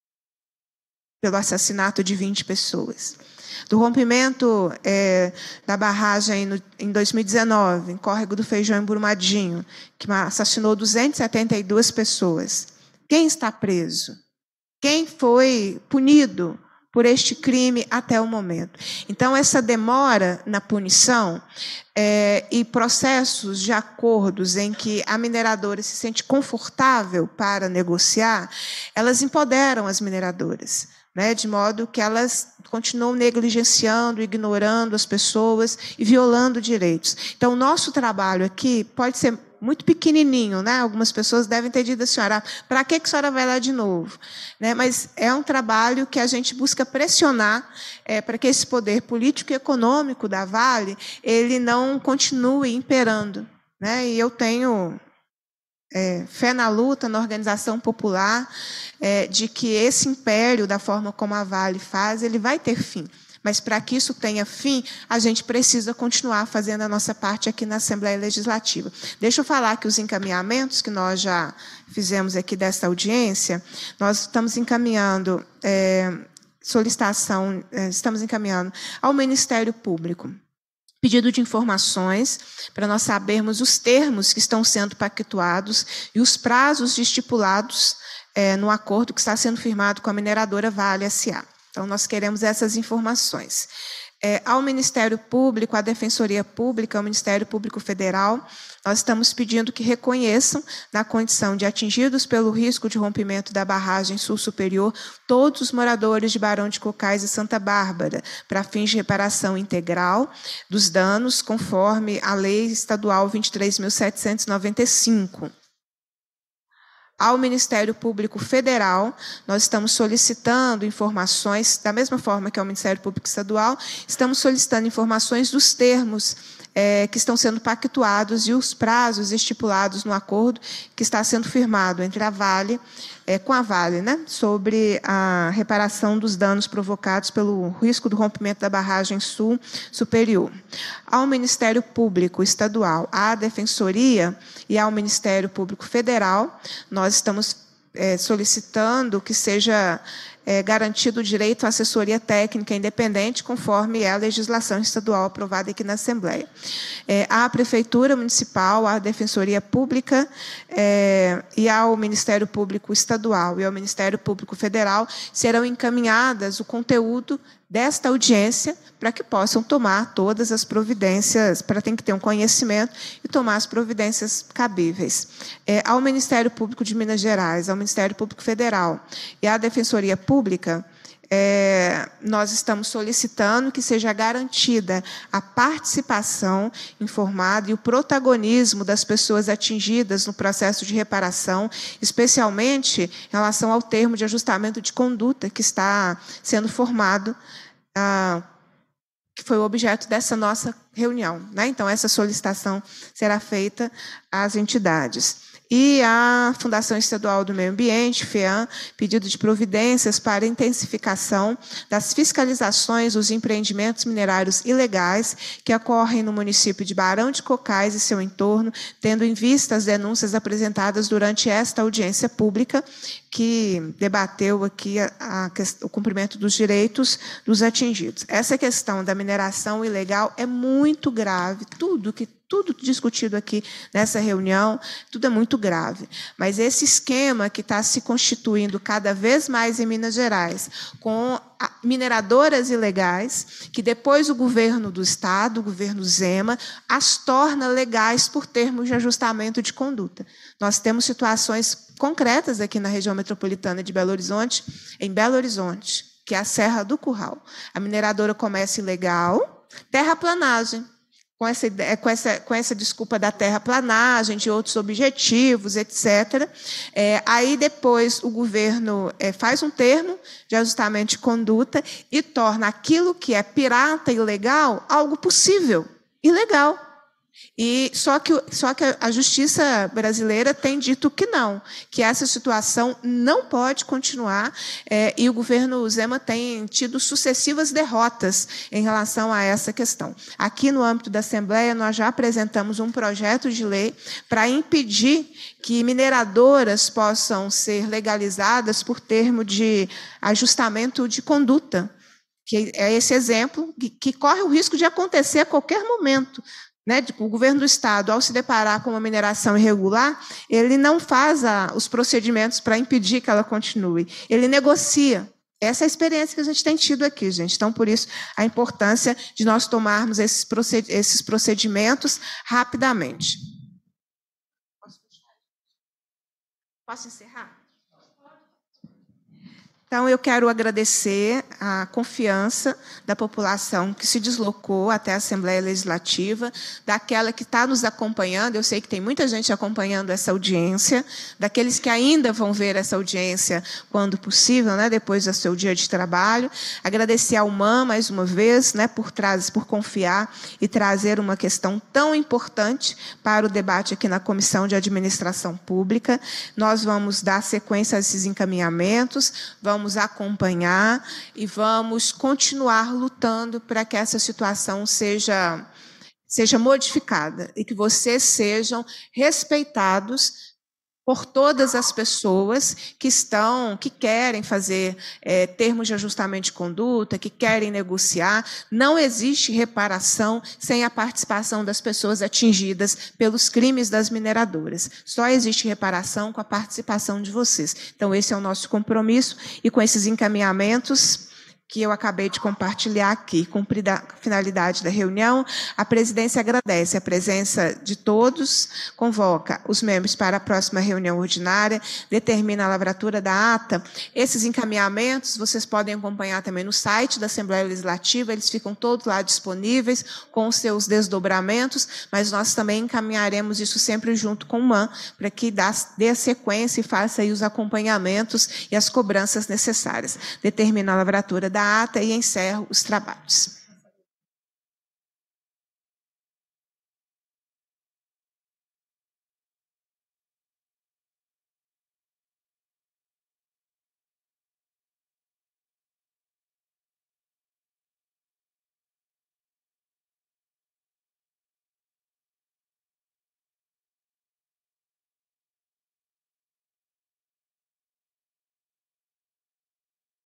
Pelo assassinato de 20 pessoas. Do rompimento da barragem em 2019, em Córrego do Feijão, em Brumadinho, que assassinou 272 pessoas. Quem está preso? Quem foi punido por este crime até o momento? Então, essa demora na punição e processos de acordos em que a mineradora se sente confortável para negociar, elas empoderam as mineradoras, né, de modo que elas continuam negligenciando, ignorando as pessoas e violando direitos. Então, o nosso trabalho aqui pode ser muito pequenininho, né? Algumas pessoas devem ter dito à senhora, para que a senhora vai lá de novo? Né? Mas é um trabalho que a gente busca pressionar para que esse poder político e econômico da Vale ele não continue imperando. Né? E eu tenho fé na luta, na organização popular, de que esse império, da forma como a Vale faz, ele vai ter fim. Mas, para que isso tenha fim, a gente precisa continuar fazendo a nossa parte aqui na Assembleia Legislativa. Deixa eu falar que os encaminhamentos que nós já fizemos aqui desta audiência, nós estamos encaminhando estamos encaminhando ao Ministério Público pedido de informações para nós sabermos os termos que estão sendo pactuados e os prazos estipulados no acordo que está sendo firmado com a mineradora Vale S.A. Então, nós queremos essas informações. Ao Ministério Público, à Defensoria Pública, ao Ministério Público Federal, nós estamos pedindo que reconheçam, na condição de atingidos pelo risco de rompimento da barragem sul superior, todos os moradores de Barão de Cocais e Santa Bárbara, para fins de reparação integral dos danos, conforme a Lei Estadual 23.795. Ao Ministério Público Federal, nós estamos solicitando informações, da mesma forma que ao Ministério Público Estadual, estamos solicitando informações dos termos que estão sendo pactuados e os prazos estipulados no acordo que está sendo firmado entre a Vale, com a Vale, né, sobre a reparação dos danos provocados pelo risco do rompimento da barragem sul superior. Ao Ministério Público Estadual, à Defensoria e ao Ministério Público Federal, nós estamos solicitando que seja garantido o direito à assessoria técnica independente, conforme a legislação estadual aprovada aqui na Assembleia. À Prefeitura Municipal, à Defensoria Pública e ao Ministério Público Estadual e ao Ministério Público Federal serão encaminhadas o conteúdo desta audiência, para que possam tomar todas as providências, para ter que ter um conhecimento e tomar as providências cabíveis. Ao Ministério Público de Minas Gerais, ao Ministério Público Federal e à Defensoria Pública, nós estamos solicitando que seja garantida a participação informada e o protagonismo das pessoas atingidas no processo de reparação, especialmente em relação ao termo de ajustamento de conduta que está sendo formado, que foi o objeto dessa nossa reunião, né? Então, essa solicitação será feita às entidades. E a Fundação Estadual do Meio Ambiente, FEAM, pedido de providências para intensificação das fiscalizações dos empreendimentos minerários ilegais que ocorrem no município de Barão de Cocais e seu entorno, tendo em vista as denúncias apresentadas durante esta audiência pública, que debateu aqui o cumprimento dos direitos dos atingidos. Essa questão da mineração ilegal é muito grave, tudo discutido aqui nessa reunião, tudo é muito grave. Mas esse esquema que está se constituindo cada vez mais em Minas Gerais, com mineradoras ilegais, que depois o governo do Estado, o governo Zema, as torna legais por termos de ajustamento de conduta. Nós temos situações concretas aqui na região metropolitana de Belo Horizonte, em Belo Horizonte, que é a Serra do Curral. A mineradora começa ilegal, terraplanagem, com essa desculpa da terraplanagem, de outros objetivos, etc. Aí, depois, o governo faz um termo de ajustamento de conduta e torna aquilo que é pirata e ilegal algo possível, ilegal. Só que a justiça brasileira tem dito que não, que essa situação não pode continuar, e o governo Zema tem tido sucessivas derrotas em relação a essa questão. Aqui no âmbito da Assembleia, nós já apresentamos um projeto de lei para impedir que mineradoras possam ser legalizadas por termo de ajustamento de conduta, que é esse exemplo que corre o risco de acontecer a qualquer momento. O governo do Estado, ao se deparar com uma mineração irregular, ele não faz os procedimentos para impedir que ela continue, ele negocia. Essa é a experiência que a gente tem tido aqui, gente. Então, por isso, a importância de nós tomarmos esses procedimentos rapidamente. Posso encerrar? Então, eu quero agradecer a confiança da população que se deslocou até a Assembleia Legislativa, daquela que está nos acompanhando, eu sei que tem muita gente acompanhando essa audiência, daqueles que ainda vão ver essa audiência quando possível, depois do seu dia de trabalho. Agradecer ao MAM, mais uma vez, por confiar e trazer uma questão tão importante para o debate aqui na Comissão de Administração Pública. Nós vamos dar sequência a esses encaminhamentos, vamos acompanhar e vamos continuar lutando para que essa situação seja modificada e que vocês sejam respeitados por todas as pessoas que querem fazer termos de ajustamento de conduta, que querem negociar. Não existe reparação sem a participação das pessoas atingidas pelos crimes das mineradoras. Só existe reparação com a participação de vocês. Então, esse é o nosso compromisso, e com esses encaminhamentos que eu acabei de compartilhar aqui, cumprida a finalidade da reunião, a presidência agradece a presença de todos, convoca os membros para a próxima reunião ordinária, determina a lavratura da ata. Esses encaminhamentos vocês podem acompanhar também no site da Assembleia Legislativa, eles ficam todos lá disponíveis, com os seus desdobramentos, mas nós também encaminharemos isso sempre junto com o MAM, para que dê a sequência e faça aí os acompanhamentos e as cobranças necessárias. Determina a lavratura da ata e encerro os trabalhos.